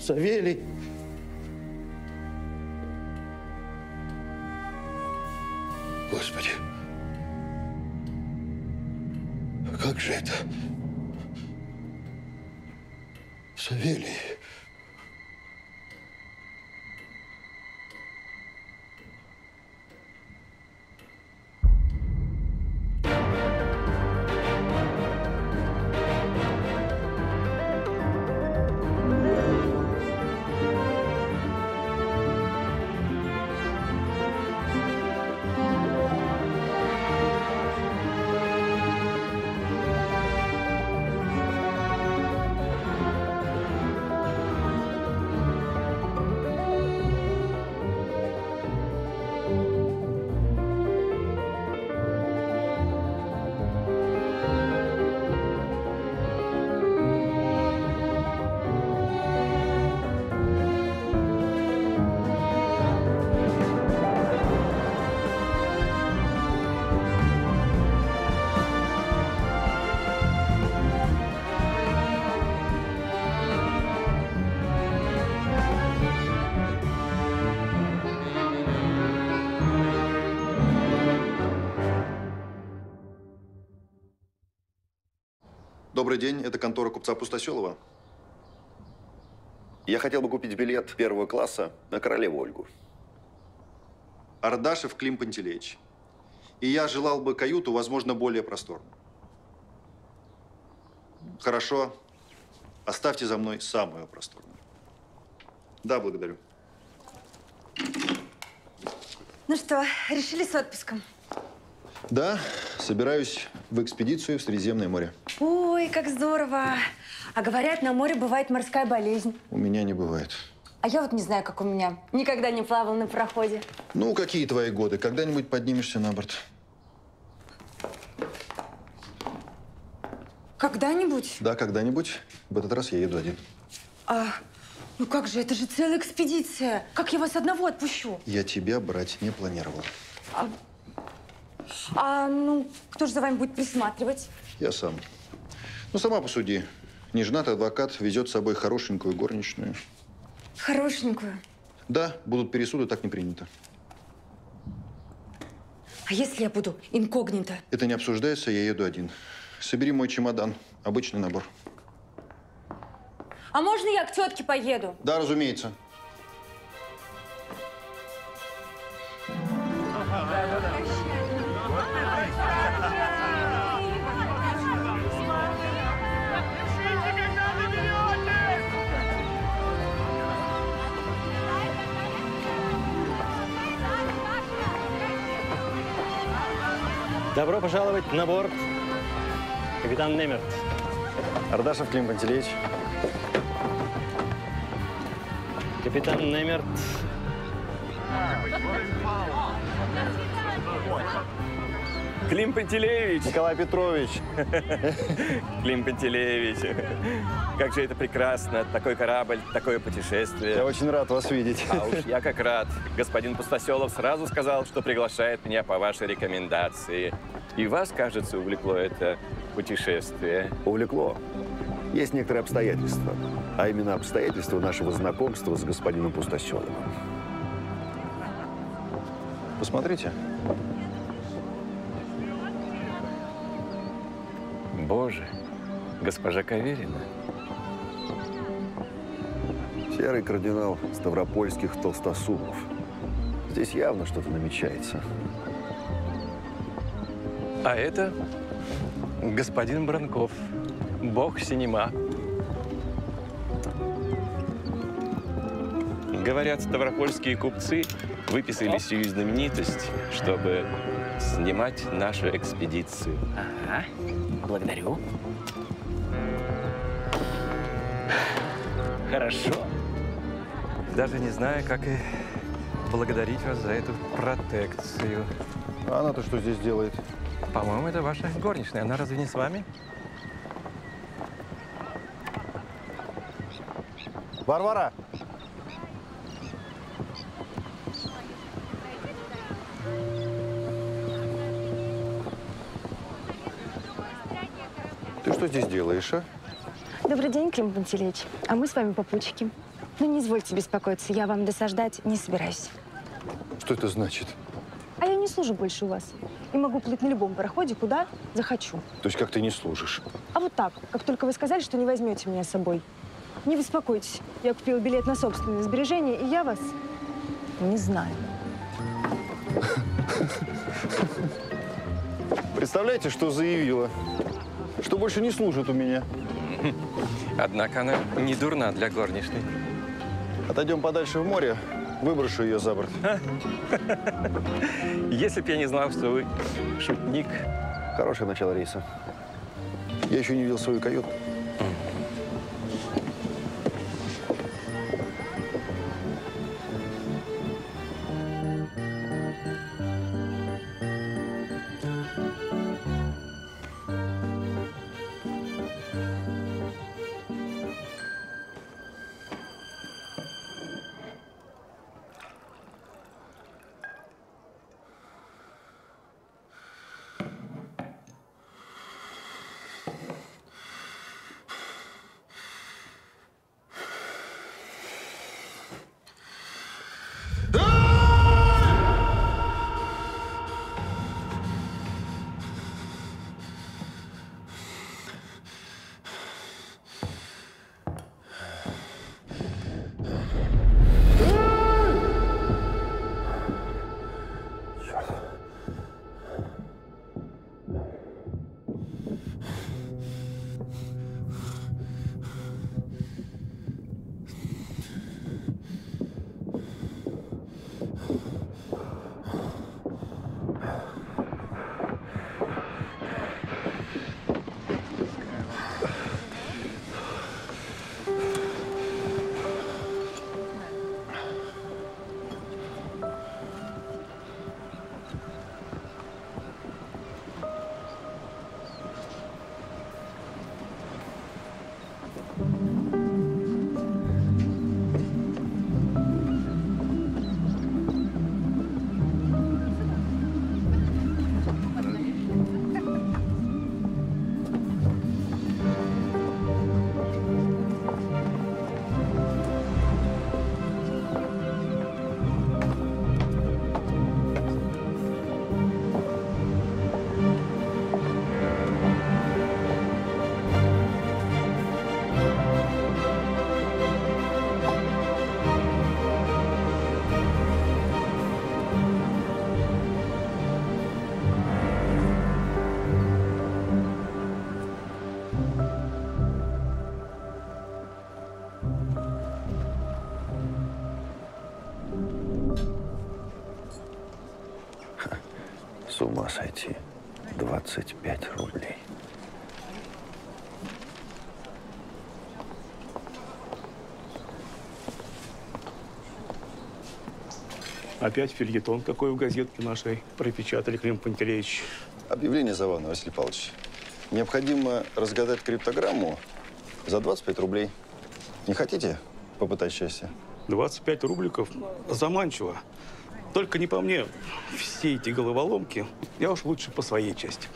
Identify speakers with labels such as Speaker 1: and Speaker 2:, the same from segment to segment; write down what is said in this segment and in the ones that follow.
Speaker 1: Савелий. Господи. Как же это? Савелий.
Speaker 2: Добрый день, это контора купца Пустоселова. Я хотел бы купить билет первого класса на королеву Ольгу. Ардашев Клим Пантелеич. И я желал бы каюту, возможно, более просторную. Хорошо. Оставьте за мной самую просторную. Да, благодарю.
Speaker 3: Ну что, решили с отпуском?
Speaker 2: Да, собираюсь в экспедицию в Средиземное море.
Speaker 3: Ой, как здорово! А говорят, на море бывает морская болезнь.
Speaker 2: У меня не бывает.
Speaker 3: А я вот не знаю, как у меня. Никогда не плавал на пароходе.
Speaker 2: Ну, какие твои годы? Когда-нибудь поднимешься на борт?
Speaker 3: Когда-нибудь?
Speaker 2: Да, когда-нибудь. В этот раз я еду один.
Speaker 3: Ну как же, это же целая экспедиция. Как я вас одного отпущу?
Speaker 2: Я тебя брать не планировал.
Speaker 3: Ну, кто же за вами будет присматривать?
Speaker 2: Я сам. Ну, сама посуди. Неженатый адвокат везет с собой хорошенькую горничную.
Speaker 3: Хорошенькую?
Speaker 2: Да, будут пересуды, так не принято.
Speaker 3: А если я буду инкогнито?
Speaker 2: Это не обсуждается, я еду один. Собери мой чемодан. Обычный набор.
Speaker 3: А можно я к тетке поеду?
Speaker 2: Да, разумеется.
Speaker 4: Добро пожаловать на борт, капитан Немерт.
Speaker 2: Ардашев Клим Пантелеич.
Speaker 4: Капитан Немерт.
Speaker 5: Клим Пантелеевич.
Speaker 2: Николай Петрович.
Speaker 5: Клим Пантелеевич. Как же это прекрасно. Такой корабль, такое путешествие.
Speaker 2: Я очень рад вас видеть.
Speaker 5: А уж я как рад. Господин Пустоселов сразу сказал, что приглашает меня по вашей рекомендации. И вас, кажется, увлекло это путешествие.
Speaker 6: Увлекло. Есть некоторые обстоятельства. А именно обстоятельства нашего знакомства с господином Пустоселовым.
Speaker 2: Посмотрите.
Speaker 5: Боже, госпожа Каверина.
Speaker 6: Серый кардинал ставропольских толстосумов. Здесь явно что-то намечается.
Speaker 5: А это господин Бранков, бог синема. Говорят, ставропольские купцы выписали сию знаменитость, чтобы снимать нашу экспедицию.
Speaker 7: Ага, благодарю. Хорошо.
Speaker 5: Даже не знаю, как и благодарить вас за эту протекцию.
Speaker 2: А она-то что здесь делает?
Speaker 5: По-моему, это ваша горничная. Она разве не с вами?
Speaker 2: Варвара! Ты что здесь делаешь, а?
Speaker 8: Добрый день, Клим Пантелеич. А мы с вами попутчики.
Speaker 3: Ну, не извольте беспокоиться, я вам досаждать не собираюсь.
Speaker 1: Что это значит?
Speaker 3: А я не служу больше у вас. И могу плыть на любом пароходе, куда захочу.
Speaker 1: То есть как ты не служишь?
Speaker 3: А вот так, как только вы сказали, что не возьмете меня с собой. Не беспокойтесь, я купила билет на собственные сбережения, и я вас не знаю.
Speaker 2: Представляете, что заявила? Что больше не служит у меня.
Speaker 5: Однако она не дурна для горничной.
Speaker 2: Отойдем подальше в море, выброшу ее за борт.
Speaker 5: Если б я не знал, что вы шутник.
Speaker 2: Хорошее начало рейса. Я еще не видел свою каюту.
Speaker 6: С ума сойти. 25 рублей.
Speaker 8: Опять фельетон какой в газетке нашей пропечатали, Клим Пантелеич.
Speaker 2: Объявление заводное, Василий Павлович. Необходимо разгадать криптограмму за 25 рублей. Не хотите попытать счастье?
Speaker 8: 25 рубликов заманчиво. Только не по мне. Все эти головоломки, я уж лучше по своей части.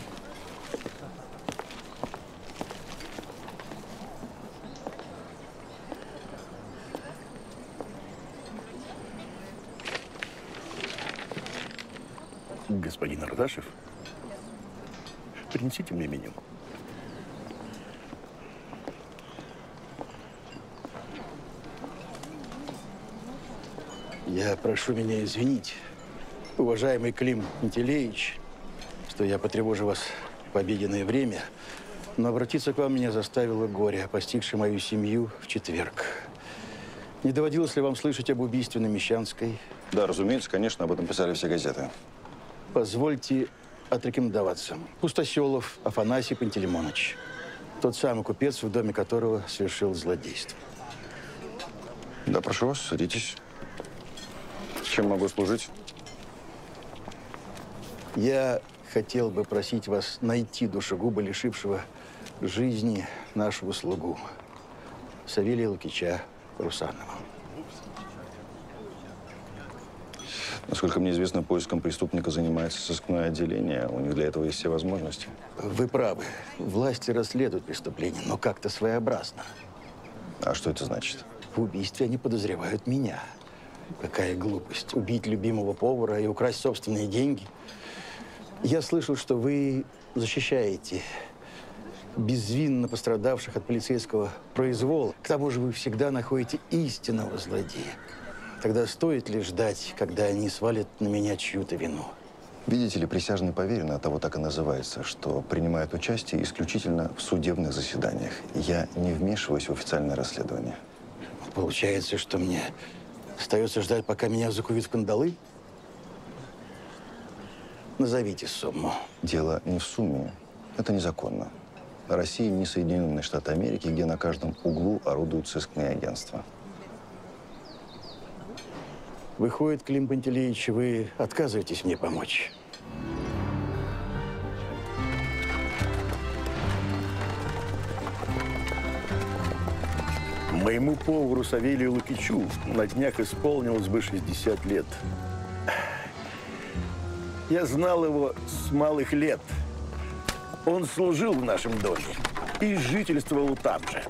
Speaker 6: Господин Ардашев, принесите мне меню.
Speaker 9: Я прошу меня извинить, уважаемый Клим Пантелеич, что я потревожу вас в обеденное время, но обратиться к вам меня заставило горе, постигшее мою семью в четверг. Не доводилось ли вам слышать об убийстве на Мещанской?
Speaker 2: Да, разумеется, конечно, об этом писали все газеты.
Speaker 9: Позвольте отрекомендоваться. Пустоселов Афанасий Пантелеймонович. Тот самый купец, в доме которого совершил злодейство.
Speaker 2: Да, прошу вас, садитесь. Чем могу служить?
Speaker 9: Я хотел бы просить вас найти душегуба, лишившего жизни нашего слугу Савелия Лукича Русанова.
Speaker 2: Насколько мне известно, поиском преступника занимается сыскное отделение. У них для этого есть все возможности.
Speaker 9: Вы правы. Власти расследуют преступления, но как-то своеобразно.
Speaker 2: А что это значит?
Speaker 9: В убийстве они подозревают меня. Какая глупость. Убить любимого повара и украсть собственные деньги. Я слышал, что вы защищаете безвинно пострадавших от полицейского произвола. К тому же вы всегда находите истинного злодея. Тогда стоит ли ждать, когда они свалят на меня чью-то вину?
Speaker 2: Видите ли, присяжный поверенный, от того так и называется, что принимает участие исключительно в судебных заседаниях. Я не вмешиваюсь в официальное расследование.
Speaker 9: Получается, что мне остается ждать, пока меня закуют в кандалы? Назовите сумму.
Speaker 2: Дело не в сумме. Это незаконно. Россия не Соединенные Штаты Америки, где на каждом углу орудуют сыскные агентства.
Speaker 9: Выходит, Клим Пантелеич, вы отказываетесь мне помочь?
Speaker 6: Моему повару Савелию Лукичу на днях исполнилось бы 60 лет. Я знал его с малых лет. Он служил в нашем доме и жительствовал там же.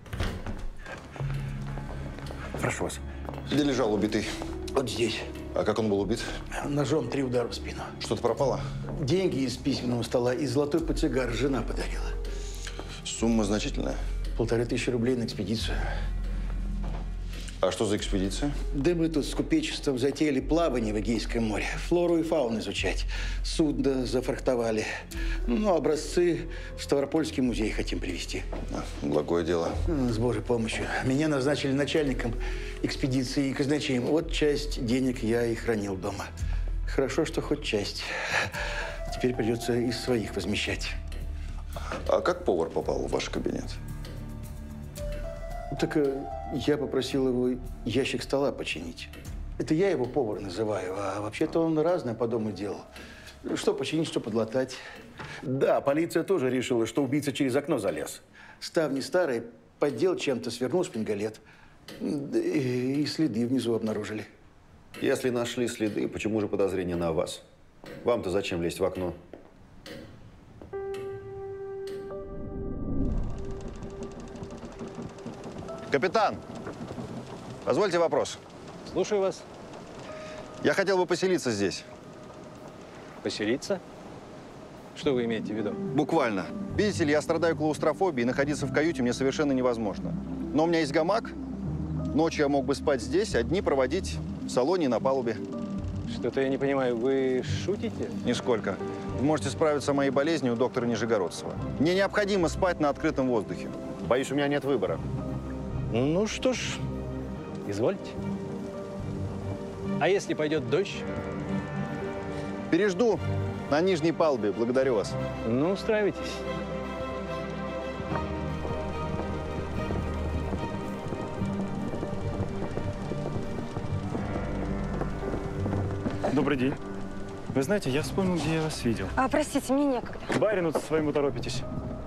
Speaker 6: Прошу вас.
Speaker 2: Где лежал убитый?
Speaker 9: Вот здесь.
Speaker 2: А как он был убит?
Speaker 9: Ножом 3 удара в спину.
Speaker 2: Что-то пропало?
Speaker 9: Деньги из письменного стола и золотой портсигар жена подарила.
Speaker 2: Сумма значительная.
Speaker 9: 1500 рублей на экспедицию.
Speaker 2: А что за экспедиция?
Speaker 9: Да мы тут с купечеством затеяли плавание в Эгейском море. Флору и фауну изучать. Судно зафрахтовали. Ну, образцы в Ставропольский музей хотим привезти.
Speaker 2: Благое дело.
Speaker 9: С Божьей помощью. Меня назначили начальником экспедиции и казначеем. Вот часть денег я и хранил дома. Хорошо, что хоть часть. Теперь придется из своих возмещать.
Speaker 2: А как повар попал в ваш кабинет?
Speaker 9: Так я попросил его ящик стола починить. Это я его повар называю, а вообще-то он разное по дому делал. Что починить, что подлатать.
Speaker 6: Да, полиция тоже решила, что убийца через окно залез.
Speaker 9: Ставни старые, поддел чем-то, свернул шпингалет. И следы внизу обнаружили.
Speaker 6: Если нашли следы, почему же подозрение на вас? Вам-то зачем лезть в окно?
Speaker 2: Капитан, позвольте вопрос.
Speaker 4: Слушаю вас.
Speaker 2: Я хотел бы поселиться здесь.
Speaker 4: Поселиться? Что вы имеете в виду?
Speaker 2: Буквально. Видите ли, я страдаю клаустрофобией, находиться в каюте мне совершенно невозможно. Но у меня есть гамак. Ночью я мог бы спать здесь, а дни проводить в салоне и на палубе.
Speaker 4: Что-то я не понимаю, вы шутите?
Speaker 2: Нисколько. Вы можете справиться о моей болезни у доктора Нижегородцева. Мне необходимо спать на открытом воздухе.
Speaker 6: Боюсь, у меня нет выбора.
Speaker 4: Ну что ж, извольте. А если пойдет дождь?
Speaker 2: Пережду на нижней палубе. Благодарю вас.
Speaker 4: Ну, устраивайтесь.
Speaker 10: Добрый день. Вы знаете, я вспомнил, где я вас видел.
Speaker 3: Простите, мне некогда.
Speaker 10: К барину своему торопитесь.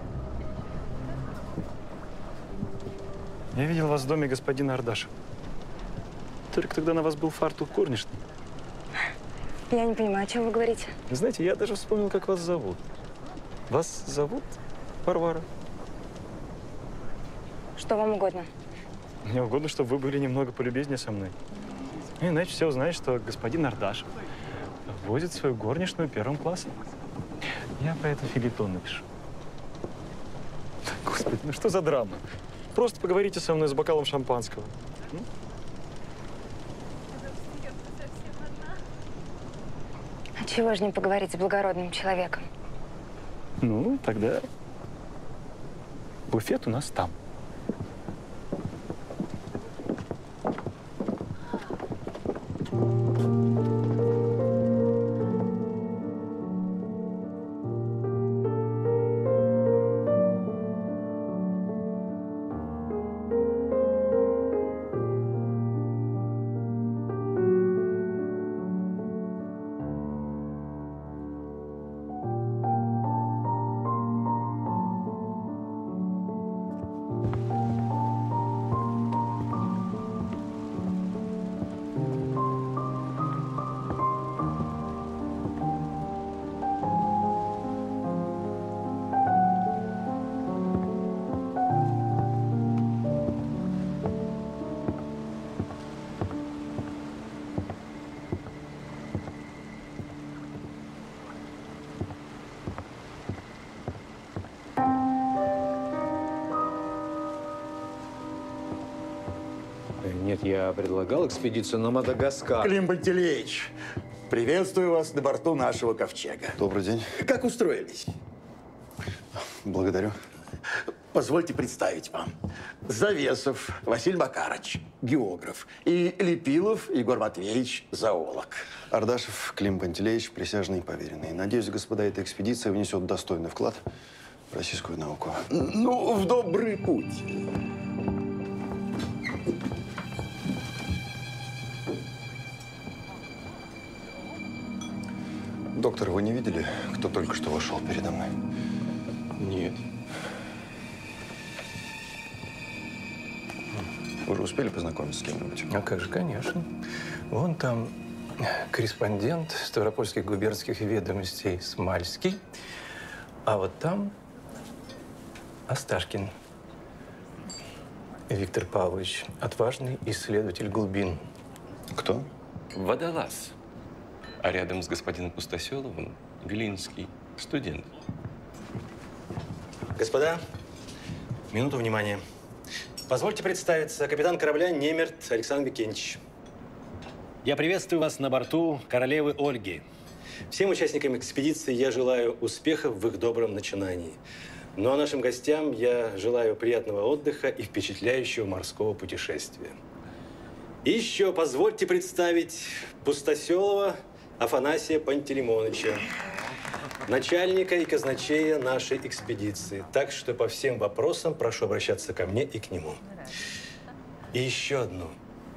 Speaker 10: Я видел вас в доме господина Ардашева. Только тогда на вас был фартук горничной.
Speaker 3: Я не понимаю, о чем вы говорите.
Speaker 10: Вы знаете, я даже вспомнил, как вас зовут. Вас зовут Варвара.
Speaker 3: Что вам угодно?
Speaker 10: Мне угодно, чтобы вы были немного полюбезнее со мной. Иначе все узнают, что господин Ардашев возит свою горничную первым классом. Я про это фельетон напишу. Господи, ну что за драма? Просто поговорите со мной с бокалом шампанского.
Speaker 3: А чего же не поговорить с благородным человеком?
Speaker 10: Ну, тогда буфет у нас там.
Speaker 4: Я предлагал экспедицию на Мадагаскар.
Speaker 6: Клим Пантелеич, приветствую вас на борту нашего ковчега.
Speaker 2: Добрый день.
Speaker 6: Как устроились?
Speaker 2: Благодарю.
Speaker 6: Позвольте представить вам. Завесов Василий Макарыч, географ, и Лепилов Егор Матвеевич, зоолог.
Speaker 2: Ардашев Клим Пантелеич, присяжный и поверенный. Надеюсь, господа, эта экспедиция внесет достойный вклад в российскую науку.
Speaker 6: Ну, в добрый путь.
Speaker 2: Доктор, вы не видели, кто только что вошел передо мной?
Speaker 5: Нет.
Speaker 2: Вы же успели познакомиться с кем-нибудь?
Speaker 5: А как же, конечно. Вон там корреспондент Ставропольских губернских ведомостей Смальский, а вот там Осташкин Виктор Павлович, отважный исследователь глубин.
Speaker 2: Кто?
Speaker 5: Водолаз. А рядом с господином Пустоселовым Глинский, студент.
Speaker 11: Господа, минуту внимания. Позвольте представиться, капитан корабля Немерт Александр Викентьевич. Я приветствую вас на борту королевы Ольги. Всем участникам экспедиции я желаю успехов в их добром начинании. Ну а нашим гостям я желаю приятного отдыха и впечатляющего морского путешествия. И еще позвольте представить Пустоселова Афанасия Пантелеймоновича, начальника и казначея нашей экспедиции. Так что по всем вопросам прошу обращаться ко мне и к нему. И еще одно.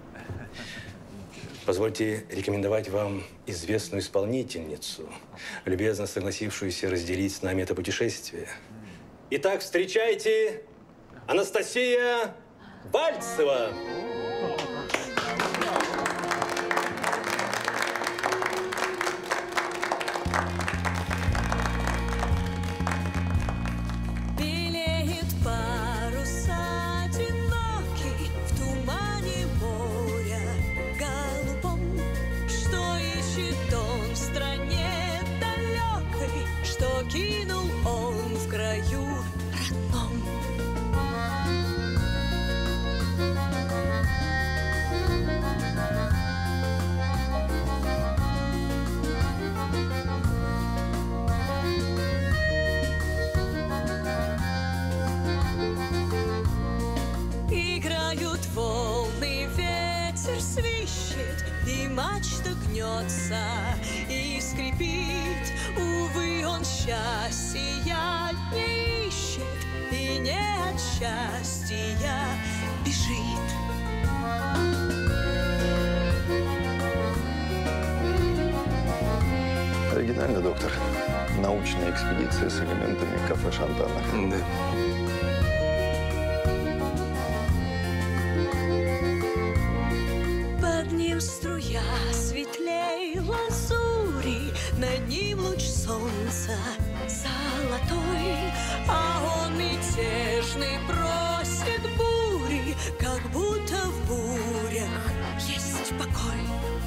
Speaker 11: Позвольте рекомендовать вам известную исполнительницу, любезно согласившуюся разделить с нами это путешествие. Итак, встречайте Анастасия Вальцева.
Speaker 12: Мачта гнется и скрипит, увы, он счастья не ищет и не от счастья бежит.
Speaker 2: Оригинально, доктор. Научная экспедиция с элементами кафе Шантана.
Speaker 5: Да.
Speaker 12: Струя светлей лазури, над ним луч солнца золотой, а он мятежный просит бури, как будто в бурях есть покой.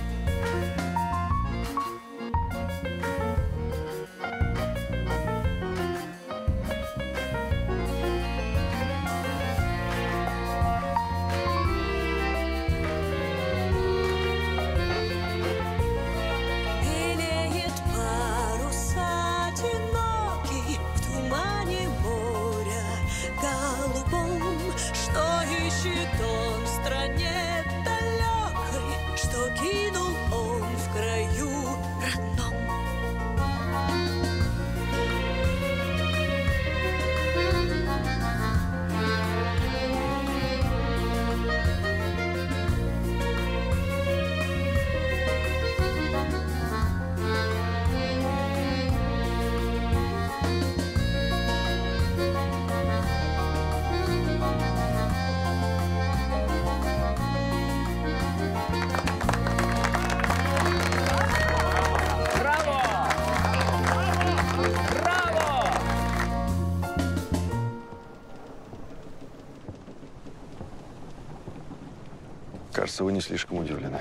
Speaker 2: Кажется, вы не слишком удивлены.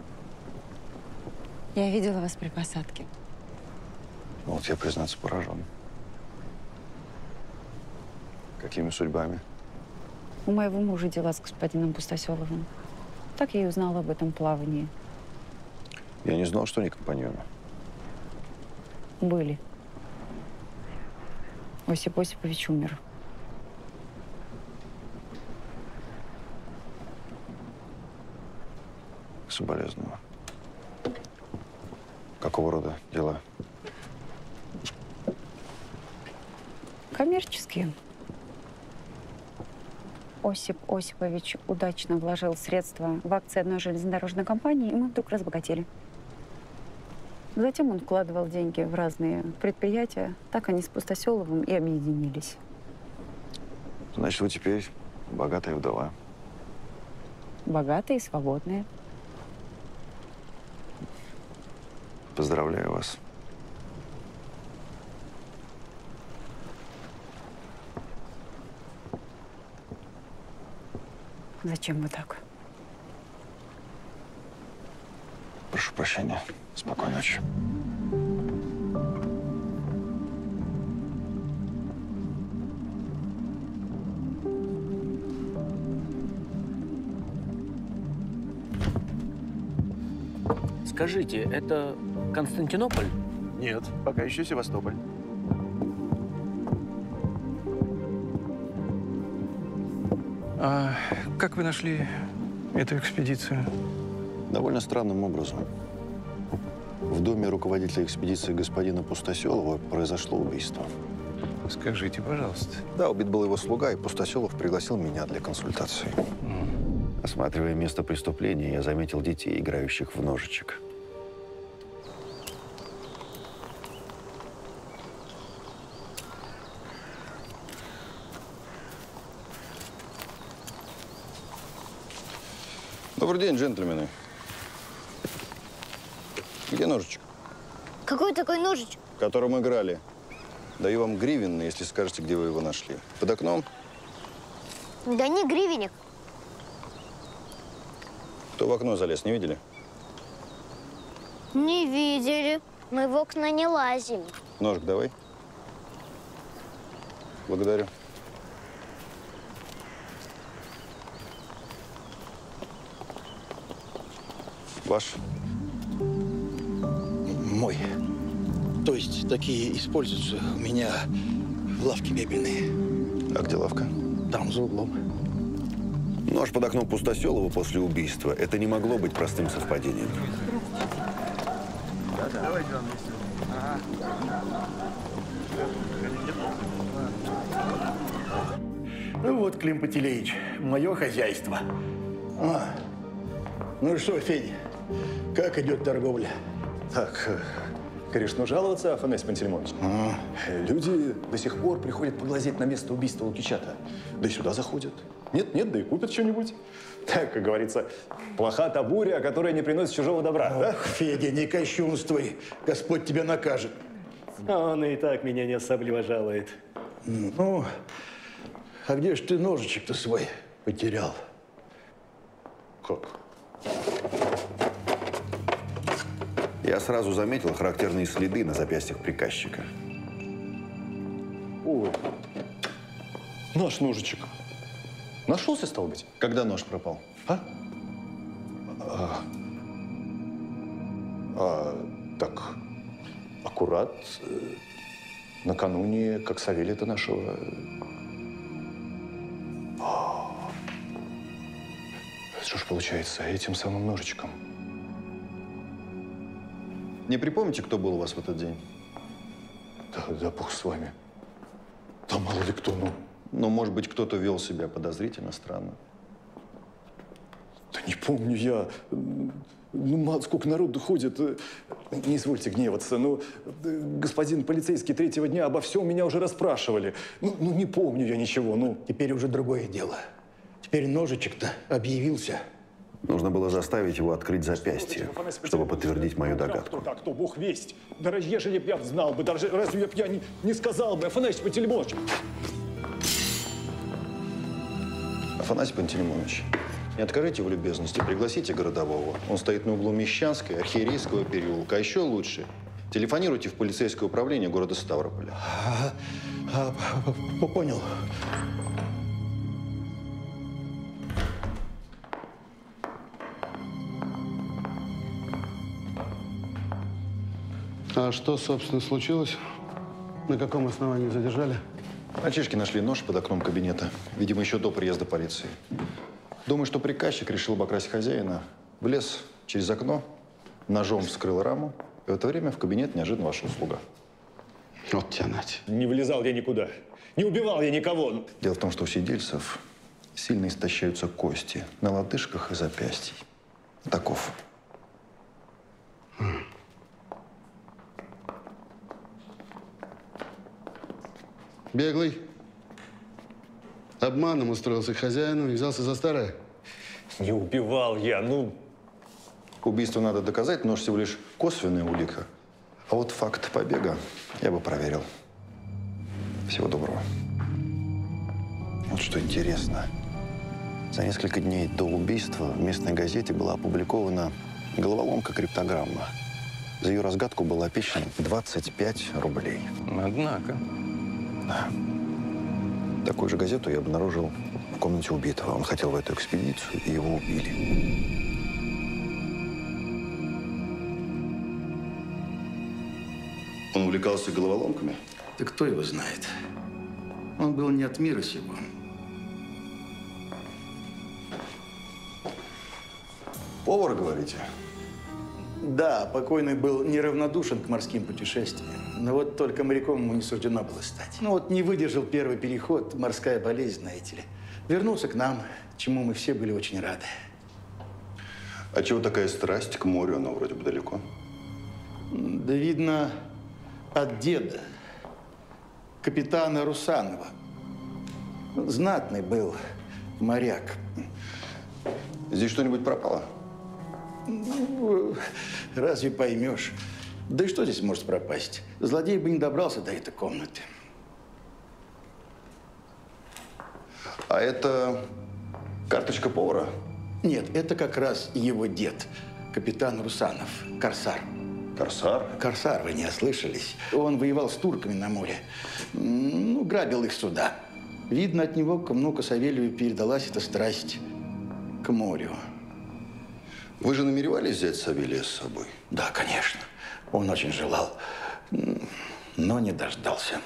Speaker 3: Я видела вас при посадке.
Speaker 2: Вот я, признаться, поражен. Какими судьбами?
Speaker 3: У моего мужа дела с господином Пустоселовым.
Speaker 13: Так я и узнала об этом плавании.
Speaker 1: Я не знал, что они компаньоны.
Speaker 13: Были. Осип Осипович умер.
Speaker 1: Соболезную. Какого рода дела?
Speaker 13: Коммерческие. Осип Осипович удачно вложил средства в акции одной железнодорожной компании, и мы вдруг разбогатели. Затем он вкладывал деньги в разные предприятия. Так они с Пустоселовым и объединились.
Speaker 1: Значит, вы теперь богатая вдова.
Speaker 13: Богатые и свободные.
Speaker 1: Поздравляю вас.
Speaker 13: Зачем вы так?
Speaker 1: Прошу прощения. Спокойной ночи.
Speaker 7: Скажите, это Константинополь?
Speaker 1: Нет, пока еще Севастополь.
Speaker 14: А как вы нашли эту экспедицию?
Speaker 1: Довольно странным образом. В доме руководителя экспедиции господина Пустоселова произошло убийство.
Speaker 14: Скажите, пожалуйста.
Speaker 1: Да, убит был его слуга, и Пустоселов пригласил меня для консультации. Осматривая место преступления, я заметил детей, играющих в ножичек.
Speaker 2: Добрый день, джентльмены. Где ножичек?
Speaker 15: Какой такой ножичек?
Speaker 2: Которым играли. Даю вам гривенный, если скажете, где вы его нашли. Под окном?
Speaker 15: Да не гривенник.
Speaker 2: Кто в окно залез, не видели?
Speaker 15: Не видели. Мы в окна не лазим.
Speaker 2: Ножик давай. Благодарю. Ваш?
Speaker 9: Мой. То есть такие используются у меня в лавке мебельные.
Speaker 1: А где лавка?
Speaker 9: Там, за углом.
Speaker 1: Нож под окном Пустоселова после убийства. Это не могло быть простым совпадением.
Speaker 14: Давайте вам вместе.
Speaker 9: Ну вот, Клим Пантелеич, мое хозяйство. Ну что, Федя, как идет торговля?
Speaker 10: Так, конечно, жаловаться, Афанасий Пантелеймонович. Люди до сих пор приходят поглазеть на место убийства Лукичата. Да и сюда заходят. Нет, да и купят что-нибудь. Так, как говорится, плоха та буря, которая не приносит чужого добра.
Speaker 9: Ох,
Speaker 10: да?
Speaker 9: Федя, не кощунствуй. Господь тебя накажет.
Speaker 11: Он и так меня не особливо жалует.
Speaker 9: Ну, а где ж ты ножичек-то свой потерял?
Speaker 10: Как?
Speaker 1: Я сразу заметил характерные следы на запястьях приказчика.
Speaker 10: Ой, наш ножичек. Нашелся, стал быть?
Speaker 2: Когда нож пропал?
Speaker 10: Так, аккурат накануне, как Савелия-то нашего. Что ж получается, этим самым ножичком?
Speaker 2: Не припомните, кто был у вас в этот день?
Speaker 10: Да бог с вами. Да мало ли кто, ну.
Speaker 2: Ну, может быть, кто-то вел себя подозрительно странно.
Speaker 10: Да не помню я. Ну, мало сколько народу ходит. Не извольте гневаться, но господин полицейский третьего дня обо всем меня уже расспрашивали. Ну, не помню я ничего, ну.
Speaker 9: Теперь уже другое дело. Теперь ножичек-то объявился.
Speaker 1: Нужно было заставить его открыть запястье, чтобы подтвердить мою догадку.
Speaker 10: Кто бог весть. Да ежели б я знал бы, даже разве б я не сказал бы, Афанасий Пантелеймонович.
Speaker 2: Афанасий Пантелеймонович, не откажите в любезности, пригласите городового. Он стоит на углу Мещанской, Архиерейского переулка. А еще лучше, телефонируйте в полицейское управление города Ставрополя.
Speaker 9: Понял.
Speaker 16: А что, собственно, случилось? На каком основании задержали?
Speaker 2: Мальчишки нашли нож под окном кабинета. Видимо, еще до приезда полиции. Думаю, что приказчик решил обокрасть хозяина. Влез через окно, ножом вскрыл раму. И в это время в кабинет неожиданно вошел слуга.
Speaker 16: Вот тебя, Надь.
Speaker 10: Не влезал я никуда. Не убивал я никого.
Speaker 2: Дело в том, что у сидельцев сильно истощаются кости на лодыжках и запястьях. Таков.
Speaker 16: Беглый. Обманом устроился к хозяину и взялся за старое.
Speaker 10: Не убивал я, ну…
Speaker 2: Убийство надо доказать, нож всего лишь косвенная улика. А вот факт побега я бы проверил. Всего доброго. Вот что интересно. За несколько дней до убийства в местной газете была опубликована головоломка-криптограмма. За ее разгадку было опечено 25 рублей.
Speaker 14: Однако.
Speaker 2: Да. Такую же газету я обнаружил в комнате убитого. Он хотел в эту экспедицию, и его убили. Он увлекался головоломками?
Speaker 9: Да кто его знает? Он был не от мира сего.
Speaker 2: Повар, говорите?
Speaker 9: Да, покойный был неравнодушен к морским путешествиям. Но вот только моряком ему не суждено было стать. Ну вот не выдержал первый переход, морская болезнь, знаете ли. Вернулся к нам, чему мы все были очень рады.
Speaker 2: А чего такая страсть к морю? Оно вроде бы далеко.
Speaker 9: Да видно, от деда, капитана Русанова. Знатный был моряк.
Speaker 2: Здесь что-нибудь пропало?
Speaker 9: Ну, разве поймешь? Да и что здесь может пропасть? Злодей бы не добрался до этой комнаты.
Speaker 2: А это карточка повара?
Speaker 9: Нет, это как раз его дед, капитан Русанов, корсар.
Speaker 2: Корсар?
Speaker 9: Корсар, вы не ослышались. Он воевал с турками на море. Ну, грабил их суда. Видно, от него к внуку Савелию передалась эта страсть к морю.
Speaker 2: Вы же намеревались взять Савелия с собой?
Speaker 9: Да, конечно. Он очень желал, но не дождался.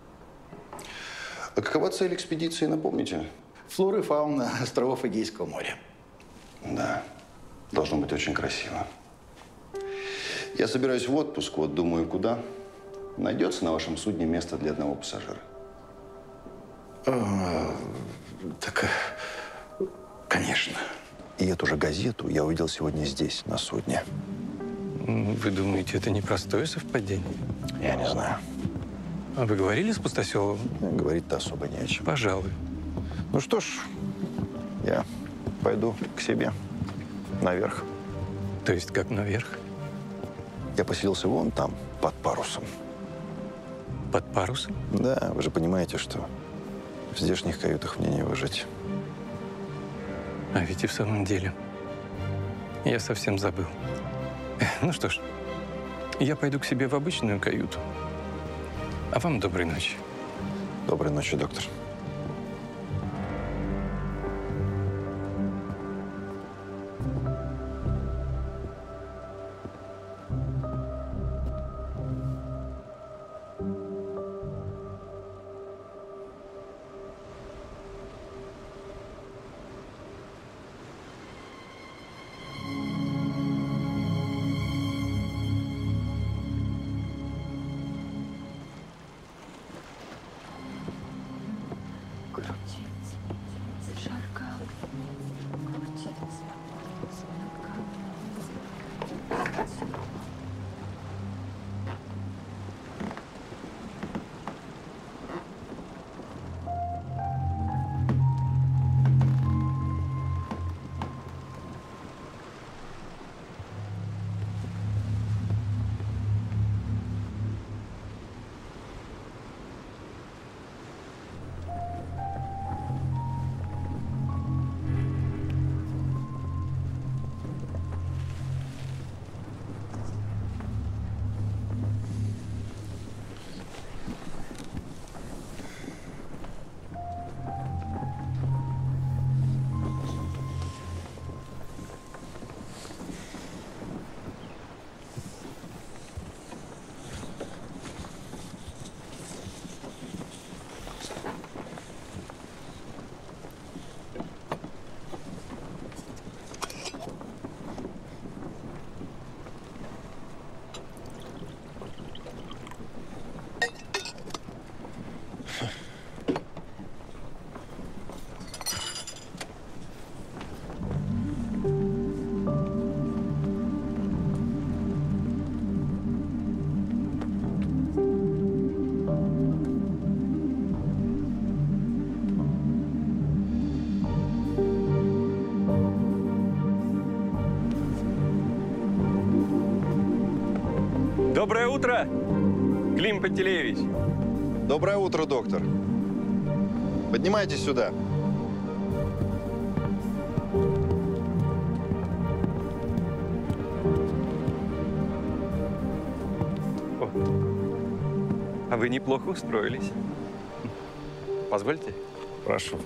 Speaker 2: А какова цель экспедиции, напомните?
Speaker 9: Флора и фауна островов Эгейского моря.
Speaker 2: Да, должно быть очень красиво. Я собираюсь в отпуск, вот думаю, куда. Найдется на вашем судне место для одного пассажира?
Speaker 9: Так, конечно.
Speaker 2: И эту же газету я увидел сегодня здесь, на судне.
Speaker 14: Вы думаете, это непростое совпадение?
Speaker 2: Я не знаю.
Speaker 14: А вы говорили с Пустосёловым?
Speaker 2: Говорить-то особо не о чем.
Speaker 14: Пожалуй.
Speaker 2: Ну что ж, я пойду к себе наверх.
Speaker 14: То есть как наверх?
Speaker 2: Я поселился вон там, под парусом.
Speaker 14: Под парусом?
Speaker 2: Да, вы же понимаете, что в здешних каютах мне не выжить.
Speaker 14: А ведь и в самом деле я совсем забыл. Ну что ж, я пойду к себе в обычную каюту. А вам доброй ночи.
Speaker 2: Доброй ночи, доктор.
Speaker 5: Доброе утро, Клим Пантелеевич.
Speaker 2: Доброе утро, доктор. Поднимайтесь сюда.
Speaker 5: А вы неплохо устроились. Позвольте?
Speaker 2: Прошу.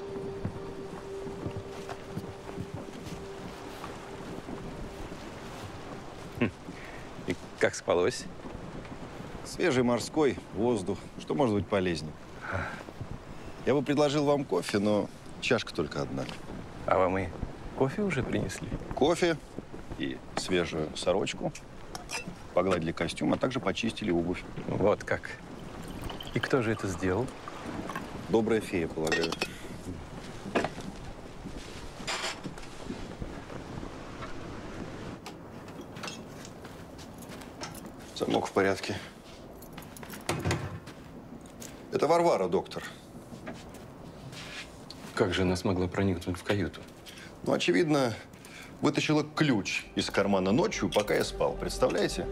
Speaker 5: И как спалось?
Speaker 2: Свежий морской воздух. Что может быть полезнее? Я бы предложил вам кофе, но чашка только одна.
Speaker 5: А вам и кофе уже принесли?
Speaker 2: Кофе и свежую сорочку. Погладили костюм, а также почистили обувь.
Speaker 5: Вот как. И кто же это сделал?
Speaker 2: Добрая фея, полагаю. Замок в порядке. Это Варвара, доктор.
Speaker 14: Как же она смогла проникнуть в каюту?
Speaker 2: Ну, очевидно, вытащила ключ из кармана ночью, пока я спал. Представляете?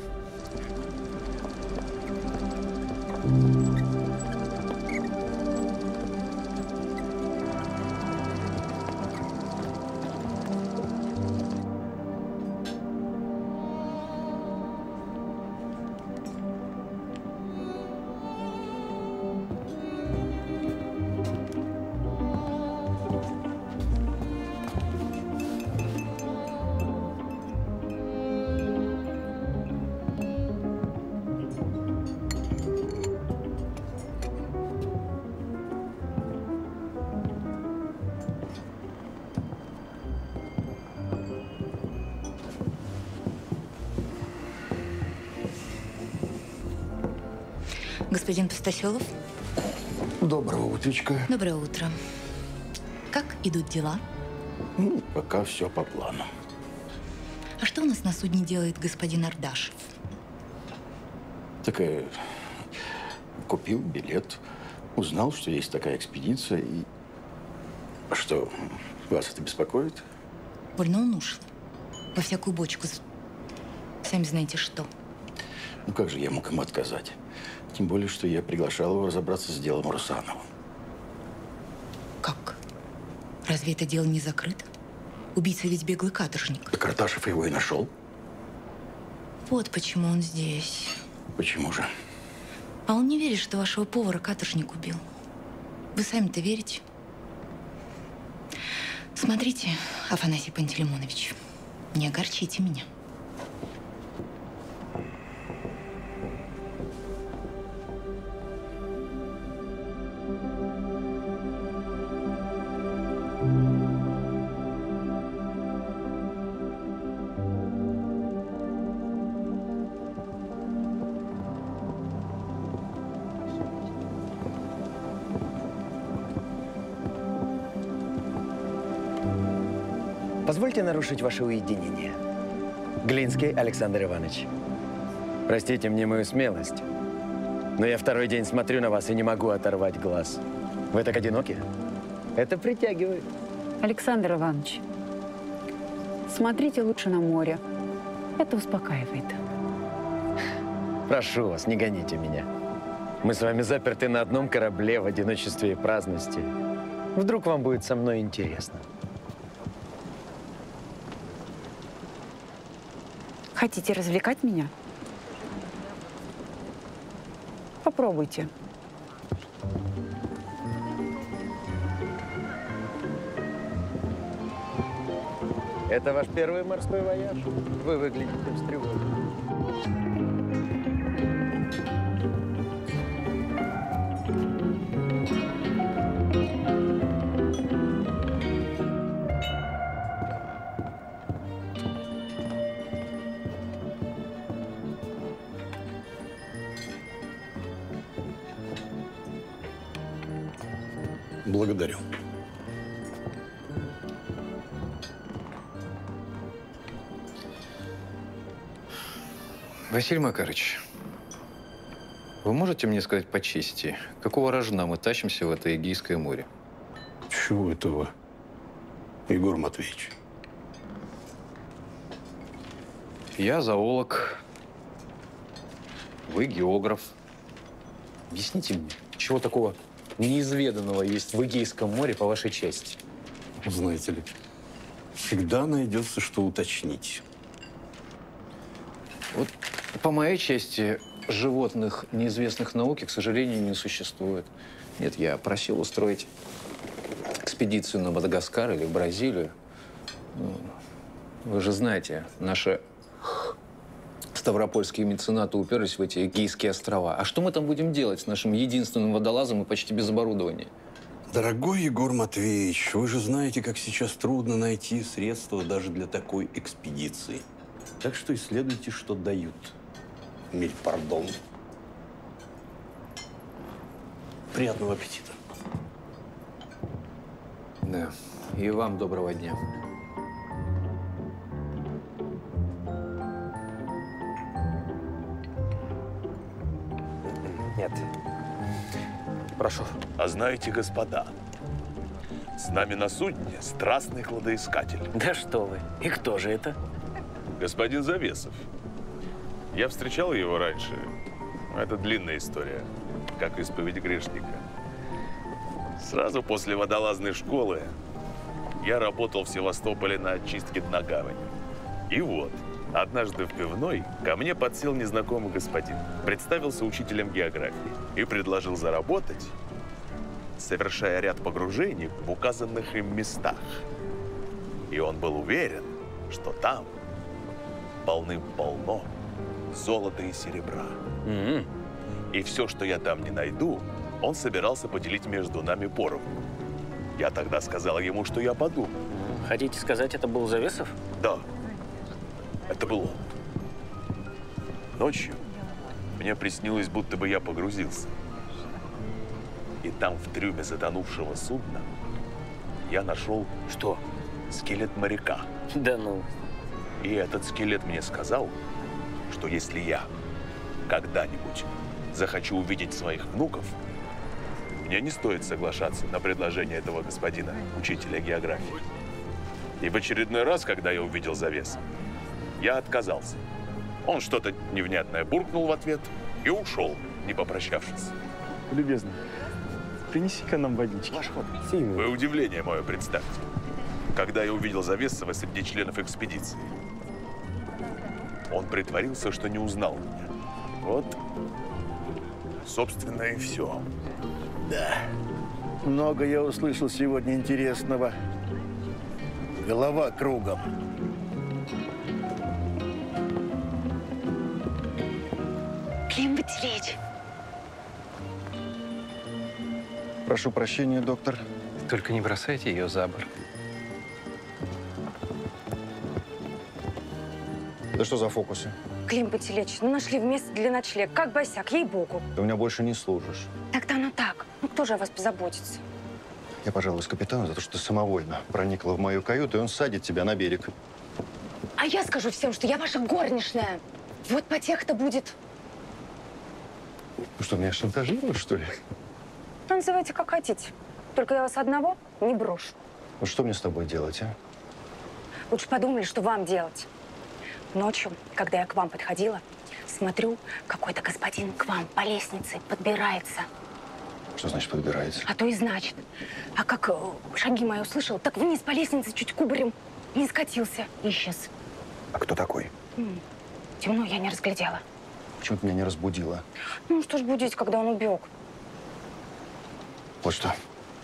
Speaker 17: Господин Пустосёлов.
Speaker 9: Доброго утречка.
Speaker 17: Доброе утро. Как идут дела?
Speaker 9: Ну, пока все по плану.
Speaker 17: А что у нас на судне делает господин Ардашев?
Speaker 9: Так купил билет, узнал, что есть такая экспедиция и… А что, вас это беспокоит?
Speaker 17: Больно он ушел. Во всякую бочку. Сами знаете что.
Speaker 9: Ну как же я мог ему отказать? Тем более, что я приглашал его разобраться с делом Русанова.
Speaker 17: Как? Разве это дело не закрыто? Убийца ведь беглый каторжник.
Speaker 9: Так Ардашев его и нашел.
Speaker 17: Вот почему он здесь.
Speaker 9: Почему же?
Speaker 17: А он не верит, что вашего повара каторжник убил. Вы сами-то верите? Смотрите, Афанасий Пантелеймонович, не огорчите меня.
Speaker 18: Позвольте нарушить ваше уединение. Глинский Александр Иванович. Простите мне мою смелость, но я второй день смотрю на вас и не могу оторвать глаз. Вы так одиноки? Это притягивает.
Speaker 13: Александр Иванович, смотрите лучше на море. Это успокаивает.
Speaker 18: Прошу вас, не гоните меня. Мы с вами заперты на одном корабле в одиночестве и праздности. Вдруг вам будет со мной интересно.
Speaker 13: Хотите развлекать меня? Попробуйте.
Speaker 18: Это ваш первый морской вояж? Вы выглядите встревоженным.
Speaker 9: Благодарю.
Speaker 14: Василий Макарович, вы можете мне сказать по чести, какого рожна мы тащимся в это Эгейское море?
Speaker 9: Чего это вы, Егор
Speaker 14: Я зоолог,
Speaker 19: Вы географ. Объясните мне, чего такого неизведанного есть в Эгейском море по вашей части?
Speaker 8: Знаете ли, всегда найдется, что уточнить.
Speaker 19: Вот по моей части животных неизвестных науке, к сожалению, не существует. Нет, я просил устроить экспедицию на Мадагаскар или в Бразилию. Вы же знаете, наши ставропольские меценаты уперлись в эти Эгейские острова. А что мы там будем делать с нашим единственным водолазом и почти без оборудования?
Speaker 8: Дорогой Егор Матвеевич, вы же знаете, как сейчас трудно найти средства даже для такой экспедиции. Так что исследуйте, что дают. Миль пардон. Приятного аппетита.
Speaker 19: Да, и вам доброго дня.
Speaker 20: Нет. Прошу.
Speaker 21: А знаете, господа, с нами на судне страстный кладоискатель.
Speaker 7: Да что вы. И кто же это?
Speaker 21: Господин Завесов. Я встречал его раньше. Это длинная история, как исповедь грешника. Сразу после водолазной школы я работал в Севастополе на очистке дна гавани. И вот, однажды в пивной ко мне подсел незнакомый господин, представился учителем географии и предложил заработать, совершая ряд погружений в указанных им местах. И он был уверен, что там полным-полно золота и серебра. И все, что я там не найду, он собирался поделить между нами поровну. Я тогда сказал ему, что я подумаю.
Speaker 7: Хотите сказать, это был Завесов?
Speaker 21: Да, это был он. Ночью мне приснилось, будто бы я погрузился. И там, в трюме затонувшего судна, я нашел…
Speaker 7: Что?
Speaker 21: Скелет моряка.
Speaker 7: Да ну.
Speaker 21: И этот скелет мне сказал, что если я когда-нибудь захочу увидеть своих внуков, мне не стоит соглашаться на предложение этого господина, учителя географии. И в очередной раз, когда я увидел Завеса, я отказался. Он что-то невнятное буркнул в ответ и ушел, не попрощавшись.
Speaker 20: Любезный, принеси-ка нам водички. Ваш ход.
Speaker 21: Вы удивление мое представьте, когда я увидел Завесова среди членов экспедиции. Он притворился, что не узнал меня. Вот, собственно, и все.
Speaker 9: Да. Много я услышал сегодня интересного. Голова кругом.
Speaker 3: Клим Батилевич.
Speaker 1: Прошу прощения, доктор.
Speaker 14: Только не бросайте ее за борт.
Speaker 1: Да что за фокусы?
Speaker 3: Клим Батилевич, ну нашли место для ночлега. Как босяк, ей-богу.
Speaker 1: Ты у меня больше не служишь.
Speaker 3: Так-то оно так. Ну кто же о вас позаботится?
Speaker 1: Я пожалуюсь капитану за то, что ты самовольно проникла в мою каюту, и он садит тебя на берег.
Speaker 3: А я скажу всем, что я ваша горничная. Вот потеха-то будет.
Speaker 1: Ну что, меня шантажируешь, что ли?
Speaker 3: Ну, называйте как хотите. Только я вас одного не брошу.
Speaker 1: Ну что мне с тобой делать, а?
Speaker 3: Лучше подумали, что вам делать. Ночью, когда я к вам подходила, смотрю, какой-то господин к вам по лестнице подбирается.
Speaker 1: Что значит подбирается?
Speaker 3: А то и значит. А как шаги мои услышал, так вниз по лестнице чуть кубарем не скатился, исчез.
Speaker 1: А кто такой?
Speaker 3: Темно, я не разглядела.
Speaker 1: Почему ты меня не разбудила?
Speaker 3: Ну, что ж будить, когда он убег?
Speaker 1: Вот что.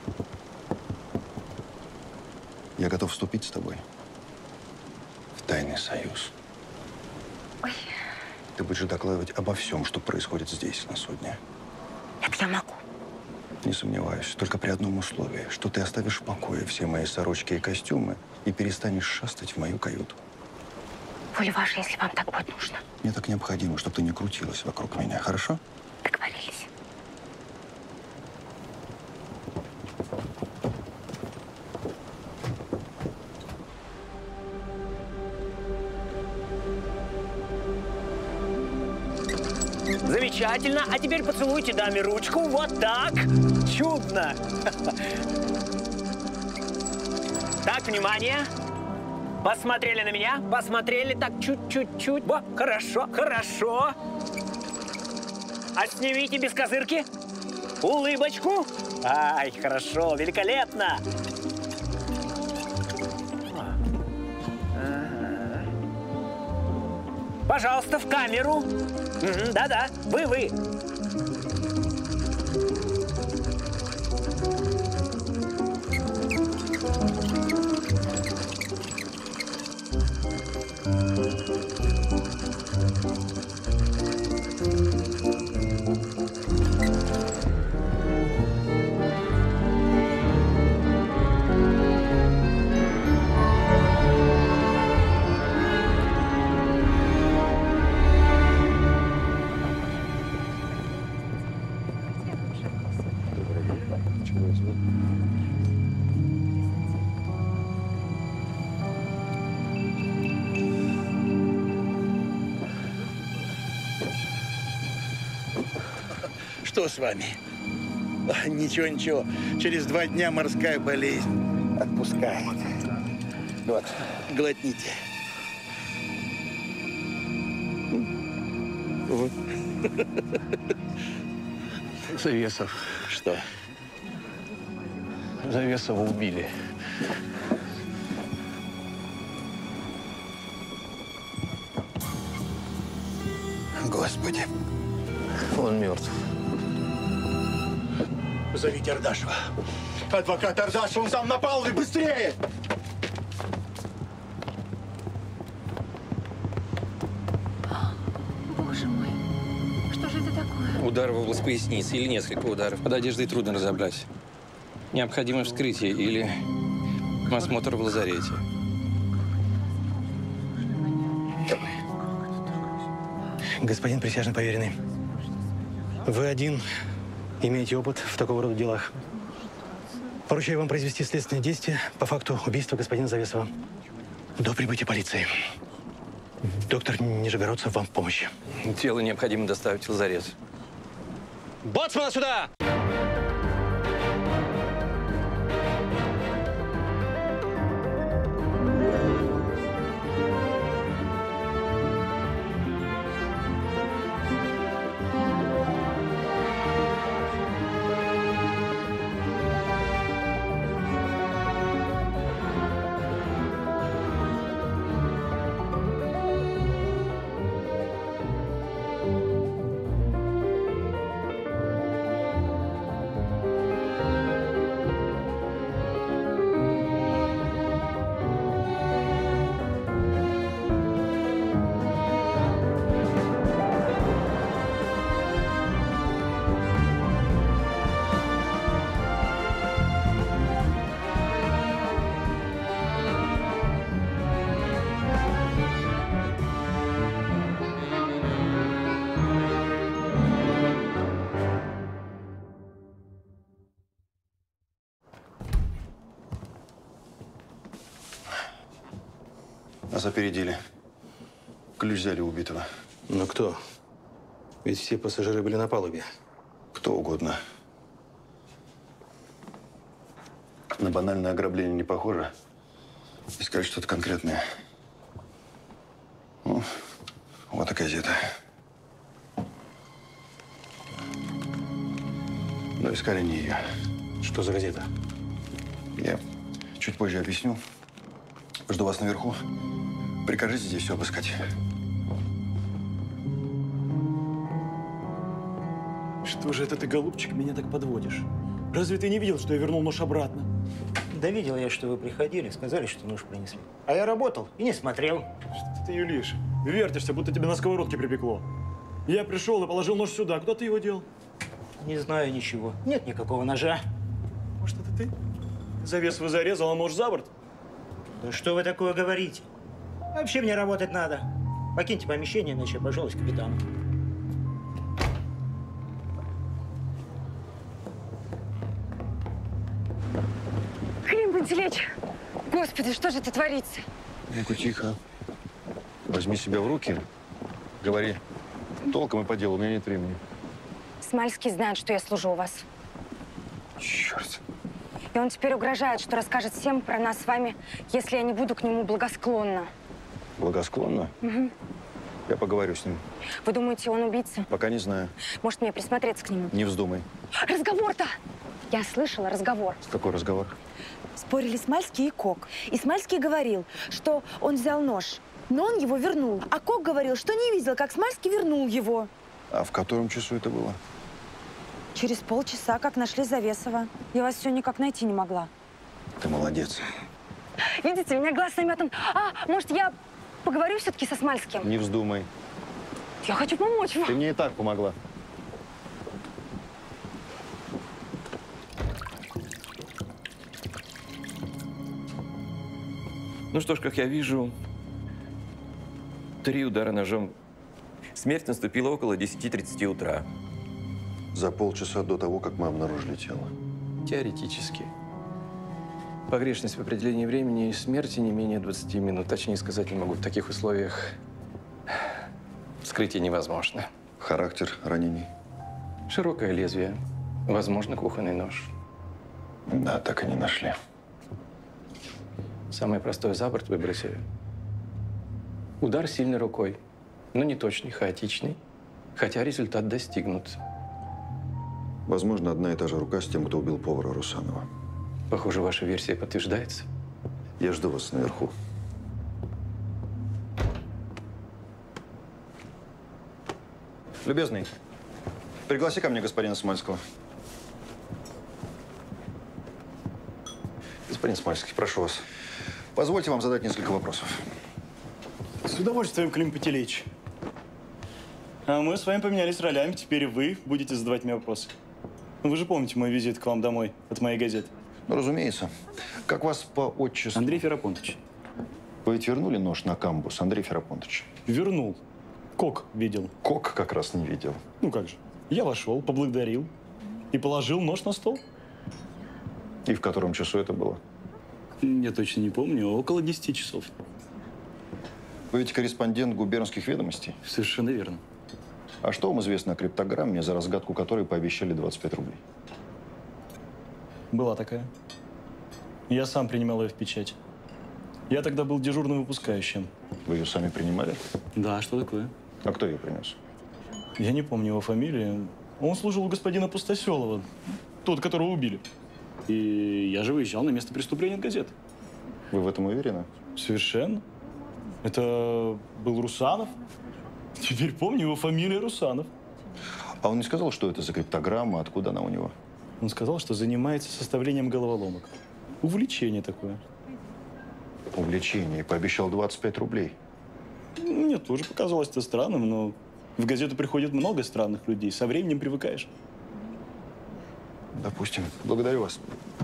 Speaker 1: Я готов вступить с тобой в тайный союз.
Speaker 3: Ой.
Speaker 1: Ты будешь докладывать обо всем, что происходит здесь, на судне.
Speaker 3: Это я могу.
Speaker 1: Не сомневаюсь, только при одном условии, что ты оставишь в покое все мои сорочки и костюмы и перестанешь шастать в мою каюту.
Speaker 3: Воля ваша, если вам так будет нужно.
Speaker 1: Мне так необходимо, чтобы ты не крутилась вокруг меня, хорошо?
Speaker 3: Договорились.
Speaker 7: Замечательно. А теперь поцелуйте даме ручку. Вот так. Чудно. Так, внимание. Посмотрели на меня. Посмотрели так чуть-чуть-чуть. Во, хорошо, хорошо. Отснимите без козырки. Улыбочку. Ай, хорошо, великолепно. Пожалуйста, в камеру. Да-да, вы.
Speaker 9: Что с вами? Ничего. Через 2 дня морская болезнь отпускает. Вот, глотните. Вот.
Speaker 19: Завесов.
Speaker 9: Что?
Speaker 19: Завесова убили.
Speaker 9: Господи.
Speaker 19: Он мертв.
Speaker 9: Позовите Ардашева. Адвокат Ардашев, он сам напал, и быстрее!
Speaker 13: Боже мой, что же это такое?
Speaker 14: Удар в область поясницы или несколько ударов. Под одеждой трудно разобрать. Необходимо вскрытие или осмотр в лазарете.
Speaker 11: Господин присяжный поверенный, вы один имеете опыт в такого рода делах. Поручаю вам произвести следственные действия по факту убийства господина Завесова до прибытия полиции. Доктор Нижегородцев вам в помощь.
Speaker 14: Тело необходимо доставить в лазарет.
Speaker 11: Боцмана сюда!
Speaker 2: Нас опередили. Ключ взяли у убитого.
Speaker 11: Но кто? Ведь все пассажиры были на палубе.
Speaker 2: Кто угодно. На банальное ограбление не похоже. Искать что-то конкретное. Ну, вот и газета. Но искали не ее.
Speaker 11: Что за газета?
Speaker 2: Я чуть позже объясню. Жду вас наверху. Прикажите здесь все обыскать.
Speaker 20: Что же это ты, голубчик, меня так подводишь? Разве ты не видел, что я вернул нож обратно?
Speaker 7: Да видел я, что вы приходили, сказали, что нож принесли. А я работал и не смотрел.
Speaker 20: Что ты юлишь? Вертишься, будто тебя на сковородке припекло. Я пришел и положил нож сюда. Куда ты его дел?
Speaker 7: Не знаю ничего. Нет никакого ножа.
Speaker 20: Может, это ты? Завесу зарезал, а нож за борт?
Speaker 7: Да что вы такое говорите? Вообще мне работать надо. Покиньте помещение, иначе я пожалуюсь капитану.
Speaker 3: Клим Пантелеич! Господи, что же это творится?
Speaker 2: Ну-ка, тихо. Возьми себя в руки. Говори толком и по делу, у меня нет времени.
Speaker 3: Смальский знает, что я служу у вас.
Speaker 2: Черт.
Speaker 3: И он теперь угрожает, что расскажет всем про нас с вами, если я не буду к нему благосклонна.
Speaker 2: Благосклонно?
Speaker 3: Угу.
Speaker 2: Я поговорю с ним.
Speaker 3: Вы думаете, он убийца?
Speaker 2: Пока не знаю.
Speaker 3: Может, мне присмотреться к нему?
Speaker 2: Не вздумай.
Speaker 3: Разговор-то! Я слышала разговор.
Speaker 2: Какой разговор?
Speaker 4: Спорили Смальский и Кок. И Смальский говорил, что он взял нож, но он его вернул. А Кок говорил, что не видел, как Смальский вернул его.
Speaker 2: А в котором часу это было?
Speaker 4: Через полчаса, как нашли Завесова. Я вас все никак найти не могла.
Speaker 2: Ты молодец.
Speaker 3: Видите, у меня глаз наметан. Может, я поговорю все-таки со Смальским?
Speaker 2: Не вздумай.
Speaker 3: Я хочу помочь вам.
Speaker 2: Ты мне и так помогла.
Speaker 5: Ну что ж, как я вижу, 3 удара ножом. Смерть наступила около 10:30 утра.
Speaker 2: За полчаса до того, как мы обнаружили тело.
Speaker 14: Теоретически. Погрешность в определении времени смерти не менее 20 минут. Точнее сказать не могу. В таких условиях вскрытие невозможно.
Speaker 2: Характер ранений?
Speaker 14: Широкое лезвие. Возможно, кухонный нож.
Speaker 2: Да, так и не нашли.
Speaker 14: Самое простое за борт выбросили. Удар сильной рукой, но не точный, хаотичный. Хотя результат достигнут.
Speaker 2: Возможно, одна и та же рука с тем, кто убил повара Русанова.
Speaker 14: Похоже, ваша версия подтверждается.
Speaker 2: Я жду вас наверху. Любезный, пригласи ко мне господина Смальского. Господин Смальский, прошу вас. Позвольте вам задать несколько вопросов.
Speaker 20: С удовольствием, Клим Пантелеич. А мы с вами поменялись ролями. Теперь вы будете задавать мне вопросы. Вы же помните мой визит к вам домой от моей газеты?
Speaker 2: Ну, разумеется. Как вас по отчеству?
Speaker 20: Андрей Ферапонтович.
Speaker 2: Вы ведь вернули нож на камбус, Андрей Ферапонтович?
Speaker 20: Вернул. Кок видел.
Speaker 2: Кок как раз не видел.
Speaker 20: Ну как же. Я вошел, поблагодарил и положил нож на стол.
Speaker 2: И в котором часу это было?
Speaker 20: Я точно не помню. Около 10 часов.
Speaker 2: Вы ведь корреспондент губернских ведомостей?
Speaker 20: Совершенно верно.
Speaker 2: А что вам известно о криптограмме, за разгадку которой пообещали 25 рублей?
Speaker 20: Была такая. Я сам принимал ее в печать. Я тогда был дежурным выпускающим.
Speaker 2: Вы ее сами принимали?
Speaker 20: Да, что такое?
Speaker 2: А кто ее принес?
Speaker 20: Я не помню его фамилии. Он служил у господина Пустоселова, тот, которого убили. И я же выезжал на место преступления от газеты.
Speaker 2: Вы в этом уверены?
Speaker 20: Совершенно. Это был Русанов. Теперь помню, его фамилия Русанов.
Speaker 2: А он не сказал, что это за криптограмма, откуда она у него?
Speaker 20: Он сказал, что занимается составлением головоломок. Увлечение такое.
Speaker 2: Увлечение. И пообещал 25 рублей.
Speaker 20: Мне тоже показалось это странным, но в газету приходит много странных людей. Со временем привыкаешь.
Speaker 2: Допустим. Благодарю вас.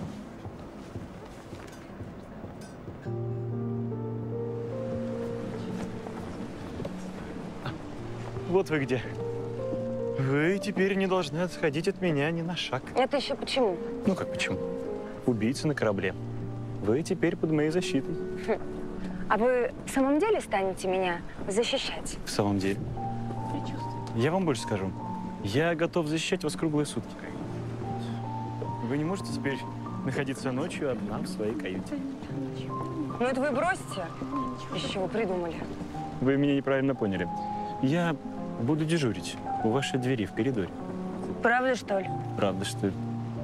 Speaker 20: Вот вы где. Вы теперь не должны отходить от меня ни на шаг.
Speaker 3: Это еще почему?
Speaker 20: Ну как почему? Убийца на корабле. Вы теперь под моей защитой.
Speaker 3: А вы в самом деле станете меня защищать?
Speaker 20: В самом деле. Я вам больше скажу. Я готов защищать вас круглые сутки. Вы не можете теперь находиться ночью одна в своей каюте.
Speaker 3: Ну это вы бросите? Из чего придумали?
Speaker 20: Вы меня неправильно поняли. Я буду дежурить у вашей двери в коридоре.
Speaker 3: Правда, что ли?
Speaker 20: Правда, что ли?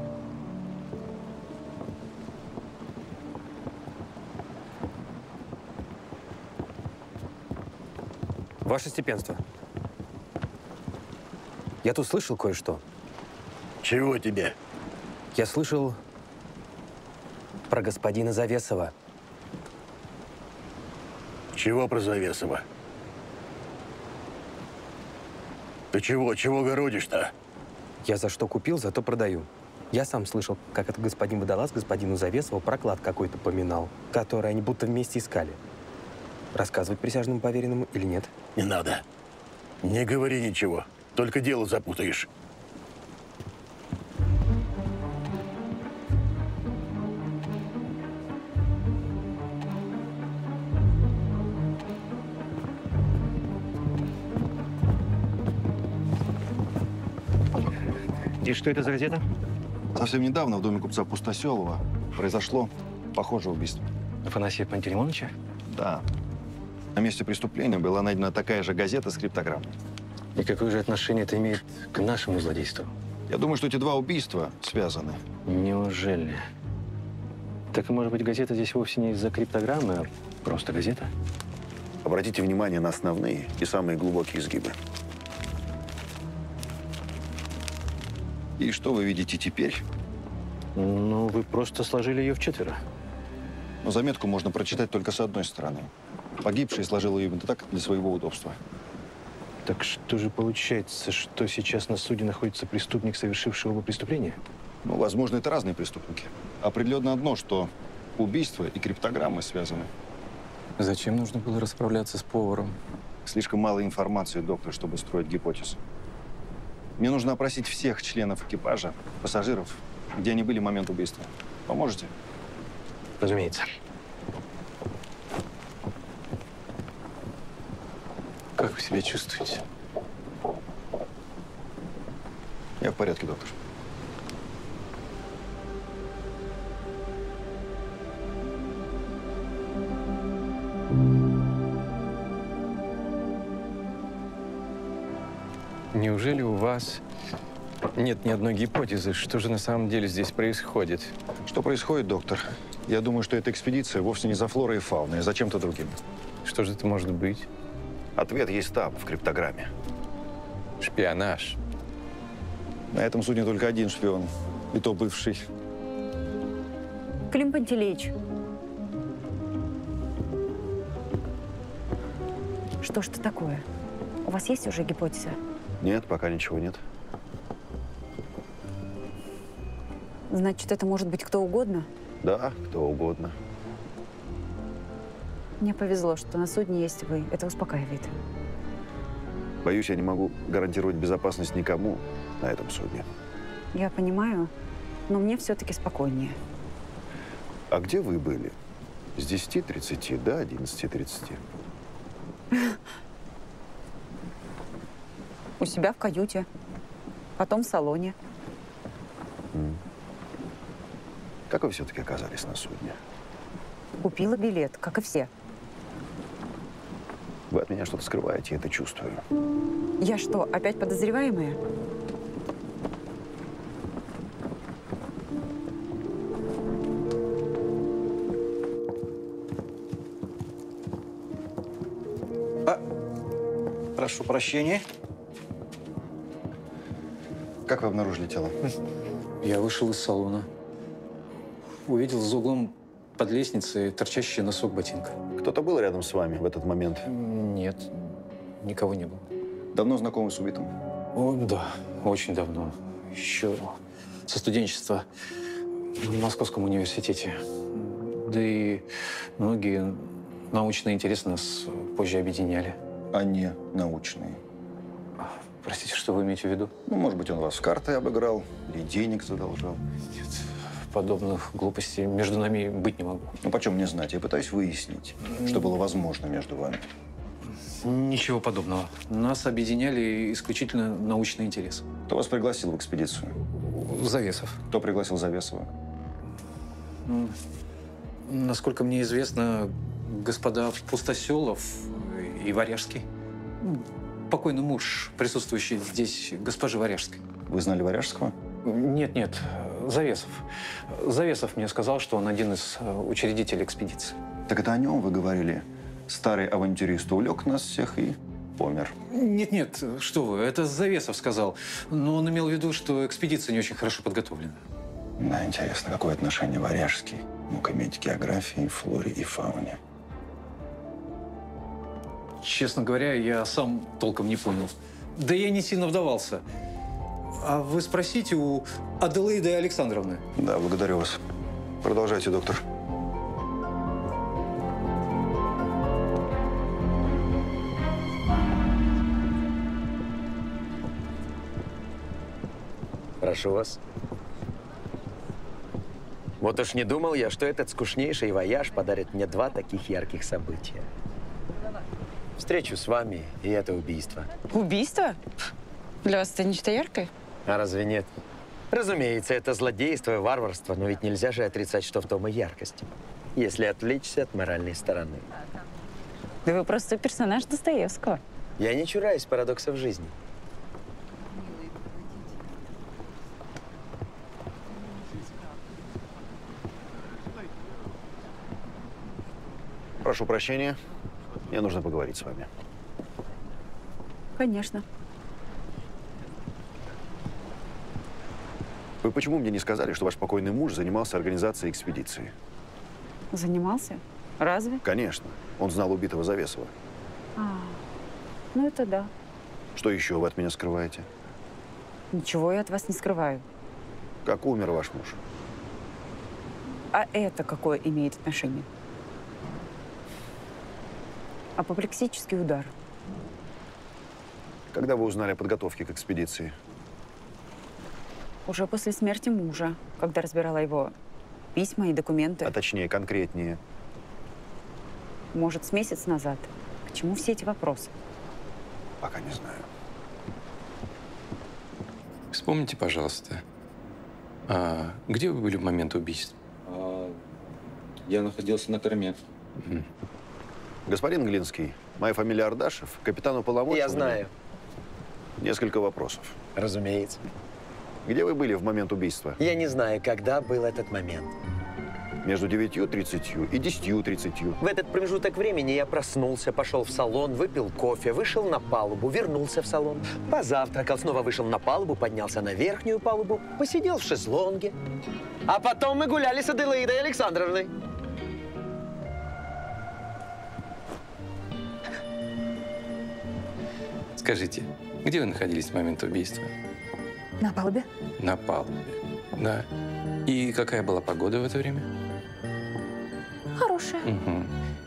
Speaker 22: Ваше степенство, я тут слышал кое-что.
Speaker 6: Чего тебе?
Speaker 22: Я слышал про господина Завесова.
Speaker 6: Чего про Завесова? Ты чего городишь-то?
Speaker 22: Я за что купил, зато продаю. Я сам слышал, как этот господин Водолаз господину Завесову проклад какой-то поминал, который они будто вместе искали. Рассказывать присяжному поверенному или нет?
Speaker 6: Не надо. Не говори ничего. Только дело запутаешь.
Speaker 2: И что это за газета? Совсем недавно в доме купца Пустоселова произошло похожее убийство.
Speaker 22: Афанасия Пантелеймоновича?
Speaker 2: Да.
Speaker 1: На месте преступления была найдена такая же газета с криптограммой.
Speaker 22: И какое же отношение это имеет к нашему злодейству?
Speaker 1: Я думаю, что эти два убийства связаны.
Speaker 22: Неужели? Так, может быть, газета здесь вовсе не из-за криптограммы, а просто газета?
Speaker 1: Обратите внимание на основные и самые глубокие изгибы. И что вы видите теперь?
Speaker 22: Ну, вы просто сложили ее вчетверо.
Speaker 1: Но заметку можно прочитать только с одной стороны. Погибший сложил ее именно так, для своего удобства.
Speaker 22: Так что же получается, что сейчас на суде находится преступник, совершивший оба преступления?
Speaker 1: Ну, возможно, это разные преступники. Определенно одно, что убийство и криптограммы связаны.
Speaker 14: Зачем нужно было расправляться с поваром?
Speaker 1: Слишком мало информации, доктор, чтобы строить гипотезы. Мне нужно опросить всех членов экипажа, пассажиров, где они были в момент убийства. Поможете?
Speaker 22: Разумеется.
Speaker 14: Как вы себя чувствуете?
Speaker 1: Я в порядке, доктор.
Speaker 14: Неужели у вас нет ни одной гипотезы, что же на самом деле здесь происходит?
Speaker 1: Что происходит, доктор? Я думаю, что эта экспедиция вовсе не за флорой и фауной, а за чем-то другим.
Speaker 14: Что же это может быть?
Speaker 1: Ответ есть там, в криптограмме.
Speaker 14: Шпионаж.
Speaker 1: На этом судне только один шпион, и то бывший.
Speaker 13: Клим Пантелеич. Что ж это такое? У вас есть уже гипотеза?
Speaker 1: Нет, пока ничего нет.
Speaker 13: Значит, это может быть кто угодно?
Speaker 1: Да, кто угодно.
Speaker 13: Мне повезло, что на судне есть вы. Это успокаивает.
Speaker 1: Боюсь, я не могу гарантировать безопасность никому на этом судне.
Speaker 13: Я понимаю, но мне все-таки спокойнее.
Speaker 1: А где вы были? С 10:30 до 11:30?
Speaker 13: У себя в каюте, потом в салоне.
Speaker 1: Как вы все-таки оказались на судне?
Speaker 13: Купила билет, как и все.
Speaker 1: Вы от меня что-то скрываете, я это чувствую.
Speaker 13: Я что, опять подозреваемая?
Speaker 9: Прошу прощения.
Speaker 1: Как вы обнаружили тело?
Speaker 19: Я вышел из салона. Увидел за углом под лестницей торчащий носок ботинка.
Speaker 1: Кто-то был рядом с вами в этот момент?
Speaker 19: Нет, никого не было.
Speaker 1: Давно знакомы с убитым?
Speaker 19: О, да, очень давно. Еще со студенчества в Московском университете. Да и многие научные интересы нас позже объединяли.
Speaker 1: А не научные?
Speaker 19: Простите, что вы имеете в виду?
Speaker 1: Ну, может быть, он вас в карты обыграл или денег задолжал?
Speaker 19: Нет, подобных глупостей между нами быть не могу.
Speaker 1: Ну, почем мне знать? Я пытаюсь выяснить, что было возможно между вами.
Speaker 19: Ничего подобного. Нас объединяли исключительно научный интерес.
Speaker 1: Кто вас пригласил в экспедицию?
Speaker 19: Завесов.
Speaker 1: Кто пригласил Завесова?
Speaker 19: Насколько мне известно, господа Пустоселов и Варяжский. Покойный муж, присутствующий здесь, госпожи Варяжской.
Speaker 1: Вы знали Варяжского?
Speaker 19: Нет, Завесов. Завесов мне сказал, что он один из учредителей экспедиции.
Speaker 1: Так это о нем вы говорили? Старый авантюрист увлек нас всех и помер.
Speaker 19: Нет, что вы, это Завесов сказал. Но он имел в виду, что экспедиция не очень хорошо подготовлена.
Speaker 1: Да, интересно, какое отношение Варяжский мог иметь к географии, флоре и фауне?
Speaker 19: Честно говоря, я сам толком не понял. Да я не сильно вдавался. А вы спросите у Аделаиды Александровны.
Speaker 1: Да, благодарю вас. Продолжайте, доктор.
Speaker 18: Прошу вас. Вот уж не думал я, что этот скучнейший вояж подарит мне два таких ярких события. Встречу с вами и это убийство.
Speaker 13: Убийство? Для вас это нечто яркое?
Speaker 18: А разве нет? Разумеется, это злодейство и варварство, но ведь нельзя же отрицать, что в том и яркость, если отвлечься от моральной стороны.
Speaker 13: Да вы просто персонаж Достоевского.
Speaker 18: Я не чураюсь парадоксов жизни.
Speaker 2: Прошу прощения. Мне нужно поговорить с вами.
Speaker 13: Конечно.
Speaker 2: Вы почему мне не сказали, что ваш покойный муж занимался организацией экспедиции?
Speaker 13: Занимался? Разве?
Speaker 2: Конечно. Он знал убитого Завесова.
Speaker 13: Ну это да.
Speaker 2: Что еще вы от меня скрываете?
Speaker 13: Ничего я от вас не скрываю.
Speaker 2: Как умер ваш муж?
Speaker 13: А это какое имеет отношение? Апоплексический удар.
Speaker 2: Когда вы узнали о подготовке к экспедиции?
Speaker 13: Уже после смерти мужа, когда разбирала его письма и документы.
Speaker 2: А точнее, конкретнее?
Speaker 13: Может, с месяц назад. К чему все эти вопросы?
Speaker 2: Пока не знаю.
Speaker 14: Вспомните, пожалуйста, где вы были в момент убийства?
Speaker 19: Я находился на корме.
Speaker 2: Господин Глинский, моя фамилия Ардашев, капитану полномочий.
Speaker 18: Я знаю.
Speaker 2: Несколько вопросов.
Speaker 18: Разумеется.
Speaker 2: Где вы были в момент убийства?
Speaker 18: Я не знаю, когда был этот момент.
Speaker 2: Между 9:30 и 10:30.
Speaker 18: В этот промежуток времени я проснулся, пошел в салон, выпил кофе, вышел на палубу, вернулся в салон, позавтракал, снова вышел на палубу, поднялся на верхнюю палубу, посидел в шезлонге. А потом мы гуляли с Аделаидой Александровной.
Speaker 14: Скажите, где вы находились в момент убийства?
Speaker 3: На палубе?
Speaker 14: На палубе, да. И какая была погода в это время?
Speaker 3: Хорошая.
Speaker 14: Угу.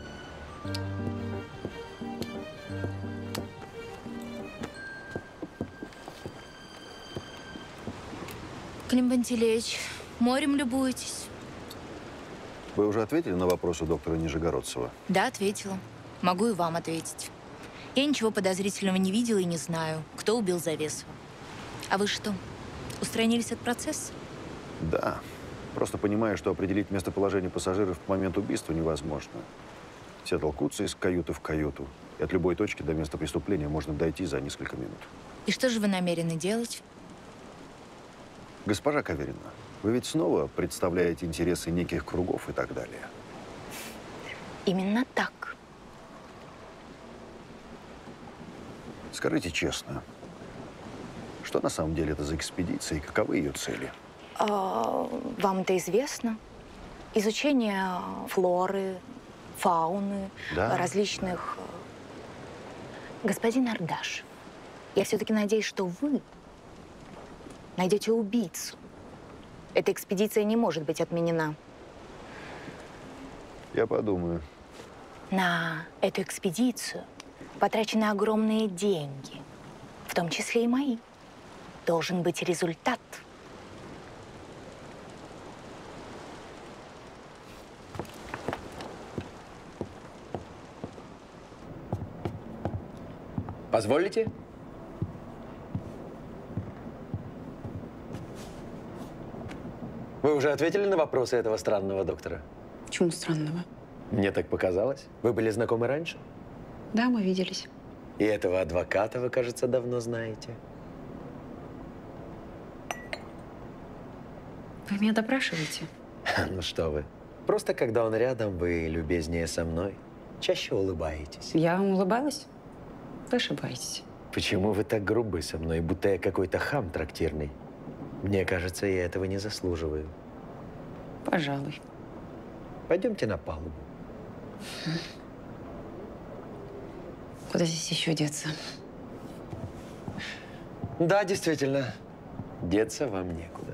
Speaker 17: Клим Пантелеич, морем любуетесь?
Speaker 2: Вы уже ответили на вопросы доктора Нижегородцева?
Speaker 17: Да, ответила. Могу и вам ответить. Я ничего подозрительного не видела и не знаю, кто убил Завесова. А вы что, устранились от процесса?
Speaker 2: Да. Просто понимаю, что определить местоположение пассажиров в момент убийства невозможно. Все толкутся из каюты в каюту. И от любой точки до места преступления можно дойти за несколько минут.
Speaker 17: И что же вы намерены делать?
Speaker 2: Госпожа Каверина, вы ведь снова представляете интересы неких кругов и так далее.
Speaker 3: Именно так.
Speaker 2: Скажите честно, что на самом деле это за экспедиция и каковы ее цели?
Speaker 3: Вам это известно? Изучение флоры, фауны,
Speaker 2: Да.
Speaker 3: различных... Господин Ардашев, я все-таки надеюсь, что вы найдете убийцу. Эта экспедиция не может быть отменена.
Speaker 2: Я подумаю.
Speaker 3: На эту экспедицию потрачены огромные деньги, в том числе и мои. Должен быть результат.
Speaker 18: Позволите? Вы уже ответили на вопросы этого странного доктора?
Speaker 13: Почему странного?
Speaker 18: Мне так показалось. Вы были знакомы раньше?
Speaker 13: Да, мы виделись.
Speaker 18: И этого адвоката вы, кажется, давно знаете.
Speaker 13: Вы меня допрашиваете?
Speaker 18: Ну что вы. Просто когда он рядом, вы любезнее со мной. Чаще улыбаетесь.
Speaker 13: Я вам улыбалась? Вы ошибаетесь.
Speaker 18: Почему вы так грубы со мной, будто я какой-то хам трактирный? Мне кажется, я этого не заслуживаю.
Speaker 13: Пожалуй.
Speaker 18: Пойдемте на палубу.
Speaker 13: Куда здесь еще деться?
Speaker 18: Да, действительно. Деться вам некуда.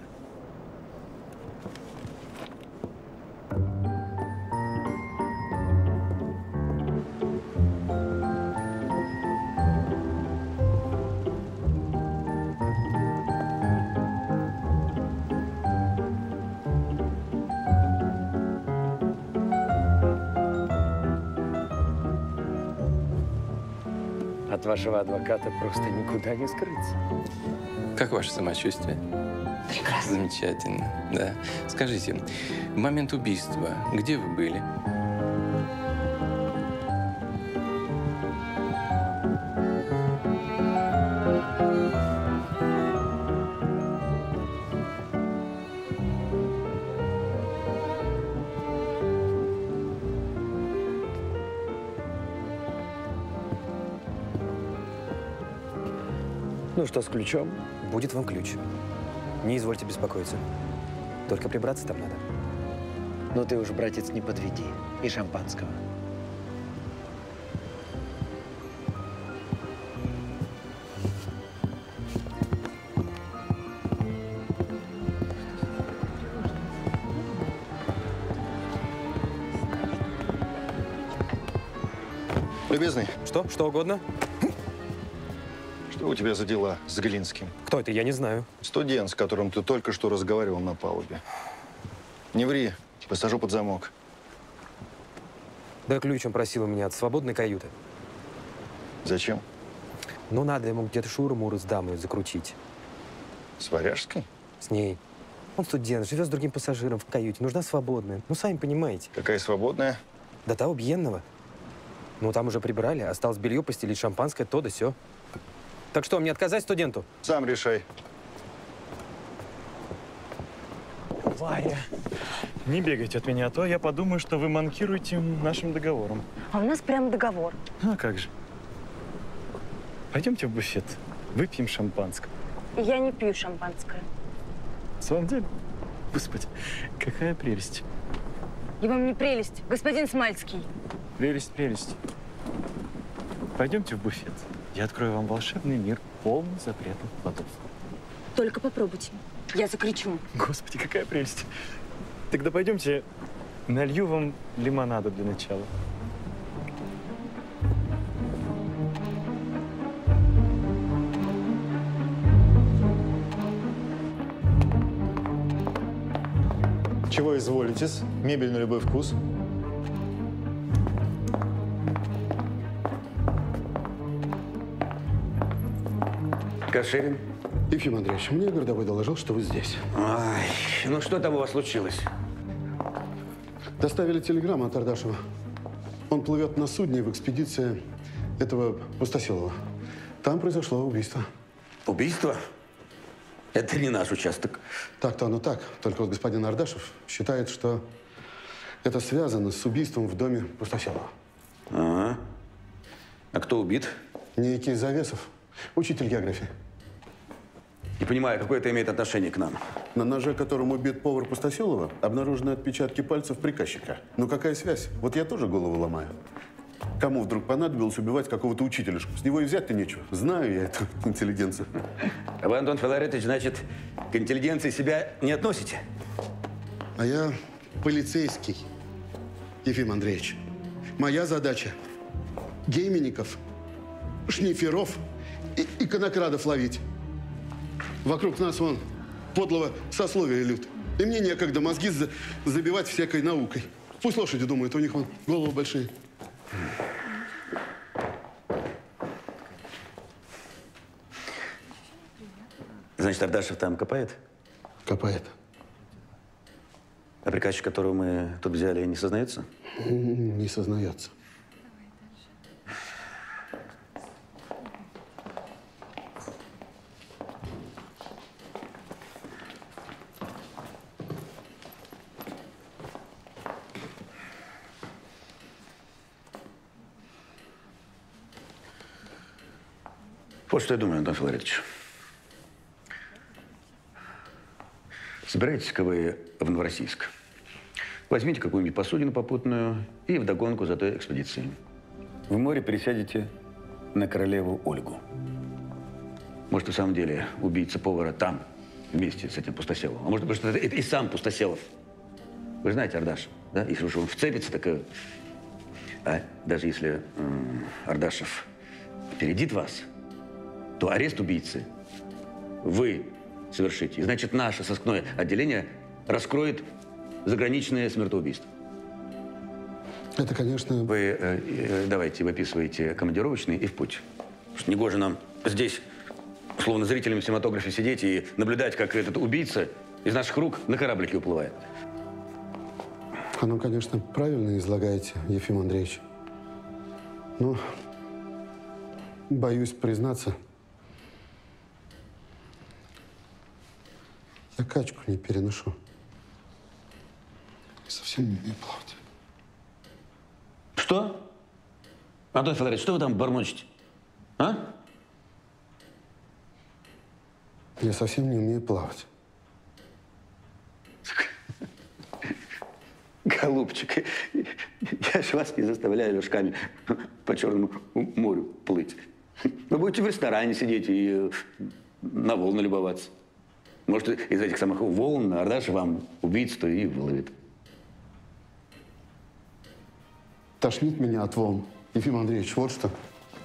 Speaker 18: От вашего адвоката просто никуда не скрыться.
Speaker 14: Как ваше самочувствие?
Speaker 3: Прекрасно.
Speaker 14: Замечательно, да. Скажите, в момент убийства где вы были?
Speaker 18: Ну что с ключом?
Speaker 22: Будет вам ключ. Не извольте беспокоиться. Только прибраться там надо.
Speaker 18: Ну ты уж, братец, не подведи. И шампанского.
Speaker 1: Любезный.
Speaker 22: Что? Что угодно?
Speaker 1: Что у тебя за дела с Глинским?
Speaker 22: Кто это? Я не знаю.
Speaker 1: Студент, с которым ты только что разговаривал на палубе. Не ври, посажу под замок.
Speaker 22: Да ключ он просил у меня от свободной каюты.
Speaker 1: Зачем?
Speaker 22: Ну, надо ему где-то шуру-муру с дамой закрутить.
Speaker 1: С Варяжской?
Speaker 22: С ней. Он студент, живет с другим пассажиром в каюте. Нужна свободная. Ну, сами понимаете.
Speaker 1: Какая свободная?
Speaker 22: Да того бьенного. Ну, там уже прибрали. Осталось белье постелить, шампанское, то да сё. Так что, мне отказать студенту?
Speaker 1: Сам решай.
Speaker 20: Варя, не бегайте от меня, а то я подумаю, что вы манкируете нашим договором.
Speaker 3: А у нас прям договор.
Speaker 20: А как же. Пойдемте в буфет, выпьем шампанское.
Speaker 3: Я не пью шампанское.
Speaker 20: В самом деле? Господи, какая прелесть.
Speaker 3: И вам не прелесть, господин Смальский.
Speaker 20: Прелесть, прелесть. Пойдемте в буфет. Я открою вам волшебный мир, полный запретных плодов.
Speaker 3: Только попробуйте. Я закричу.
Speaker 20: Господи, какая прелесть. Тогда пойдемте, налью вам лимонаду для начала.
Speaker 10: Чего изволитесь? Мебель на любой вкус.
Speaker 16: Каширин? Ефим Андреевич, мне городовой доложил, что вы здесь.
Speaker 8: Ай, ну что там у вас случилось?
Speaker 16: Доставили телеграмму от Ардашева. Он плывет на судне в экспедиции этого Пустоселова. Там произошло убийство.
Speaker 8: Убийство? Это не наш участок.
Speaker 16: Так-то оно так. Только вот господин Ардашев считает, что это связано с убийством в доме Пустоселова.
Speaker 8: Ага. А кто убит?
Speaker 16: Некий Завесов, учитель географии.
Speaker 8: Не понимаю, какое это имеет отношение к нам.
Speaker 16: На ноже, которым убит повар Пустоселова, обнаружены отпечатки пальцев приказчика. Ну какая связь? Вот я тоже голову ломаю. Кому вдруг понадобилось убивать какого-то учителюшку? С него и взять-то нечего. Знаю я эту интеллигенцию.
Speaker 8: А вы, Антон Филаретович, значит, к интеллигенции себя не относите?
Speaker 16: А я полицейский, Ефим Андреевич. Моя задача – гейменников, шниферов и иконокрадов ловить. Вокруг нас, вон, подлого сословия лют. И мне некогда мозги забивать всякой наукой. Пусть лошади думают, у них вон головы большие.
Speaker 8: Значит, Ардашев там копает?
Speaker 16: Копает.
Speaker 8: А приказчик, которого мы тут взяли, не сознается?
Speaker 16: Не сознается.
Speaker 8: Вот что я думаю, Антон Филаретович. Собираетесь-ка вы в Новороссийск. Возьмите какую-нибудь посудину попутную и вдогонку за той экспедицией. В море пересядете на королеву Ольгу. Может, в самом деле убийца повара там, вместе с этим Пустоселовым. А может быть, это и сам Пустоселов. Вы же знаете Ардашев, да? Если уж он вцепится, так... А даже если Ардашев опередит вас, то арест убийцы вы совершите. И значит, наше сыскное отделение раскроет заграничное смертоубийство.
Speaker 16: Это, конечно...
Speaker 8: Вы давайте выписывайте командировочные и в путь. Потому что негоже нам здесь, словно зрителями в синематографе, сидеть и наблюдать, как этот убийца из наших рук на кораблике уплывает.
Speaker 16: Вы нам, конечно, правильно излагаете, Ефим Андреевич. Но, боюсь признаться, я качку не переношу. И совсем не умею плавать.
Speaker 8: Что? Антон Филаретович, что вы там бормочете? А?
Speaker 16: Я совсем не умею плавать.
Speaker 8: Голубчик, я же вас не заставляю лёжками по Черному морю плыть. Вы будете в ресторане сидеть и на волны любоваться. Может, из этих самых волн Ардаш вам убийцу и выловит.
Speaker 16: Тошнит меня от волн. Ефим Андреевич, вот что.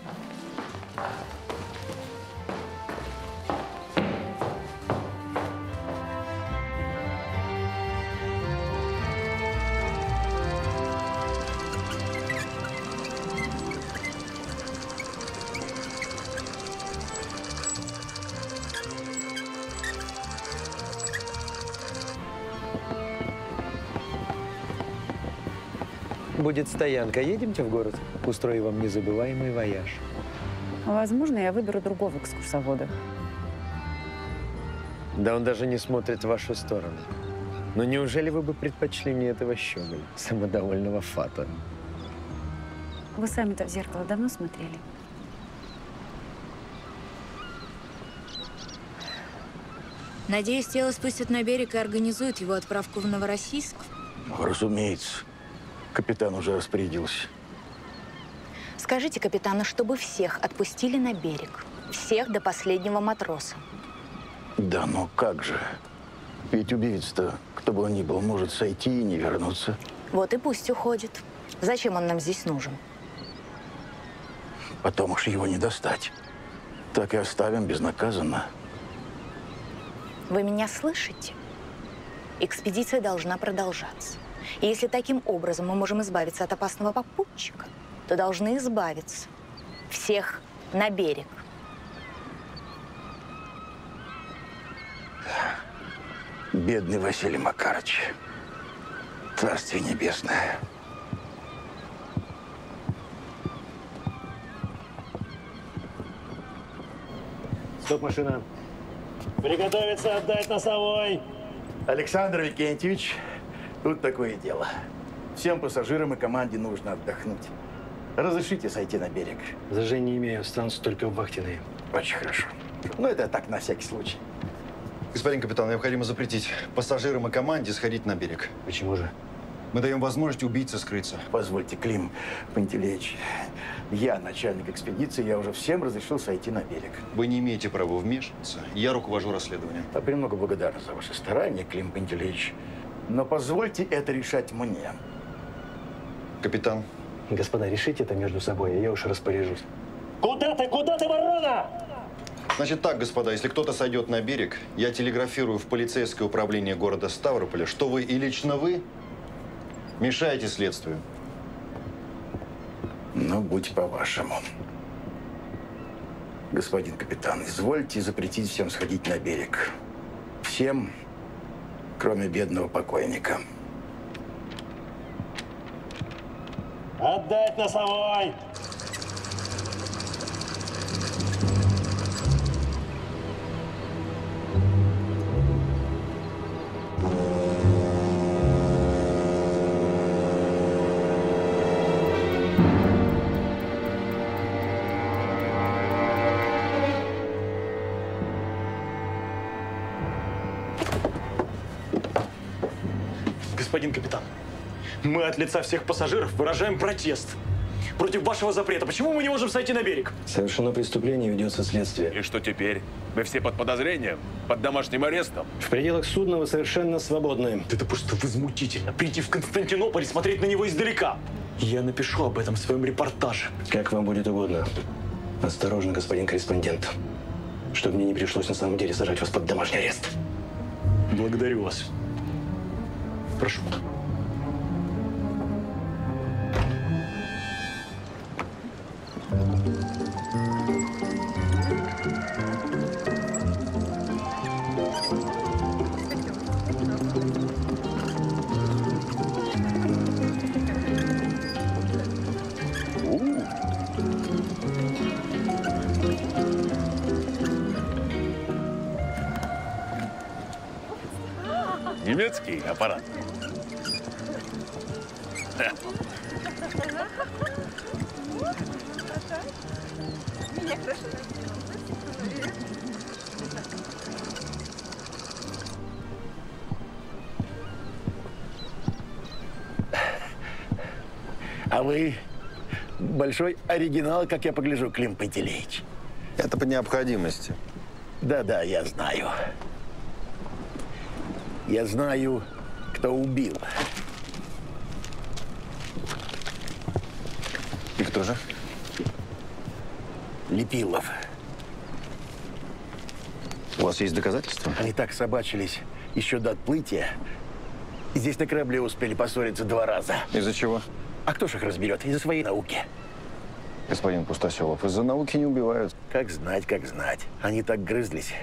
Speaker 18: Будет стоянка. Едемте в город. Устрою вам незабываемый вояж.
Speaker 13: Возможно, я выберу другого экскурсовода.
Speaker 18: Да он даже не смотрит в вашу сторону. Но неужели вы бы предпочли мне этого щеголя, самодовольного фата?
Speaker 13: Вы сами-то в зеркало давно смотрели?
Speaker 17: Надеюсь, тело спустят на берег и организуют его отправку в Новороссийск?
Speaker 9: Разумеется. Капитан уже распорядился.
Speaker 3: Скажите капитану, чтобы всех отпустили на берег. Всех до последнего матроса.
Speaker 9: Да ну как же. Ведь убивец-то, кто бы он ни был, может сойти и не вернуться.
Speaker 3: Вот и пусть уходит. Зачем он нам здесь нужен?
Speaker 9: Потом уж его не достать. Так и оставим безнаказанно.
Speaker 3: Вы меня слышите? Экспедиция должна продолжаться. И если таким образом мы можем избавиться от опасного попутчика, то должны избавиться. Всех на берег.
Speaker 9: Бедный Василий Макарыч. Царствие небесное.
Speaker 11: Стоп, машина. Приготовиться отдать носовой.
Speaker 9: Александр Викентьевич, тут такое дело. Всем пассажирам и команде нужно отдохнуть. Разрешите сойти на берег?
Speaker 11: Возражений не имею, останутся только в вахтенные.
Speaker 9: Очень хорошо. Ну, это так, на всякий случай.
Speaker 1: Господин капитан, необходимо запретить пассажирам и команде сходить на берег.
Speaker 11: Почему же?
Speaker 1: Мы даем возможность убийце скрыться.
Speaker 9: Позвольте, Клим Пантелеич. Я начальник экспедиции, я уже всем разрешил сойти на берег.
Speaker 1: Вы не имеете права вмешиваться. Я руковожу расследованием.
Speaker 9: Я премного благодарен за ваши старания, Клим Пантелеич. Но позвольте это решать мне.
Speaker 1: Капитан.
Speaker 11: Господа, решите это между собой, а я уж распоряжусь. Куда ты, ворона?
Speaker 1: Значит так, господа, если кто-то сойдет на берег, я телеграфирую в полицейское управление города Ставрополя, что вы и лично вы мешаете следствию.
Speaker 9: Ну, будь по-вашему. Господин капитан, извольте запретить всем сходить на берег. Всем, кроме бедного покойника.
Speaker 11: Отдать носовой!
Speaker 20: Господин капитан, мы от лица всех пассажиров выражаем протест против вашего запрета. Почему мы не можем сойти на берег?
Speaker 11: Совершено преступление, ведется следствие.
Speaker 21: И что теперь? Вы все под подозрением? Под домашним арестом?
Speaker 11: В пределах судна вы совершенно свободны.
Speaker 20: Это просто возмутительно. Прийти в Константинополь и смотреть на него издалека. Я напишу об этом в своем репортаже.
Speaker 11: Как вам будет угодно. Осторожно, господин корреспондент. Чтобы мне не пришлось на самом деле сажать вас под домашний арест.
Speaker 20: Благодарю вас. Прошу.
Speaker 21: Немецкий аппарат.
Speaker 6: А вы большой оригинал, как я погляжу, Клим Пантелеич.
Speaker 2: Это по необходимости.
Speaker 6: Да-да, я знаю. Я знаю, кто убил.
Speaker 2: И кто же?
Speaker 6: Лепилов.
Speaker 2: У вас есть доказательства?
Speaker 6: Они так собачились еще до отплытия. И здесь на корабле успели поссориться 2 раза.
Speaker 2: Из-за чего?
Speaker 6: А кто ж их разберет? Из-за своей науки.
Speaker 2: Господин Пустоселов, из-за науки не убивают.
Speaker 6: Как знать, как знать. Они так грызлись.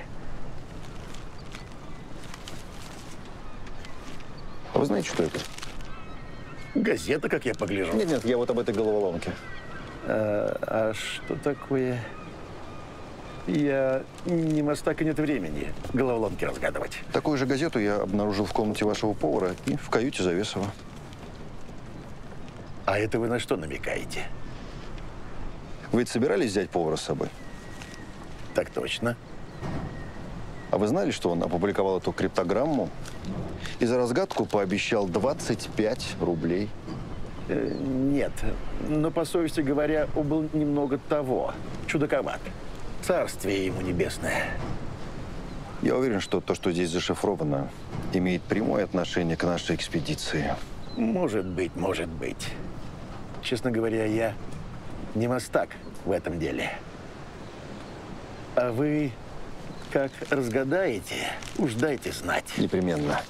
Speaker 2: А вы знаете, что это?
Speaker 6: Газета, как я погляжу.
Speaker 2: Нет, я вот об этой головоломке.
Speaker 6: А что такое? Я не мастак и нет времени головоломки разгадывать.
Speaker 2: Такую же газету я обнаружил в комнате вашего повара и в каюте Завесова.
Speaker 6: А это вы на что намекаете?
Speaker 2: Вы ведь собирались взять повара с собой?
Speaker 6: Так точно.
Speaker 2: А вы знали, что он опубликовал эту криптограмму и за разгадку пообещал 25 рублей?
Speaker 6: Нет, но по совести говоря, он был немного того, чудаковат. Царствие ему небесное.
Speaker 2: Я уверен, что то, что здесь зашифровано, имеет прямое отношение к нашей экспедиции.
Speaker 6: Может быть, может быть. Честно говоря, я не мастак в этом деле. А вы как разгадаете, уж дайте знать.
Speaker 2: Непременно.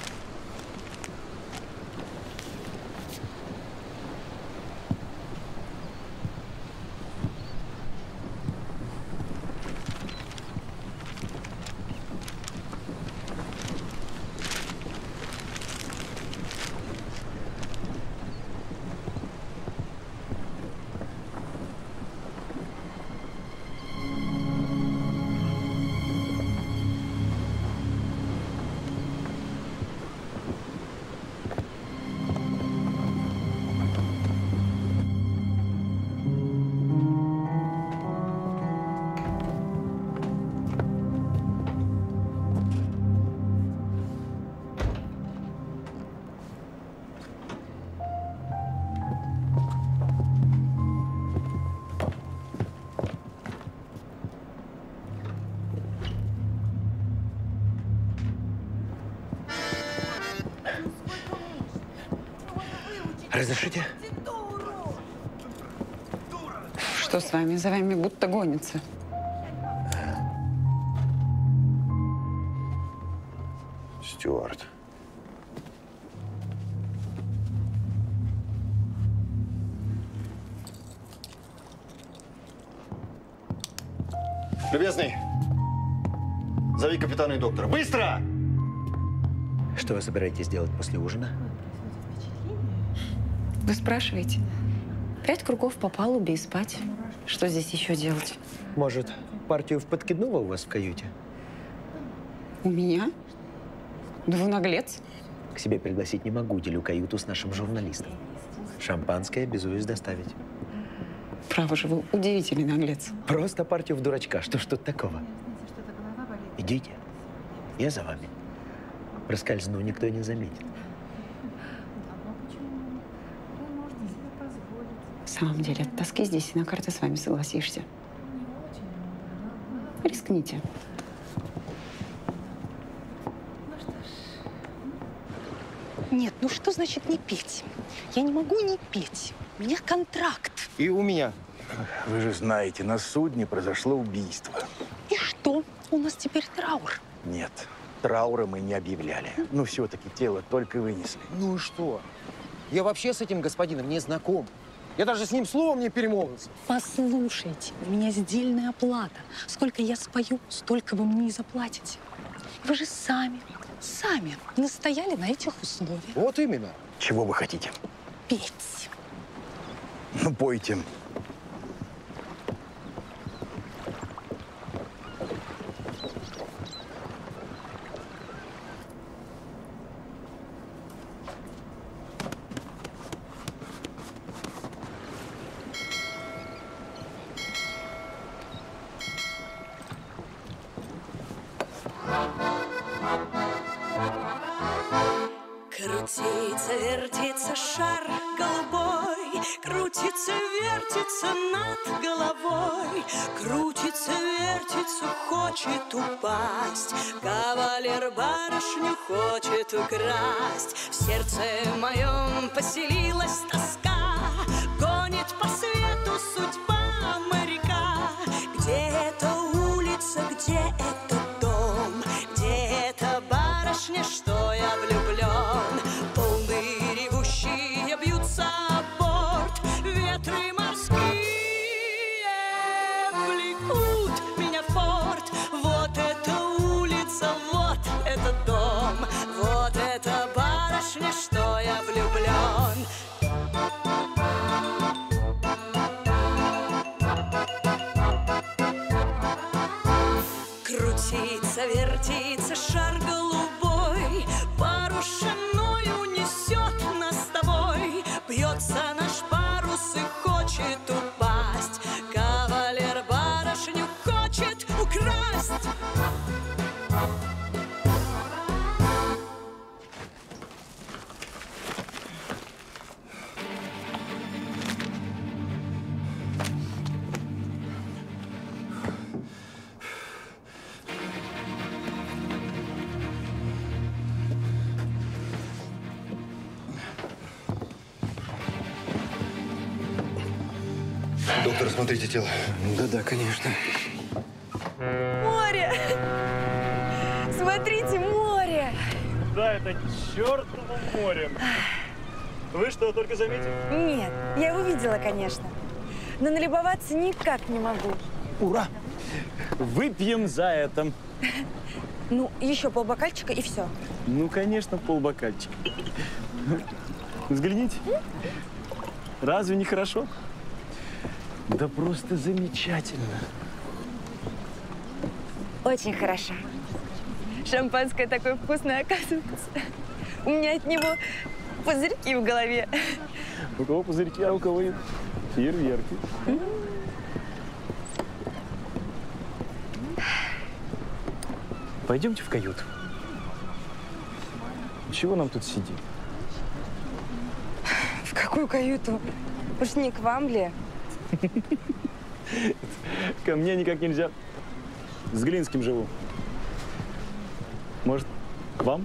Speaker 18: Разрешите?
Speaker 13: Что с вами? За вами будто гонится.
Speaker 2: Стюарт.
Speaker 12: Любезный, зови капитана и доктора. Быстро!
Speaker 18: Что вы собираетесь делать после ужина?
Speaker 13: Вы спрашиваете? 5 кругов по палубе и спать. Что здесь еще делать?
Speaker 18: Может, партию в подкидного у вас в каюте?
Speaker 13: У меня? Да вы наглец.
Speaker 18: К себе пригласить не могу, делю каюту с нашим журналистом. Шампанское обязуюсь доставить.
Speaker 13: Право же, вы удивительный наглец.
Speaker 18: Просто партию в дурачка. Что ж тут такого? Идите. Я за вами. Проскользну, никто не заметит.
Speaker 13: В самом деле, от тоски здесь и на карты с вами согласишься. Рискните.
Speaker 15: Нет, ну что значит не петь? Я не могу не петь. У меня контракт.
Speaker 9: И у меня. Вы же знаете, на судне произошло убийство.
Speaker 15: И что? У нас теперь траур.
Speaker 9: Нет, траура мы не объявляли. Но все-таки тело только вынесли.
Speaker 23: Ну и что? Я вообще с этим господином не знаком. Я даже с ним словом не перемолвился.
Speaker 15: Послушайте, у меня сдельная оплата. Сколько я спою, столько вы мне и заплатите. Вы же сами настояли на этих условиях.
Speaker 23: Вот именно.
Speaker 9: Чего вы хотите?
Speaker 15: Петь.
Speaker 9: Ну, пойте.
Speaker 24: Крутится, вертится шар голубой,
Speaker 4: крутится, вертится над головой, крутится, вертится, хочет упасть. Кавалер барышню хочет украсть. В сердце моем поселилась тоска, гонит по свету судьба моряка. Где эта улица, где этот дом, где эта барышня, что я влюблен? Волны ревущие бьются о борт, ветры морские влекут меня в порт. Вот эта улица, вот этот дом, вот эта барышня, что я влюблен. Крутится, вертится шар голубой, парушиной унесет нас с тобой. Бьется наш парус и хочет упасть. Кавалер барышню хочет украсть.
Speaker 1: Доктор, смотрите тело.
Speaker 22: Да-да, конечно.
Speaker 5: Море! Смотрите, море!
Speaker 20: Да, это чертово море. Вы что, только заметили?
Speaker 5: Нет, я его видела, конечно. Но налюбоваться никак не могу.
Speaker 20: Ура! Выпьем за это.
Speaker 5: Ну, еще полбокальчика и все.
Speaker 20: Ну, конечно, полбокальчика. Взгляните. Разве не хорошо? Да просто замечательно.
Speaker 5: Очень хорошо. Шампанское такое вкусное, оказывается. У меня от него пузырьки в голове.
Speaker 20: У кого пузырьки, а у кого и фейерверки. Пойдемте в каюту. Чего нам тут сидеть?
Speaker 5: В какую каюту? Уж не к вам ли?
Speaker 20: Ко мне никак нельзя. С Глинским живу. Может, к вам?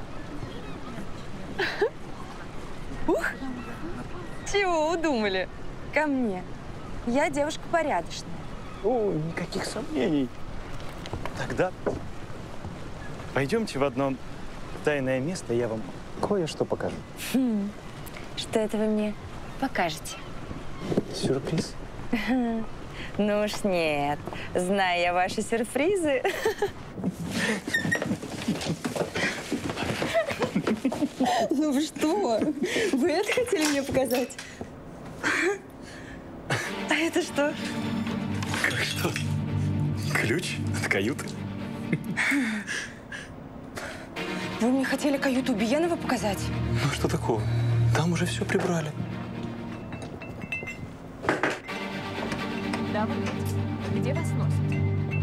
Speaker 5: Ух! Чего удумали? Ко мне. Я девушка порядочная.
Speaker 20: О, никаких сомнений. Тогда пойдемте в одно тайное место, я вам кое-что покажу.
Speaker 5: Что это вы мне покажете?
Speaker 20: Сюрприз.
Speaker 5: Ну уж нет. Знаю я ваши сюрпризы. Ну вы что? Вы это хотели мне показать? А это что?
Speaker 20: Как что? Ключ от каюты.
Speaker 5: Вы мне хотели каюту Убиенова показать?
Speaker 22: Ну что такого? Там уже все прибрали.
Speaker 17: Да, где вас носит?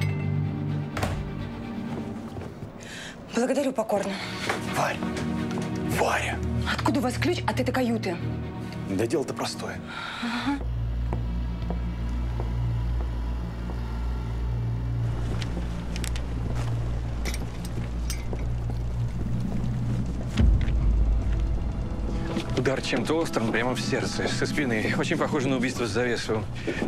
Speaker 5: Благодарю покорно.
Speaker 20: Варя! Варя!
Speaker 5: Откуда у вас ключ от этой каюты?
Speaker 20: Да дело-то простое.
Speaker 5: Ага.
Speaker 14: Удар чем-то острым прямо в сердце, со спины. Очень похоже на убийство с Завесовым.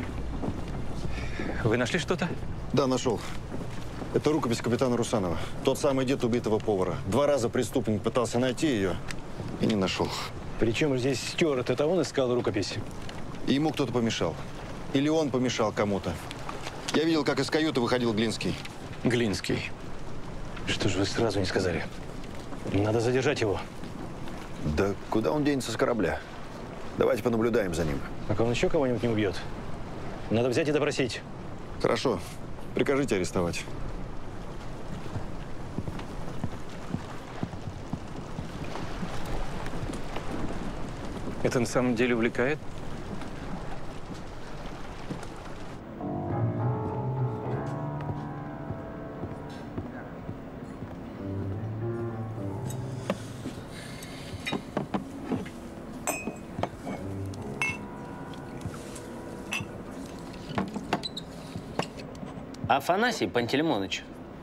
Speaker 14: Вы нашли что-то?
Speaker 1: Да, нашел. Это рукопись капитана Русанова. Тот самый дед убитого повара. 2 раза преступник пытался найти ее и не нашел.
Speaker 11: Причем здесь Стюарт? Это он искал рукопись?
Speaker 1: И ему кто-то помешал. Или он помешал кому-то. Я видел, как из каюты выходил Глинский.
Speaker 11: Глинский. Что же вы сразу не сказали? Надо задержать его.
Speaker 2: Да куда он денется с корабля? Давайте понаблюдаем за ним.
Speaker 11: Так он еще кого-нибудь не убьет? Надо взять и допросить.
Speaker 1: Хорошо. Прикажите арестовать.
Speaker 14: Это на самом деле увлекает?
Speaker 7: Афанасий Пантелеймоныч.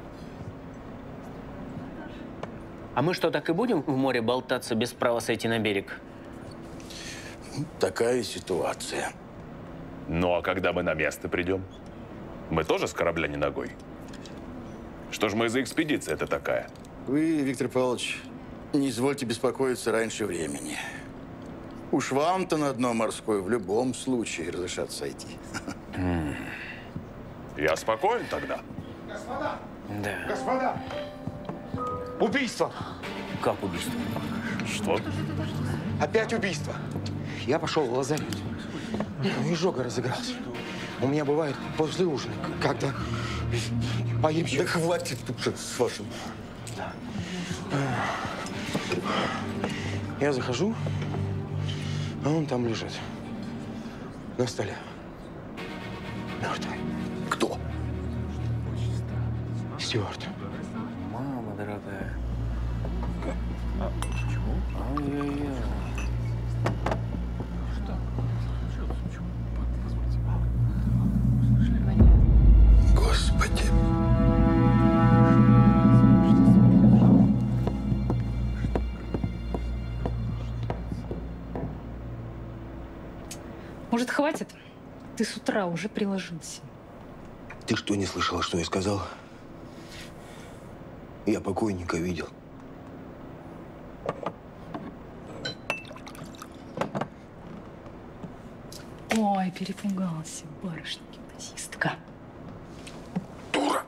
Speaker 7: А мы что, так и будем в море болтаться без права сойти на берег?
Speaker 6: Такая ситуация.
Speaker 21: Ну, а когда мы на место придем? Мы тоже с корабля не ногой? Что ж мы за экспедиция это такая?
Speaker 6: Вы, Виктор Павлович, не извольте беспокоиться раньше времени. Уж вам-то на дно морское в любом случае разрешат сойти.
Speaker 21: Я спокоен тогда.
Speaker 10: Господа!
Speaker 7: Да.
Speaker 10: Господа! Убийство!
Speaker 7: Как убийство?
Speaker 21: Что?
Speaker 10: Опять убийство. Я пошел в лазарет. Изжога разыгрался. У меня бывает после ужина, когда поемщик...
Speaker 6: Да хватит тут с вашим.
Speaker 10: Я захожу, а он там лежит. На столе. Мертвый.
Speaker 6: Кто?
Speaker 10: Стюарт.
Speaker 7: Мама дорогая. Ай-яй-яй.
Speaker 6: Господи.
Speaker 15: Может, хватит? Ты с утра уже приложился.
Speaker 10: Ты что, не слышала, что я сказал? Я покойника видел.
Speaker 15: Ой, перепугался, барышня-гимназистка.
Speaker 10: Дура!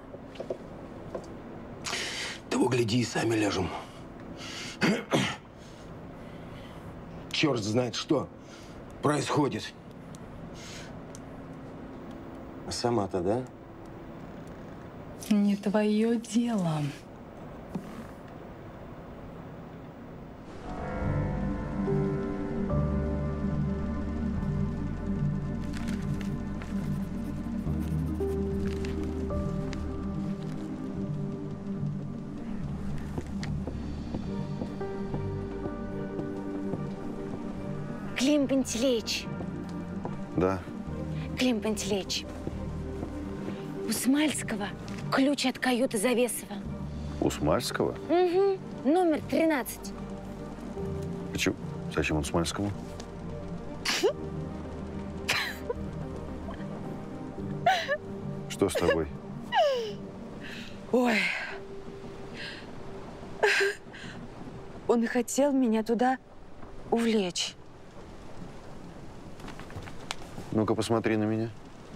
Speaker 10: Того гляди, и сами ляжем. Черт знает, что происходит. А сама-то, да?
Speaker 15: Не твое дело.
Speaker 3: Клим Пантелеич.
Speaker 1: Да.
Speaker 3: Клим Пантелеич. У Смальского ключ от каюты Завесова.
Speaker 1: У Смальского?
Speaker 3: Угу. Номер 13.
Speaker 1: Почему? Зачем он Смальскому? Что с тобой?
Speaker 5: Ой. Он и хотел меня туда увлечь.
Speaker 1: Ну-ка, посмотри на меня.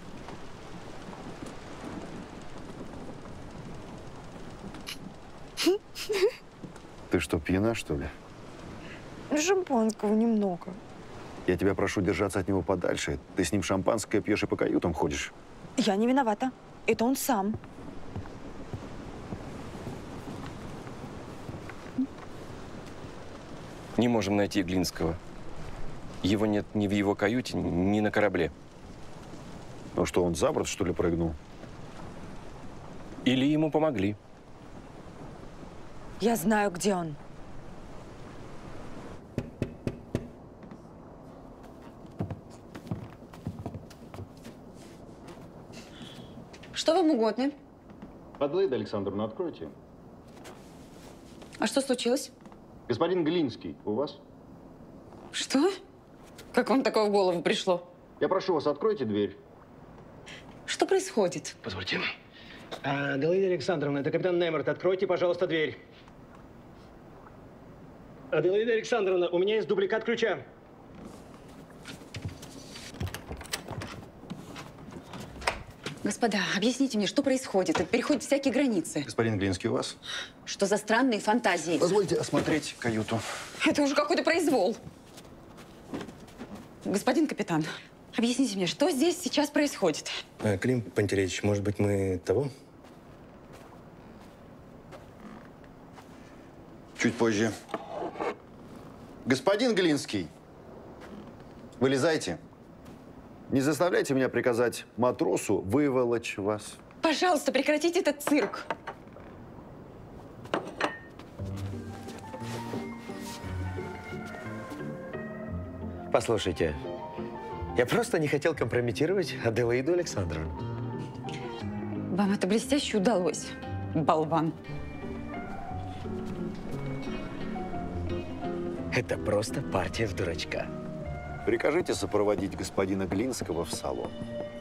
Speaker 1: Ты что, пьяна, что ли?
Speaker 5: Шампанского немного.
Speaker 1: Я тебя прошу держаться от него подальше. Ты с ним шампанское пьешь и по каютам ходишь.
Speaker 5: Я не виновата. Это он сам.
Speaker 22: Не можем найти Глинского. Его нет ни в его каюте, ни на корабле.
Speaker 1: Ну что, он за борт, что ли, прыгнул?
Speaker 22: Или ему помогли.
Speaker 5: Я знаю, где он.
Speaker 13: Что вам угодно?
Speaker 2: Аделаида Александровна, откройте.
Speaker 13: А что случилось?
Speaker 2: Господин Глинский у вас?
Speaker 13: Что? Как вам такое в голову пришло?
Speaker 2: Я прошу вас, откройте дверь.
Speaker 13: Что происходит?
Speaker 11: Позвольте. Аделаида Александровна, это капитан Немерт. Откройте, пожалуйста, дверь. Аделаида Александровна, у меня есть дубликат ключа.
Speaker 13: Господа, объясните мне, что происходит? Это переходит всякие границы.
Speaker 2: Господин Глинский у вас?
Speaker 13: Что за странные фантазии?
Speaker 1: Позвольте осмотреть каюту.
Speaker 13: Это уже какой-то произвол. Господин капитан, объясните мне, что здесь сейчас происходит?
Speaker 10: Клим Пантелеич, может быть, мы того?
Speaker 2: Чуть позже. Господин Глинский, вылезайте.
Speaker 1: Не заставляйте меня приказать матросу выволочь вас.
Speaker 13: Пожалуйста, прекратите этот цирк.
Speaker 18: Послушайте, я просто не хотел компрометировать Аделаиду Александровну.
Speaker 13: Вам это блестяще удалось, болван.
Speaker 18: Это просто партия в дурачка.
Speaker 2: Прикажите сопроводить господина Глинского в салон.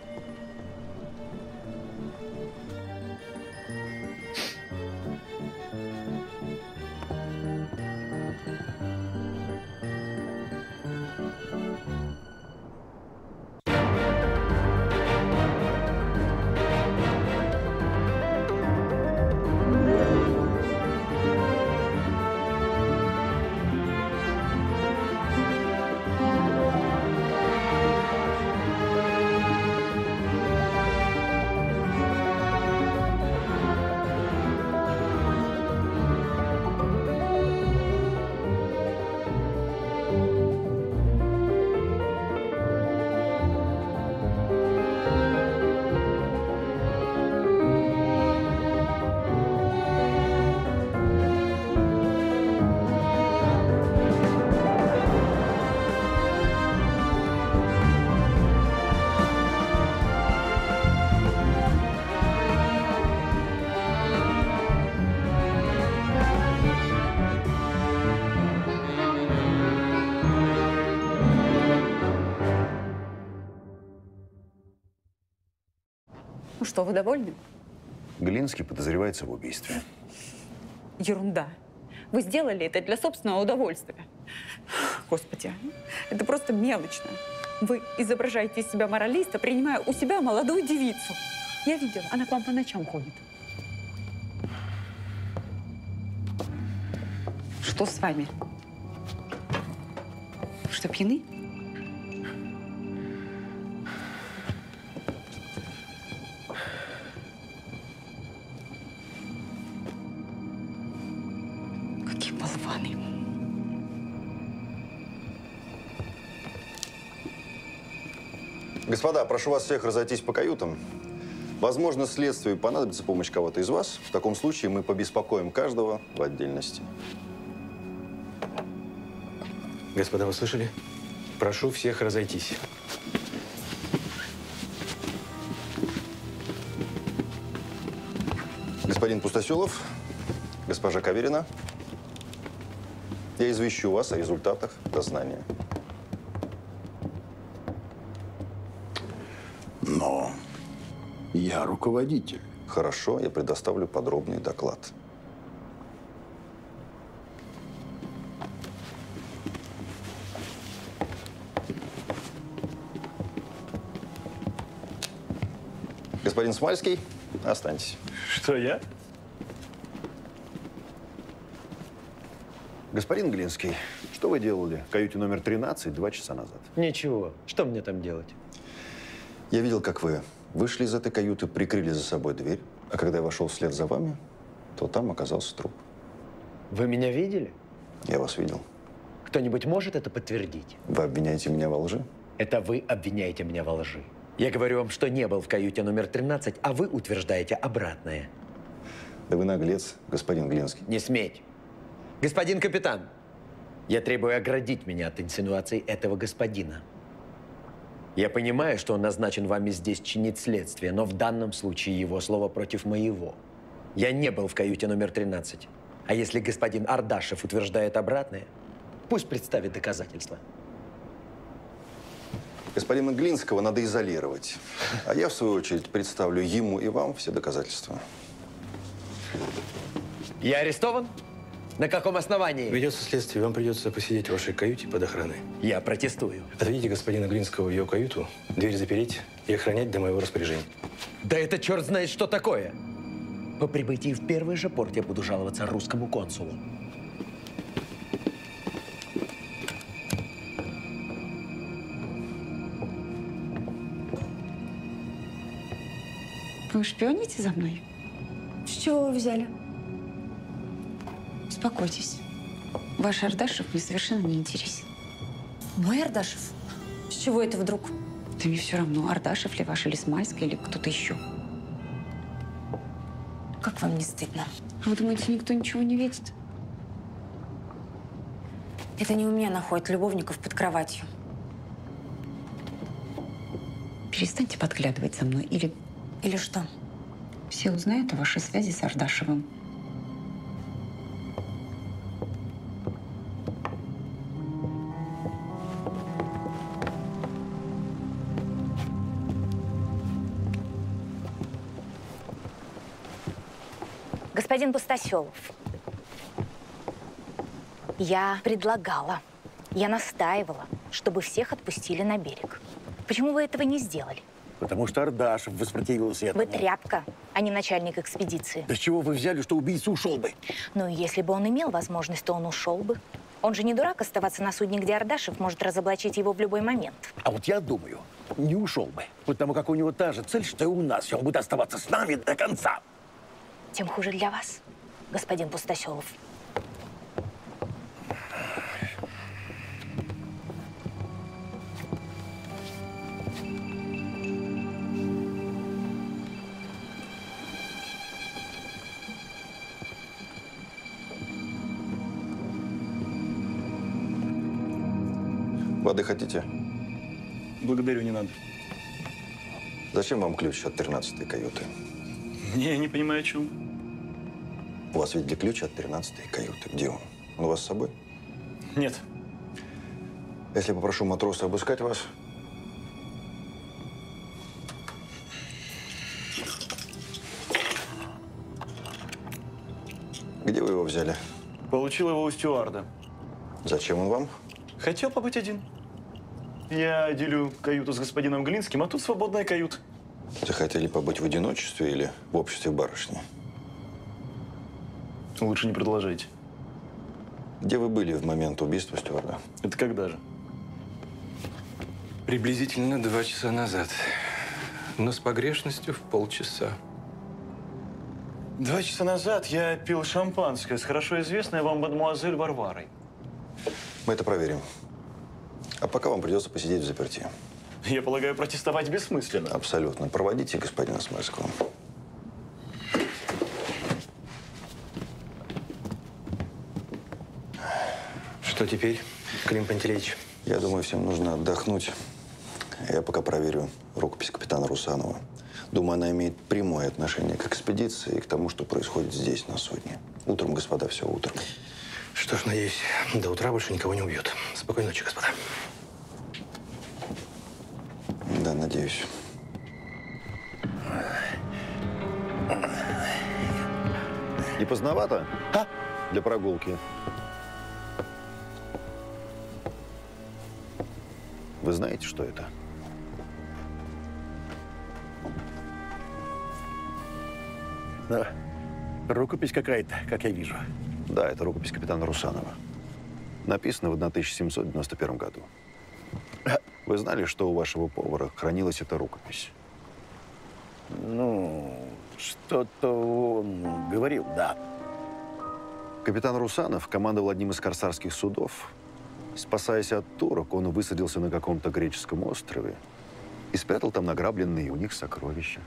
Speaker 13: Ну что, вы довольны?
Speaker 2: Глинский подозревается в убийстве.
Speaker 13: Ерунда. Вы сделали это для собственного удовольствия. Господи, это просто мелочно. Вы изображаете из себя моралиста, принимая у себя молодую девицу. Я видела, она к вам по ночам ходит. Что с вами? Вы что, пьяны? Какие болваны.
Speaker 2: Господа, прошу вас всех разойтись по каютам. Возможно, следствию понадобится помощь кого-то из вас. В таком случае мы побеспокоим каждого в отдельности.
Speaker 22: Господа, вы слышали? Прошу всех разойтись.
Speaker 2: Господин Пустоселов, госпожа Каверина, я извещу вас о результатах дознания.
Speaker 9: Но я руководитель.
Speaker 2: Хорошо, я предоставлю подробный доклад. Господин Смальский, останьтесь.
Speaker 20: Что, я?
Speaker 2: Господин Глинский, что вы делали в каюте номер 13 2 часа назад?
Speaker 18: Ничего. Что мне там делать?
Speaker 2: Я видел, как вы вышли из этой каюты, прикрыли за собой дверь, а когда я вошел вслед за вами, то там оказался труп.
Speaker 18: Вы меня видели?
Speaker 2: Я вас видел.
Speaker 18: Кто-нибудь может это подтвердить?
Speaker 2: Вы обвиняете меня во лжи?
Speaker 18: Это вы обвиняете меня во лжи. Я говорю вам, что не был в каюте номер 13, а вы утверждаете обратное.
Speaker 2: Да вы наглец, господин Глинский.
Speaker 18: Не сметь. Господин капитан, я требую оградить меня от инсинуаций этого господина. Я понимаю, что он назначен вами здесь чинить следствие, но в данном случае его слово против моего. Я не был в каюте номер 13. А если господин Ардашев утверждает обратное, пусть представит доказательства.
Speaker 2: Господина Глинского надо изолировать. А я, в свою очередь, представлю ему и вам все доказательства.
Speaker 18: Я арестован? На каком основании?
Speaker 22: Ведется следствие, вам придется посидеть в вашей каюте под охраной.
Speaker 18: Я протестую.
Speaker 22: Отведите господина Глинского в ее каюту, дверь запереть и охранять до моего распоряжения.
Speaker 18: Да это черт знает, что такое! По прибытии в первый же порт я буду жаловаться русскому консулу.
Speaker 13: Вы шпионите за мной?
Speaker 5: С чего вы взяли?
Speaker 13: Успокойтесь. Ваш Ардашев мне совершенно не интересен.
Speaker 5: Мой Ардашев? С чего это вдруг?
Speaker 13: Да мне все равно, Ардашев ли ваш, или Смальский, или кто-то еще.
Speaker 5: Как вам не стыдно?
Speaker 13: А вы думаете, никто ничего не видит?
Speaker 5: Это не у меня находят любовников под кроватью.
Speaker 13: Перестаньте подглядывать за мной, или…
Speaker 5: Или что?
Speaker 13: Все узнают о вашей связи с Ардашевым.
Speaker 3: Господин Пустоселов, я предлагала, я настаивала, чтобы всех отпустили на берег. Почему вы этого не сделали?
Speaker 6: Потому что Ардашев воспротивился этому.
Speaker 3: Вы тряпка, а не начальник экспедиции.
Speaker 6: Да с чего вы взяли, что убийца ушел бы?
Speaker 3: Ну, если бы он имел возможность, то он ушел бы. Он же не дурак оставаться на судне, где Ардашев может разоблачить его в любой момент.
Speaker 6: А вот я думаю, не ушел бы. Потому как у него та же цель, что и у нас. И он будет оставаться с нами до конца.
Speaker 3: Тем хуже для вас, господин Пустоселов.
Speaker 2: Воды хотите?
Speaker 20: Благодарю, не надо.
Speaker 2: Зачем вам ключ от 13-й каюты?
Speaker 20: Я не понимаю, о чем.
Speaker 2: У вас видели ключ от 13-й каюты. Где он? Он у вас с собой?
Speaker 20: Нет.
Speaker 2: Если попрошу матроса обыскать вас… Где вы его взяли?
Speaker 20: Получил его у стюарда.
Speaker 2: Зачем он вам?
Speaker 20: Хотел побыть один. Я делю каюту с господином Глинским, а тут свободная каюта.
Speaker 2: Захотели побыть в одиночестве или в обществе барышни?
Speaker 20: Лучше не продолжайте.
Speaker 2: Где вы были в момент убийства стюарда?
Speaker 20: Это когда же?
Speaker 14: Приблизительно 2 часа назад. Но с погрешностью в полчаса.
Speaker 20: 2 часа назад я пил шампанское с хорошо известной вам мадемуазель Варварой.
Speaker 2: Мы это проверим. А пока вам придется посидеть взаперти.
Speaker 20: Я полагаю, протестовать бессмысленно.
Speaker 2: Абсолютно. Проводите господина Смольского.
Speaker 14: Что теперь, Клим Пантелеич?
Speaker 2: Я думаю, всем нужно отдохнуть. Я пока проверю рукопись капитана Русанова. Думаю, она имеет прямое отношение к экспедиции и к тому, что происходит здесь, на судне. Утром, господа, все утром.
Speaker 14: Что ж, надеюсь, до утра больше никого не убьют. Спокойной ночи, господа.
Speaker 2: Да, надеюсь. Не поздновато? Для прогулки. Вы знаете, что это?
Speaker 6: Да. Рукопись какая-то, как я вижу.
Speaker 2: Да, это рукопись капитана Русанова. Написана в 1791 году. Вы знали, что у вашего повара хранилась эта рукопись?
Speaker 6: Ну, что-то он говорил, да.
Speaker 2: Капитан Русанов командовал одним из корсарских судов. Спасаясь от турок, он высадился на каком-то греческом острове и спрятал там награбленные у них сокровища.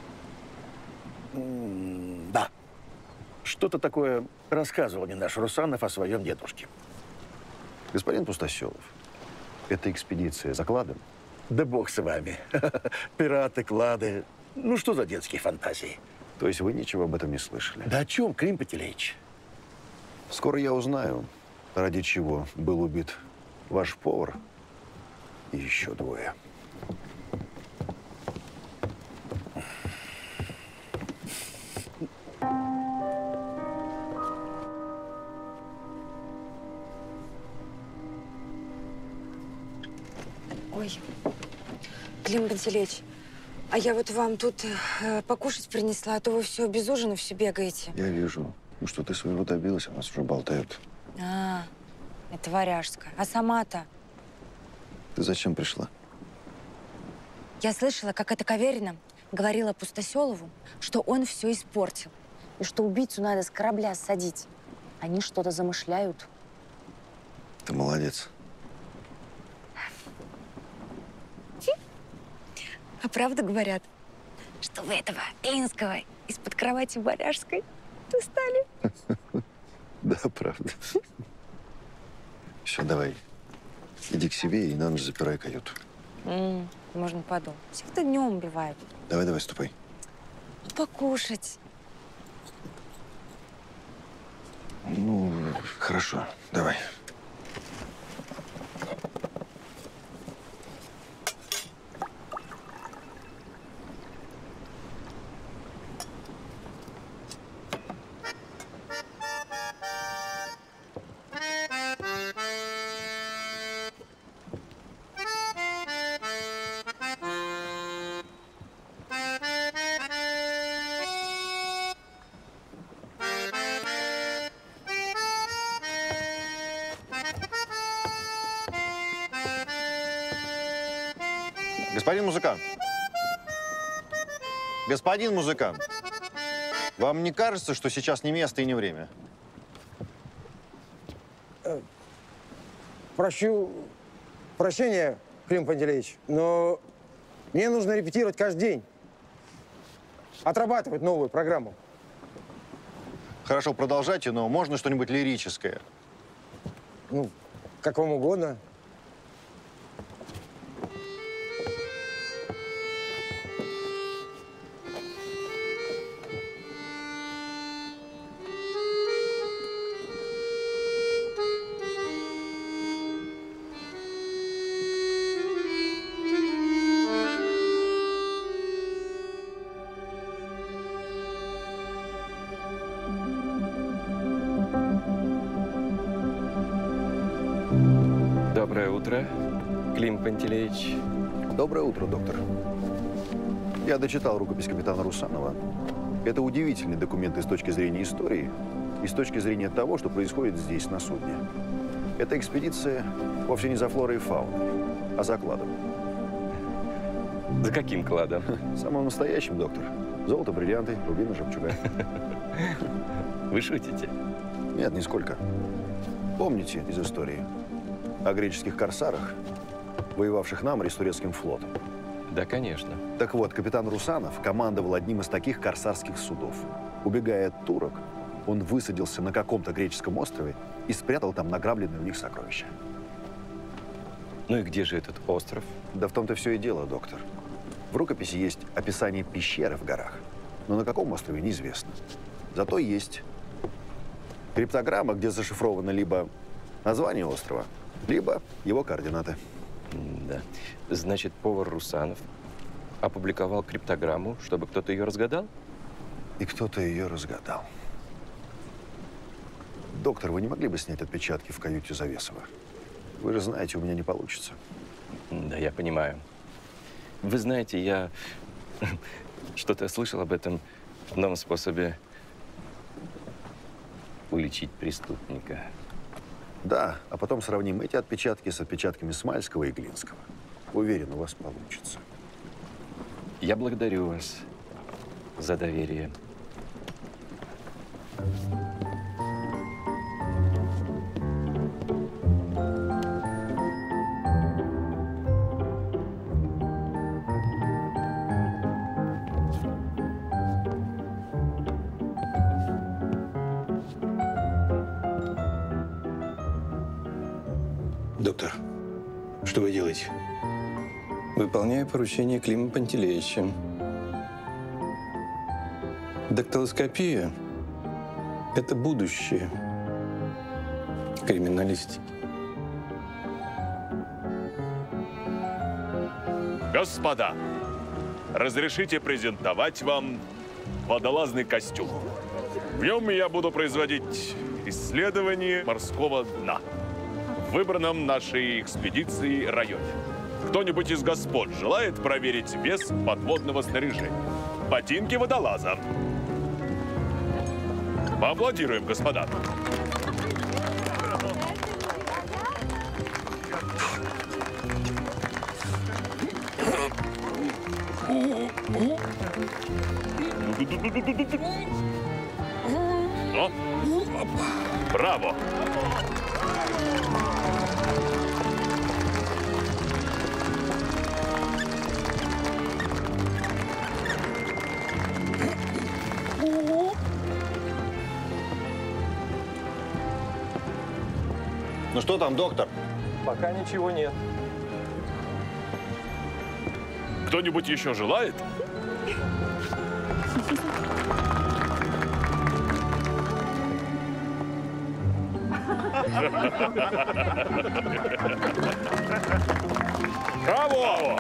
Speaker 6: Да. Что-то такое рассказывал мне наш Русанов о своем дедушке.
Speaker 2: Господин Пустоселов, эта экспедиция за кладом?
Speaker 6: Да бог с вами. Пираты, клады. Ну, что за детские фантазии?
Speaker 2: То есть вы ничего об этом не слышали?
Speaker 6: Да о чем, Клим Пантелеич?
Speaker 2: Скоро я узнаю, ради чего был убит ваш повар и еще 2.
Speaker 8: Ой, Клим Пантелеич, а я вот вам тут покушать принесла, а то вы все без ужина все бегаете.
Speaker 2: Я вижу, что ты своего добилась, а нас уже болтают.
Speaker 8: А, это Варяжская. А сама-то?
Speaker 2: Ты зачем пришла?
Speaker 8: Я слышала, как эта Каверина говорила Пустоселову, что он все испортил, и что убийцу надо с корабля ссадить. Они что-то замышляют.
Speaker 2: Ты молодец.
Speaker 8: А правда говорят, что вы этого Глинского из-под кровати Варяжской достали?
Speaker 2: Да, правда. Все, давай. Иди к себе и на ночь запирай каюту.
Speaker 8: Можно подумать. Всех-то днем убивают.
Speaker 2: Давай, ступай.
Speaker 8: покушать.
Speaker 1: Ну, хорошо, давай. Господин музыкант. Господин музыкант. Вам не кажется, что сейчас не место и не время?
Speaker 23: Прощения, Клим Пантелеич, но мне нужно репетировать каждый день. Отрабатывать новую программу.
Speaker 1: Хорошо, продолжайте, но можно что-нибудь лирическое?
Speaker 23: Ну, как вам угодно.
Speaker 22: Доброе утро, Клим Пантелеич.
Speaker 2: Доброе утро, доктор. Я дочитал рукопись капитана Русанова. Это удивительный документ и с точки зрения истории, и с точки зрения того, что происходит здесь, на судне. Эта экспедиция вовсе не за флорой и фауной, а за кладом.
Speaker 22: За каким кладом?
Speaker 2: Самым настоящим, доктор. Золото, бриллианты, рубины, жемчуга.
Speaker 22: Вы шутите?
Speaker 2: Нет, нисколько. Помните из истории о греческих корсарах, воевавших на море с турецким флотом?
Speaker 22: Да, конечно.
Speaker 2: Так вот, капитан Русанов командовал одним из таких корсарских судов. Убегая от турок, он высадился на каком-то греческом острове и спрятал там награбленные у них сокровища.
Speaker 22: Ну и где же этот остров?
Speaker 2: Да в том-то все и дело, доктор. В рукописи есть описание пещеры в горах, но на каком острове неизвестно. Зато есть криптограмма, где зашифровано либо название острова, либо его координаты.
Speaker 22: Да. Значит, повар Русанов опубликовал криптограмму, чтобы кто-то ее разгадал?
Speaker 2: И кто-то ее разгадал. Доктор, вы не могли бы снять отпечатки в каюте Завесова? Вы же знаете, у меня не получится.
Speaker 22: Да, я понимаю. Вы знаете, я что-то слышал об этом новом способе уличить преступника.
Speaker 2: Да, а потом сравним эти отпечатки с отпечатками Смальского и Глинского. Уверен, у вас получится.
Speaker 22: Я благодарю вас за доверие. Доктор, что вы делаете?
Speaker 14: Выполняю поручение Клима Пантелеича. Дактилоскопия – это будущее криминалистики.
Speaker 21: Господа, разрешите презентовать вам водолазный костюм. В нем я буду производить исследование морского дна в выбранном нашей экспедиции районе. Кто-нибудь из господ желает проверить вес подводного снаряжения? Ботинки водолаза. Поаплодируем, господа. Ну, браво!
Speaker 1: Ну что там, доктор?
Speaker 12: Пока ничего нет.
Speaker 21: Кто-нибудь еще желает? Браво!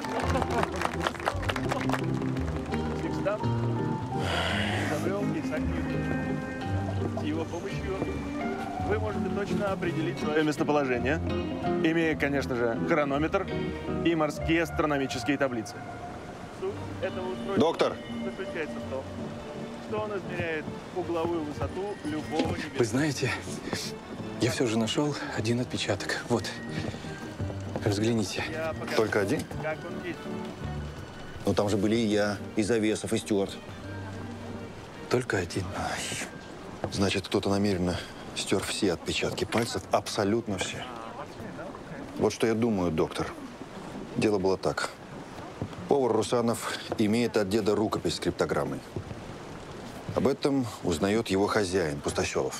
Speaker 20: С его помощью вы можете точно определить свое местоположение, имея, конечно же, хронометр и морские астрономические таблицы. Суть этого устройства
Speaker 2: Доктор!
Speaker 20: заключается в том, что он измеряет угловую высоту любого небесного.
Speaker 14: Вы знаете, я все же нашел один отпечаток. Вот. Взгляните.
Speaker 2: Только один?
Speaker 20: Как он действует?
Speaker 2: Ну там же были и я, и Завесов, и Стюарт.
Speaker 14: Только один.
Speaker 2: Значит, кто-то намеренно стер все отпечатки пальцев, абсолютно все. Вот что я думаю, доктор. Дело было так. Повар Русанов имеет от деда рукопись с криптограммой. Об этом узнает его хозяин, Пустоселов.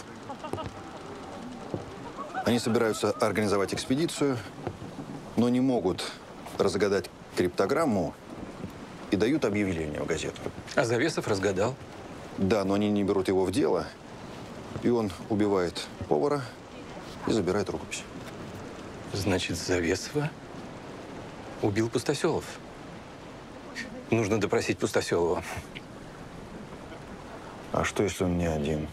Speaker 2: Они собираются организовать экспедицию, но не могут разгадать криптограмму и дают объявление в газету.
Speaker 14: А Завесов разгадал?
Speaker 2: Да, но они не берут его в дело, и он убивает повара и забирает рукопись.
Speaker 14: Значит, Завесова убил Пустоселов. Нужно допросить Пустоселова.
Speaker 2: А что, если он не один?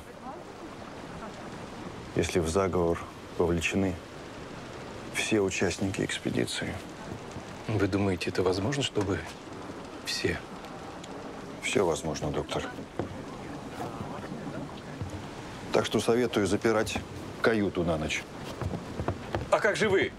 Speaker 2: Если в заговор вовлечены все участники экспедиции?
Speaker 14: Вы думаете, это возможно, чтобы все?
Speaker 2: Все возможно, доктор. Так что советую запирать каюту на ночь.
Speaker 14: А как же вы?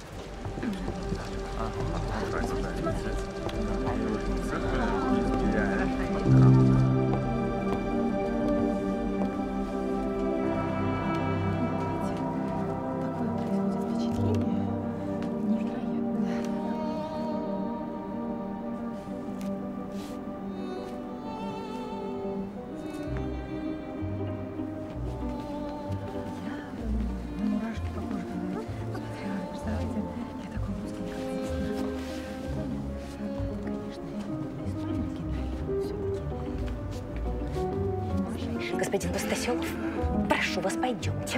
Speaker 3: Господин Пустоселов, прошу вас, пойдемте.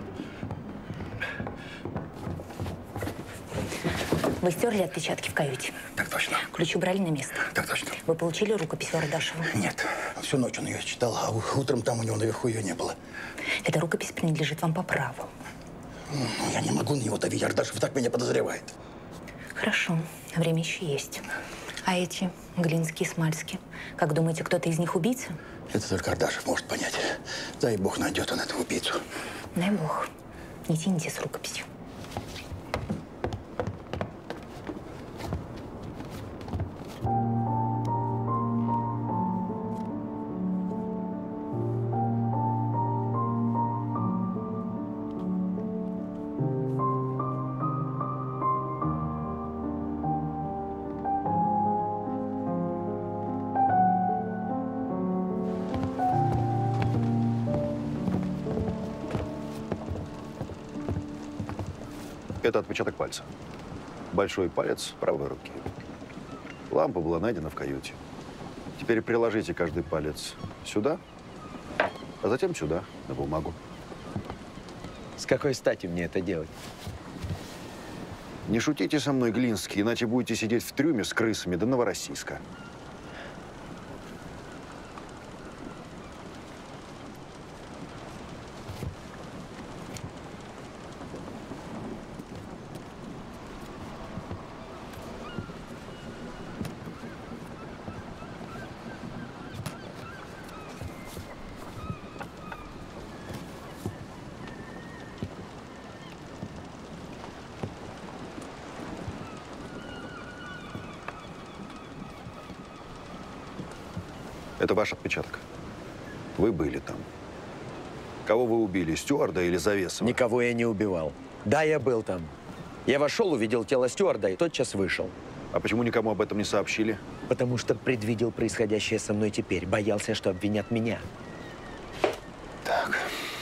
Speaker 3: Вы стерли отпечатки в каюте?
Speaker 9: Так точно.
Speaker 3: Ключ убрали на место?
Speaker 9: Так точно.
Speaker 3: Вы получили рукопись у Ардашева?
Speaker 9: Нет. Всю ночь он ее читал, а утром там у него наверху ее не было.
Speaker 3: Эта рукопись принадлежит вам по праву.
Speaker 9: Ну, я не могу на него давить. Ардашев так меня подозревает.
Speaker 3: Хорошо. Время еще есть. А эти, Глинский, Смальский, как думаете, кто-то из них убийца?
Speaker 9: Это только Ардашев может понять. Дай бог, найдет он этого убийцу.
Speaker 3: Дай бог. Не тяните с рукописью.
Speaker 2: Это отпечаток пальца. Большой палец правой руки. Лампа была найдена в каюте. Теперь приложите каждый палец сюда, а затем сюда, на бумагу.
Speaker 18: С какой стати мне это делать?
Speaker 2: Не шутите со мной, Глинский, иначе будете сидеть в трюме с крысами до Новороссийска. Это ваш отпечаток. Вы были там. Кого вы убили, стюарда или Завесова?
Speaker 18: Никого я не убивал. Да, я был там. Я вошел, увидел тело стюарда и тотчас вышел.
Speaker 2: А почему никому об этом не сообщили?
Speaker 18: Потому что предвидел происходящее со мной теперь. Боялся, что обвинят меня.
Speaker 2: Так.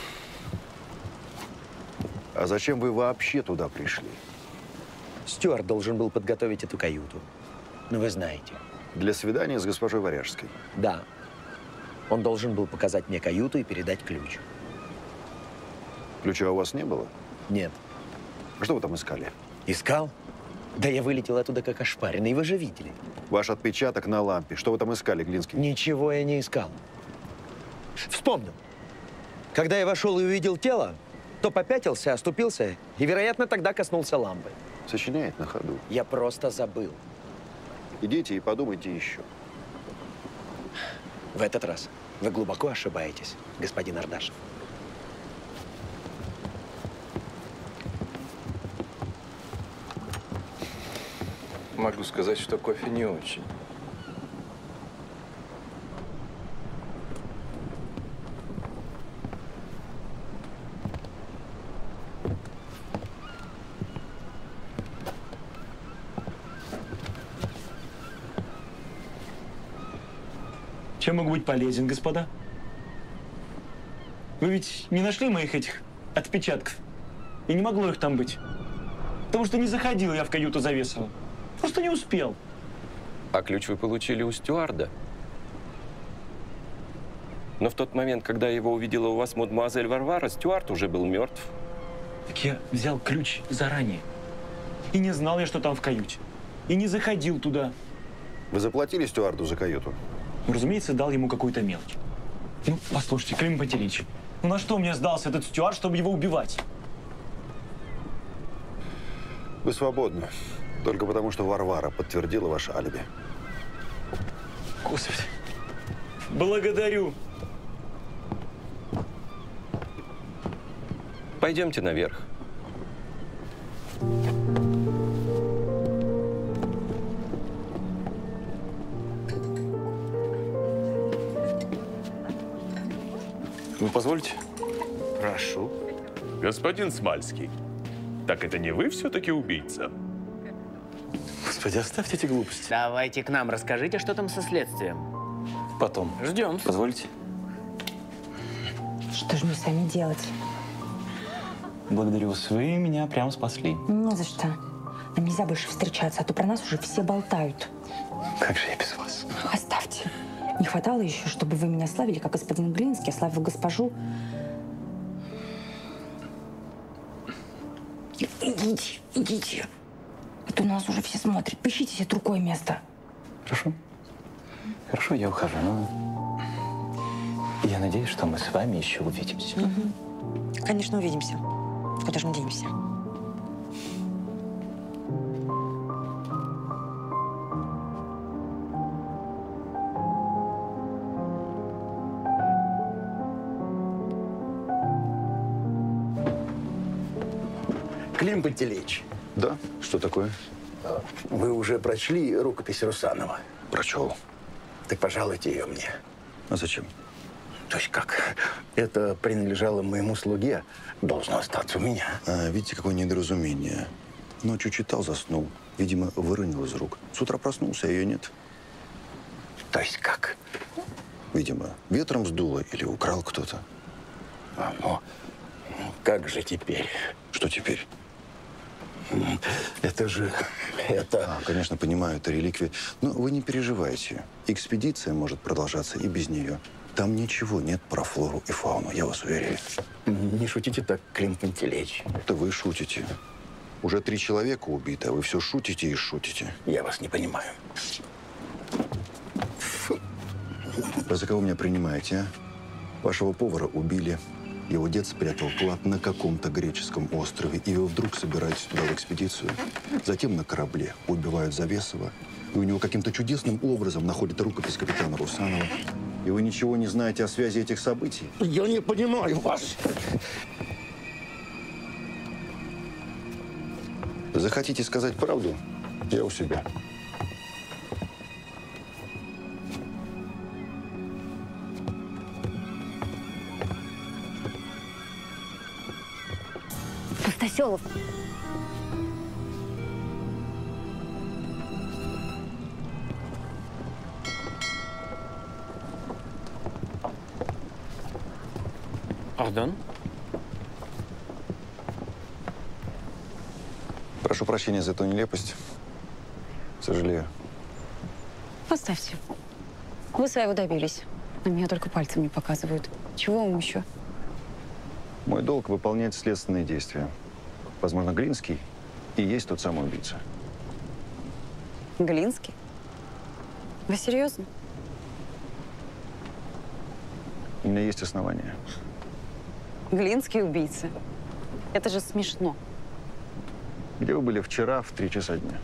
Speaker 2: А зачем вы вообще туда пришли?
Speaker 18: Стюарт должен был подготовить эту каюту. Ну, вы знаете.
Speaker 2: Для свидания с госпожой Варяжской?
Speaker 18: Да. Он должен был показать мне каюту и передать ключ.
Speaker 2: Ключа у вас не было?
Speaker 18: Нет.
Speaker 2: Что вы там искали?
Speaker 18: Искал? Да я вылетел оттуда как ошпаренный, вы же видели.
Speaker 2: Ваш отпечаток на лампе. Что вы там искали, Глинский?
Speaker 18: Ничего я не искал. Вспомнил. Когда я вошел и увидел тело, то попятился, оступился и, вероятно, тогда коснулся лампы.
Speaker 2: Сочиняет на ходу.
Speaker 18: Я просто забыл.
Speaker 2: Идите и подумайте еще.
Speaker 18: В этот раз вы глубоко ошибаетесь, господин Ардашев.
Speaker 14: Могу сказать, что кофе не очень.
Speaker 12: Чем могу быть полезен, господа? Вы ведь не нашли моих этих отпечатков? И не могло их там быть. Потому что не заходил я в каюту Завесова. Просто не успел.
Speaker 22: А ключ вы получили у стюарда? Но в тот момент, когда его увидела у вас мадемуазель Варвара, стюард уже был мертв.
Speaker 12: Так я взял ключ заранее. И не знал я, что там в каюте. И не заходил туда.
Speaker 2: Вы заплатили стюарду за каюту?
Speaker 12: Ну, разумеется, дал ему какую-то мелочь. Ну, послушайте, Клим Пантелеич, ну на что мне сдался этот стюард, чтобы его убивать?
Speaker 2: Вы свободны. Только потому, что Варвара подтвердила ваше алиби.
Speaker 12: Господи, благодарю.
Speaker 22: Пойдемте наверх.
Speaker 14: Вы позвольте?
Speaker 21: Прошу. Господин Смальский, так это не вы все-таки убийца?
Speaker 14: Господи, оставьте эти глупости.
Speaker 7: Давайте к нам, расскажите, что там со следствием.
Speaker 14: Потом.
Speaker 7: Ждем.
Speaker 14: Позвольте?
Speaker 8: Что же мне с вами делать?
Speaker 12: Благодарю вас, вы меня прям спасли.
Speaker 8: Не за что. Нам нельзя больше встречаться, а то про нас уже все болтают.
Speaker 14: Как же я без вас?
Speaker 8: Оставьте. Не хватало еще, чтобы вы меня славили, как господин Глинский, а славил госпожу. Идите, идите. А то нас уже все смотрят. Поищите себе другое место.
Speaker 14: Хорошо. Хорошо, я ухожу. Но я надеюсь, что мы с вами еще увидимся.
Speaker 8: Угу. Конечно, увидимся. Куда же мы денемся?
Speaker 9: Клим Пантелеич.
Speaker 2: Да? Что такое?
Speaker 9: Вы уже прочли рукопись Русанова?
Speaker 2: Прочел.
Speaker 9: Так пожалуйте ее мне.
Speaker 2: А зачем?
Speaker 9: То есть как? Это принадлежало моему слуге, должно остаться у меня.
Speaker 2: Видите, какое недоразумение. Ночью читал, заснул. Видимо, выронил из рук. С утра проснулся, а ее нет.
Speaker 9: То есть как?
Speaker 2: Видимо, ветром сдуло или украл кто-то.
Speaker 9: Ну, как же теперь?
Speaker 2: Что теперь?
Speaker 9: Это же...
Speaker 2: Конечно, понимаю, это реликвия. Но вы не переживайте. Экспедиция может продолжаться и без нее. Там ничего нет про флору и фауну, я вас уверяю.
Speaker 9: Не шутите так, Клим Пантелеич.
Speaker 2: Это вы шутите. Уже 3 человека убито, а вы все шутите и шутите.
Speaker 9: Я вас не понимаю.
Speaker 2: Вы за кого меня принимаете, а? Вашего повара убили. Его дед спрятал клад на каком-то греческом острове, и его вдруг собирают сюда в экспедицию. Затем на корабле убивают Завесова, и у него каким-то чудесным образом находят рукопись капитана Русанова. И вы ничего не знаете о связи этих событий?
Speaker 9: Я не понимаю вас.
Speaker 2: Захотите сказать правду? Я у себя.
Speaker 3: Пустоселов.
Speaker 7: Пардон?
Speaker 2: Прошу прощения за эту нелепость. Сожалею.
Speaker 8: Поставьте. Вы своего добились. На меня только пальцем не показывают. Чего вам еще?
Speaker 2: Мой долг — выполнять следственные действия.
Speaker 1: Возможно, Глинский и есть тот самый убийца.
Speaker 8: Глинский? Вы серьезно?
Speaker 1: У меня есть основания.
Speaker 8: Глинский убийца? Это же смешно.
Speaker 1: Где вы были вчера в 3 часа дня?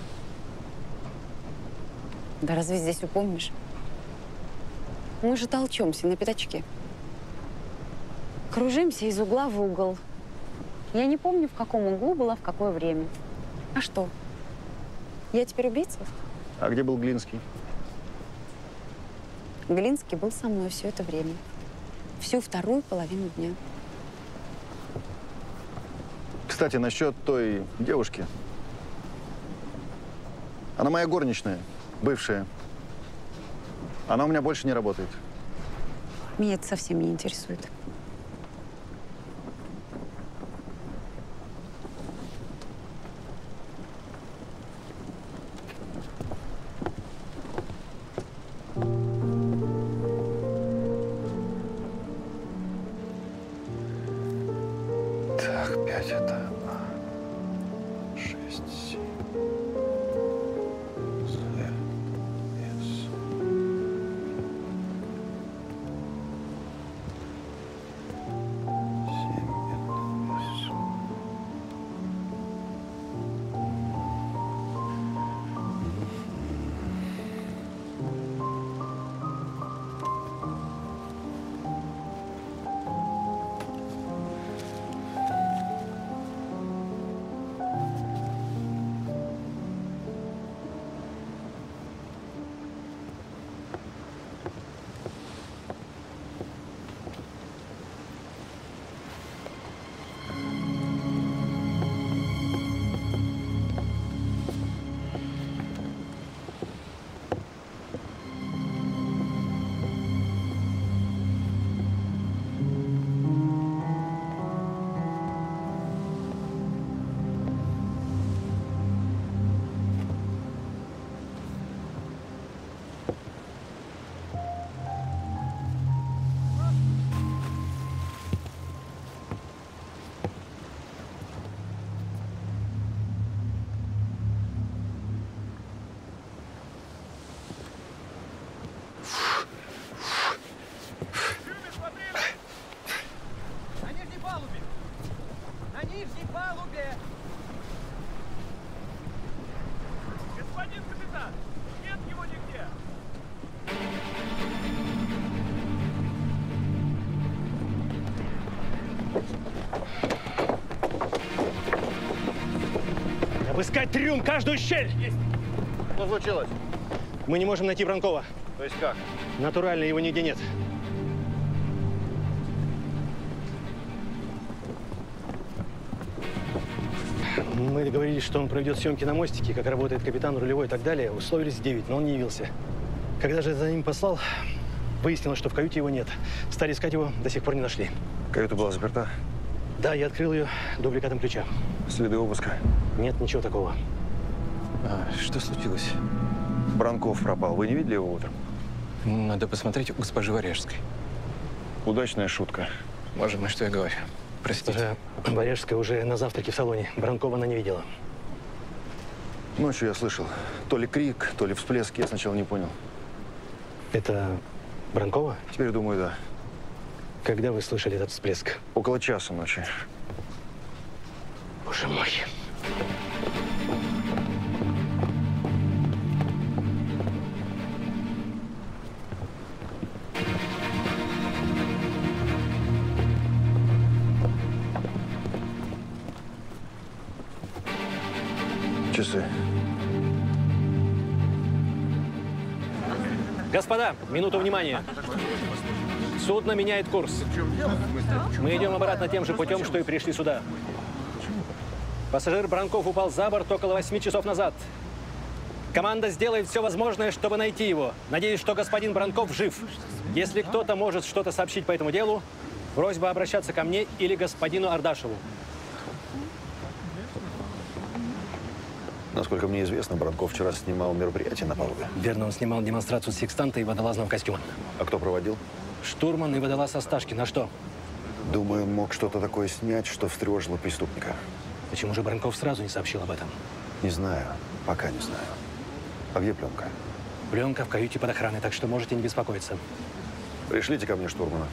Speaker 8: Да разве здесь упомнишь? Мы же толчемся на пятачке. Кружимся из угла в угол. Я не помню, в каком углу была, в какое время. А что? Я теперь убийца?
Speaker 1: А где был Глинский?
Speaker 8: Глинский был со мной все это время. Всю вторую половину дня.
Speaker 1: Кстати, насчет той девушки. Она моя горничная, бывшая. Она у меня больше не работает.
Speaker 8: Меня это совсем не интересует.
Speaker 1: Так, 5 это 6, 7.
Speaker 11: Обыскать трюм, каждую щель! Есть.
Speaker 1: Что случилось?
Speaker 11: Мы не можем найти Бранкова.
Speaker 1: То есть как?
Speaker 11: Натурально, его нигде нет. Мы договорились, что он проведет съемки на мостике, как работает капитан, рулевой и так далее. Условились в 9, но он не явился. Когда же за ним послал, выяснилось, что в каюте его нет. Стали искать его, до сих пор не нашли.
Speaker 1: Каюта была заперта?
Speaker 11: Да, я открыл ее дубликатом ключа.
Speaker 1: Следы обыска?
Speaker 11: Нет, ничего такого.
Speaker 14: А что случилось?
Speaker 1: Бранков пропал. Вы не видели его утром?
Speaker 14: Надо посмотреть у госпожи Варяжской.
Speaker 1: Удачная шутка.
Speaker 14: Боже мой, что я говорю? Простите.
Speaker 11: Госпожа Варяжская уже на завтраке в салоне. Бранкова она не видела.
Speaker 1: Ночью я слышал. То ли крик, то ли всплеск. Я сначала не понял.
Speaker 11: Это Бранкова?
Speaker 1: Теперь думаю, да.
Speaker 11: Когда вы слышали этот всплеск?
Speaker 1: Около часа ночи.
Speaker 11: Боже мой.
Speaker 1: Часы.
Speaker 11: Господа, минуту внимания. Судно меняет курс. Мы идем обратно тем же путем, что и пришли сюда. Пассажир Бранков упал за борт около 8 часов назад. Команда сделает все возможное, чтобы найти его. Надеюсь, что господин Бранков жив. Если кто-то может что-то сообщить по этому делу, просьба обращаться ко мне или господину Ардашеву.
Speaker 2: Насколько мне известно, Бранков вчера снимал мероприятие на палубе.
Speaker 11: Верно, он снимал демонстрацию секстанта и водолазного костюма.
Speaker 2: А кто проводил?
Speaker 11: Штурман и водолаз Асташкин. А что?
Speaker 2: Думаю, он мог что-то такое снять, что встревожило преступника.
Speaker 11: Почему же Бранков сразу не сообщил об этом?
Speaker 2: Не знаю. Пока не знаю. А где пленка?
Speaker 11: Пленка в каюте под охраной, так что можете не беспокоиться.
Speaker 2: Пришлите ко мне штурмана.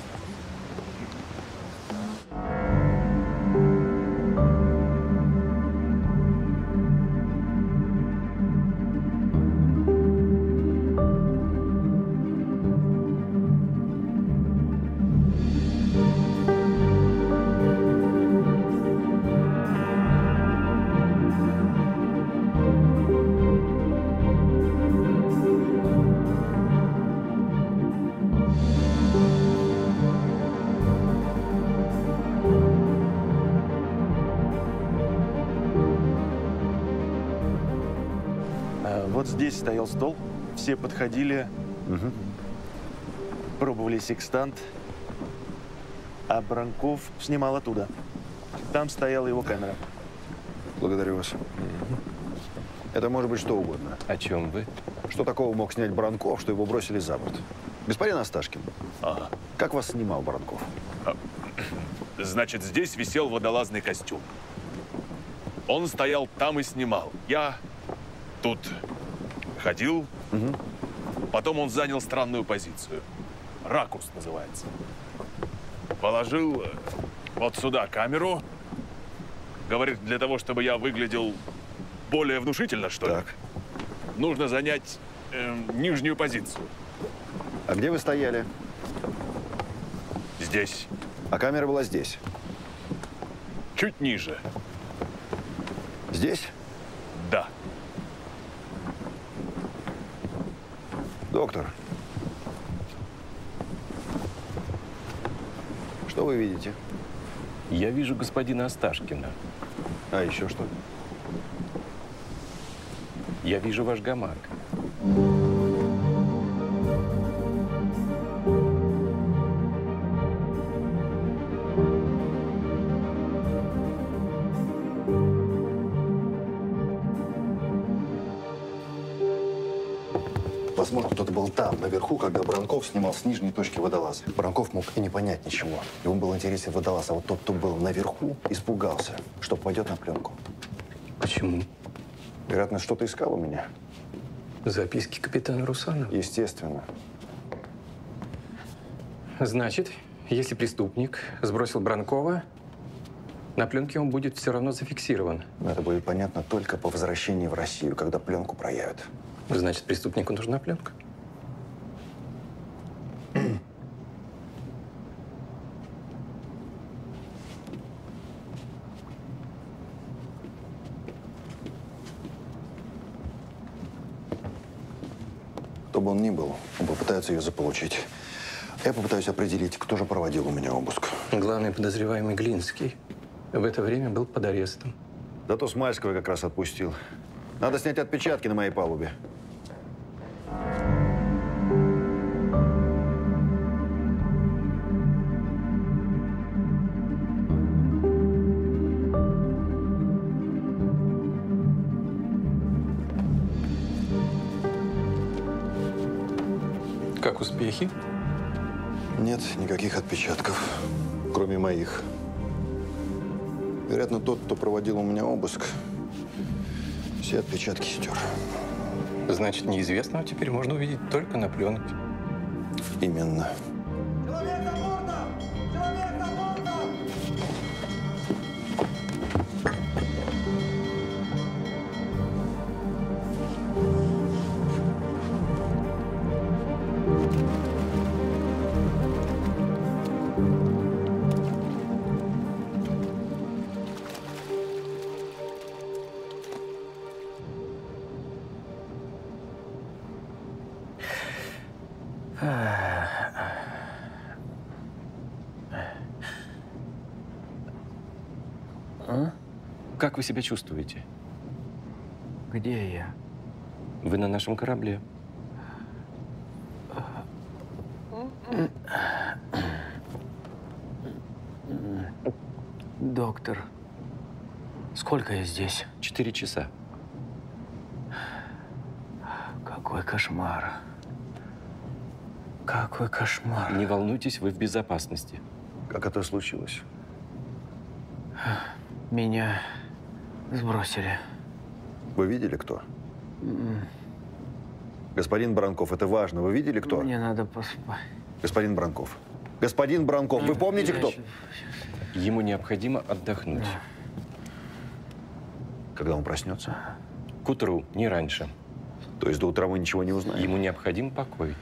Speaker 20: Вот здесь стоял стол, все подходили, пробовали секстант, а Бранков снимал оттуда. Там стояла его камера.
Speaker 2: Благодарю вас. Это может быть что угодно.
Speaker 14: О чем вы?
Speaker 2: Что такого мог снять Бранков, что его бросили за борт? Господин Асташкин, как вас снимал Бранков?
Speaker 21: Значит, здесь висел водолазный костюм. Он стоял там и снимал. Я тут ходил, потом он занял странную позицию. Ракурс называется. Положил вот сюда камеру. Говорит, для того, чтобы я выглядел более внушительно, что ли, нужно занять нижнюю позицию.
Speaker 2: А где вы стояли?
Speaker 21: Здесь.
Speaker 2: А камера была здесь?
Speaker 21: Чуть ниже.
Speaker 2: Здесь?
Speaker 21: Да.
Speaker 2: Доктор, что вы видите?
Speaker 14: Я вижу господина Асташкина.
Speaker 2: А еще что?
Speaker 14: Я вижу ваш гамак.
Speaker 2: Возможно, кто-то был там, наверху, когда Бранков снимал с нижней точки водолаза. Бранков мог и не понять ничего. Ему был интересен водолаз, а вот тот, кто был наверху, испугался, что попадет на пленку.
Speaker 14: Почему?
Speaker 2: Вероятно, что-то искал у меня.
Speaker 14: Записки капитана Русанова?
Speaker 2: Естественно.
Speaker 14: Значит, если преступник сбросил Бранкова, на пленке он будет все равно зафиксирован.
Speaker 2: Но это будет понятно только по возвращении в Россию, когда пленку проявят.
Speaker 14: Значит, преступнику нужна пленка?
Speaker 2: Кто бы он ни был, он попытается ее заполучить. Я попытаюсь определить, кто же проводил у меня обыск.
Speaker 14: Главный подозреваемый Глинский в это время был под арестом.
Speaker 2: Зато Смальского как раз отпустил. Надо снять отпечатки на моей палубе.
Speaker 14: Как успехи?
Speaker 2: Нет никаких отпечатков, кроме моих. Вероятно, тот, кто проводил у меня обыск, все отпечатки стер.
Speaker 14: Значит, неизвестного теперь можно увидеть только на пленке.
Speaker 2: Именно.
Speaker 14: Как вы себя чувствуете?
Speaker 18: Где я?
Speaker 14: Вы на нашем корабле.
Speaker 18: Доктор, сколько я здесь?
Speaker 14: 4 часа.
Speaker 18: Какой кошмар. Какой кошмар.
Speaker 14: Не волнуйтесь, вы в безопасности.
Speaker 2: Как это случилось?
Speaker 7: Меня сбросили.
Speaker 2: Вы видели, кто? Господин Бранков, это важно. Вы видели, кто?
Speaker 7: Мне надо поспать.
Speaker 2: Господин Бранков. Господин Бранков, вы помните, кто?
Speaker 22: Ему необходимо отдохнуть.
Speaker 2: Когда он проснется?
Speaker 22: К утру, не раньше.
Speaker 2: То есть до утра мы ничего не узнаем?
Speaker 22: Ему необходим покой.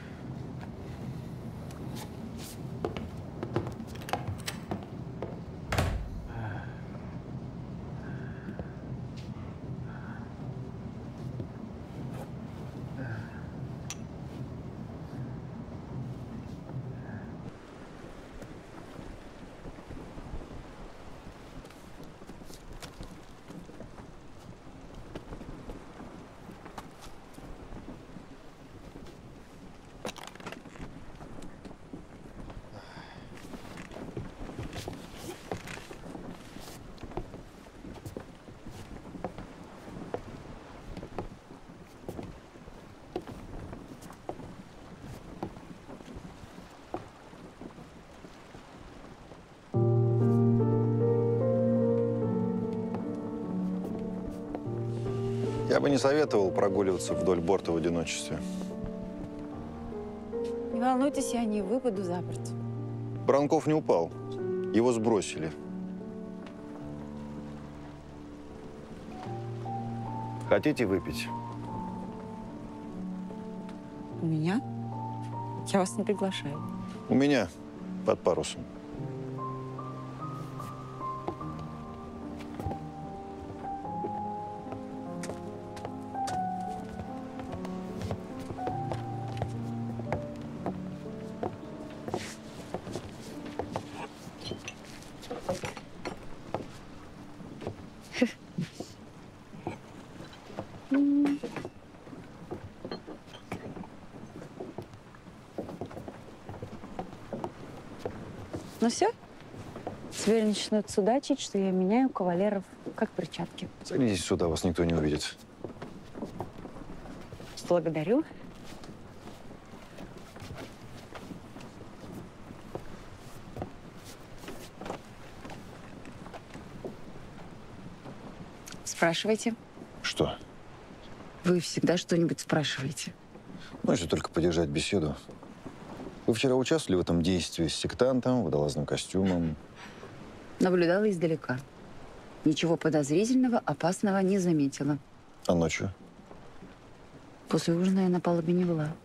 Speaker 2: Я бы не советовал прогуливаться вдоль борта в одиночестве.
Speaker 8: Не волнуйтесь, я не выпаду за борт.
Speaker 2: Бранков не упал. Его сбросили. Хотите выпить?
Speaker 8: У меня? Я вас не приглашаю.
Speaker 2: У меня под парусом.
Speaker 8: Ну все? Теперь начнут судачить, что я меняю кавалеров как перчатки.
Speaker 2: Садитесь сюда, вас никто не увидит.
Speaker 8: Благодарю. Спрашивайте.
Speaker 2: Что?
Speaker 8: Вы всегда что-нибудь спрашиваете.
Speaker 2: Ну, если только поддержать беседу. Вы вчера участвовали в этом действии с сектантом, водолазным костюмом?
Speaker 8: Наблюдала издалека. Ничего подозрительного, опасного не заметила.
Speaker 2: А ночью?
Speaker 8: После ужина я на палубе не была.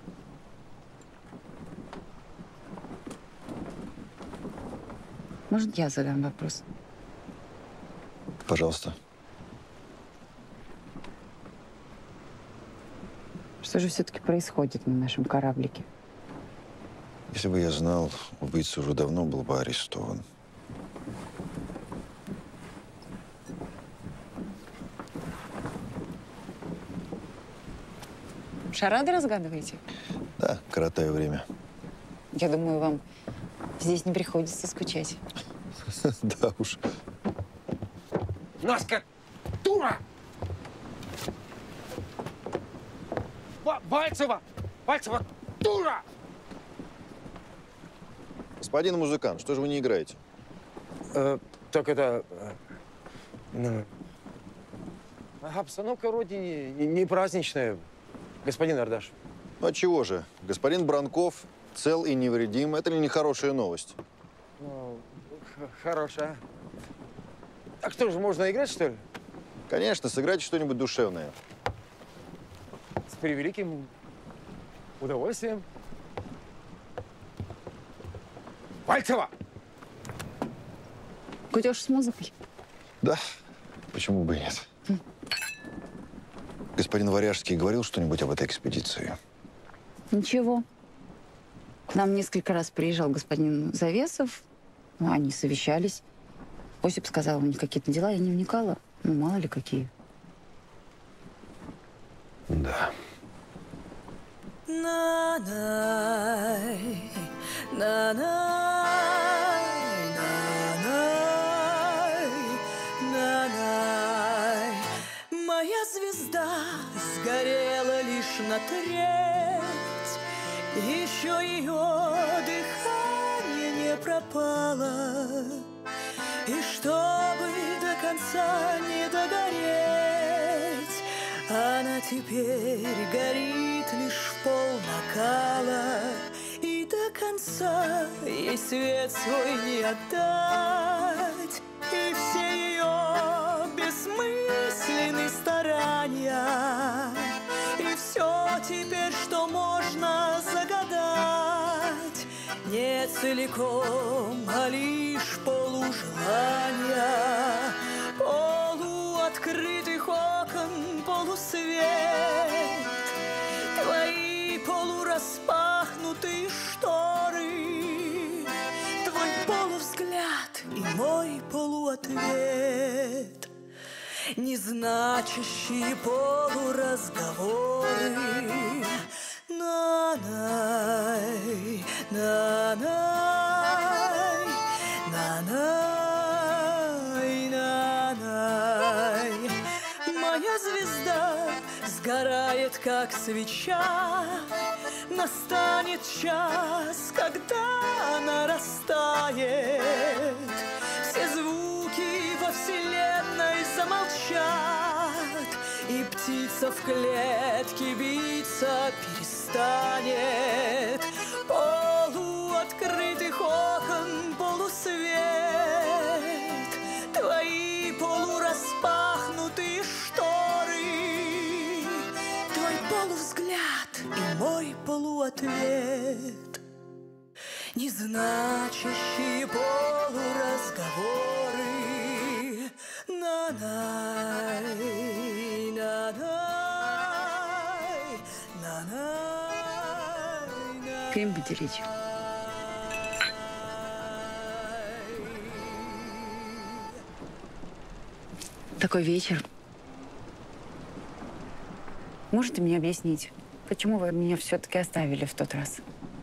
Speaker 8: Может, я задам вопрос?
Speaker 2: Пожалуйста.
Speaker 8: Что же все-таки происходит на нашем кораблике?
Speaker 2: Если бы я знал, убийца уже давно был бы арестован.
Speaker 8: Шарады разгадываете?
Speaker 2: Да, коротаю время.
Speaker 8: Я думаю, вам здесь не приходится скучать.
Speaker 2: Да уж.
Speaker 10: Наска, дура! Вальцева! Вальцева, дура!
Speaker 2: Господин музыкант, что же вы не играете?
Speaker 10: Так это... обстановка вроде не праздничная, господин Ардаш.
Speaker 2: Ну, а чего же? Господин Бранков цел и невредим. Это ли не хорошая новость?
Speaker 10: Ну, хорошая. А что же, можно играть, что ли?
Speaker 2: Конечно, сыграйте что-нибудь душевное.
Speaker 10: С превеликим удовольствием. Вальцева!
Speaker 8: Кутеж с музыкой?
Speaker 2: Да, почему бы и нет. Господин Варяжский говорил что-нибудь об этой экспедиции?
Speaker 8: Ничего. К нам несколько раз приезжал господин Завесов. Ну, они совещались. Осип сказал, у них какие-то дела, я не вникала. Ну, мало ли какие.
Speaker 2: Да.
Speaker 4: Моя звезда сгорела лишь на треть, еще ее дыхание не пропало. И чтобы до конца не догореть. Она теперь горит лишь пол накала, и до конца ей свет свой не отдать. И все ее бессмысленные старания, и все теперь, что можно загадать, не целиком, а лишь полужелания, полуоткрытых окон полусвет, твои полураспахнутые шторы, твой полувзгляд и мой полуответ, незначащие полуразговоры. На-най, на-най, на-най, на-най. Моя звезда сгорает, как свеча. Настанет час, когда она растает. Все звуки во вселенной замолчат, и птица в клетке биться перестанет. Полуоткрытых окон полусвет, твои полураспахнутые шторы, твой полувзгляд и мой полуответ, незначащие полуразговоры. На-най, на-най, на-най.
Speaker 13: Клим Пантелеич. Такой вечер. Можете мне объяснить, почему вы меня все-таки оставили в тот раз?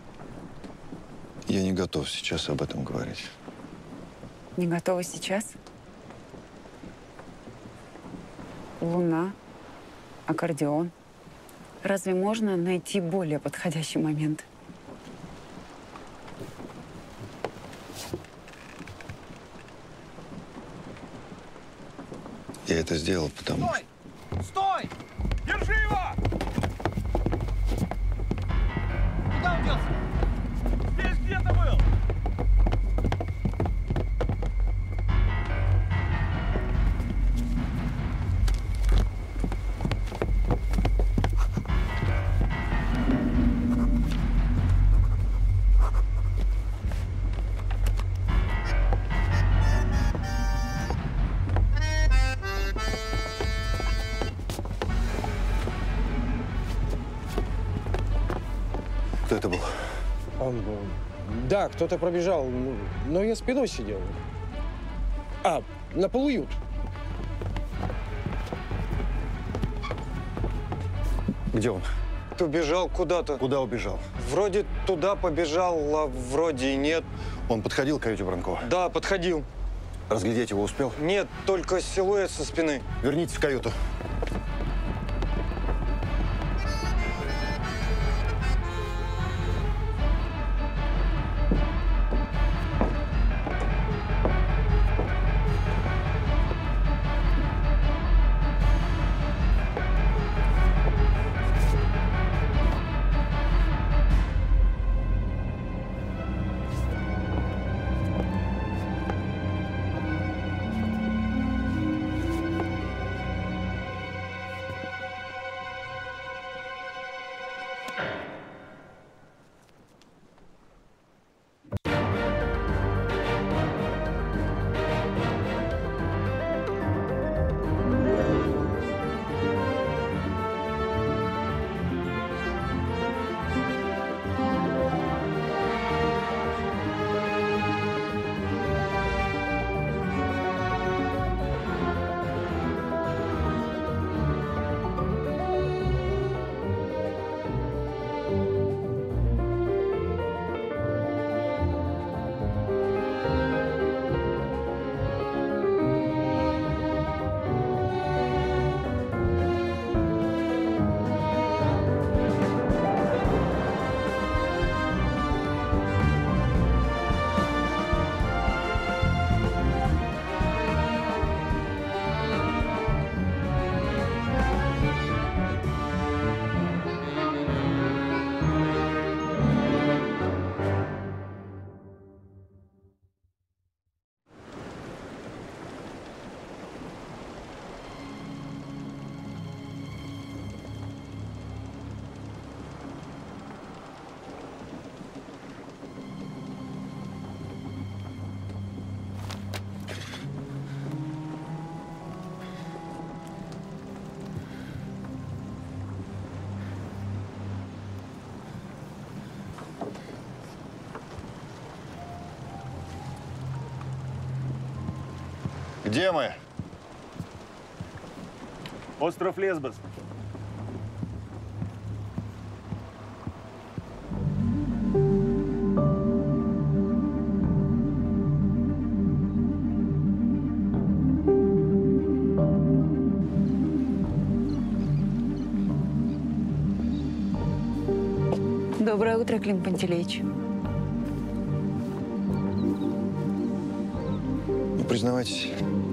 Speaker 2: Я не готов сейчас об этом говорить.
Speaker 13: Не готовы сейчас? Луна, аккордеон. Разве можно найти более подходящий момент?
Speaker 2: Я это сделал, потому что...
Speaker 10: Стой! Держи его! Куда он делся? Здесь где-то был!
Speaker 2: Кто это был?
Speaker 23: Он был. Да, кто-то пробежал, но я спиной сидел. А, на полуют.
Speaker 2: Где он?
Speaker 1: Убежал куда-то.
Speaker 2: Куда убежал?
Speaker 1: Вроде туда побежал, а вроде и нет.
Speaker 2: Он подходил к каюте Бранкова?
Speaker 1: Да, подходил.
Speaker 2: Разглядеть его успел?
Speaker 1: Нет, только силуэт со спины.
Speaker 2: Вернитесь в каюту. Где мы?
Speaker 20: Остров Лесбос.
Speaker 13: Доброе утро, Клим Пантелеич.
Speaker 2: Ну, признавайтесь,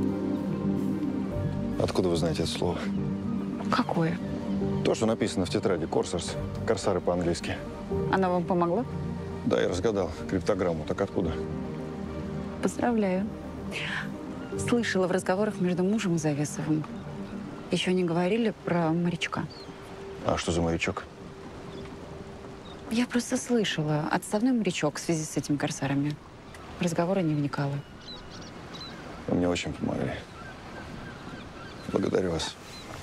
Speaker 2: откуда вы знаете это слово?
Speaker 13: Какое?
Speaker 2: То, что написано в тетради «Корсарс», «Корсары» по-английски.
Speaker 13: Она вам помогла?
Speaker 2: Да, я разгадал криптограмму. Так откуда?
Speaker 13: Поздравляю. Слышала в разговорах между мужем и Завесовым. Еще не говорили про морячка.
Speaker 2: А что за морячок?
Speaker 13: Я просто слышала. Отставной морячок в связи с этими корсарами. В разговоры не вникала.
Speaker 2: Вы мне очень помогли. Благодарю вас.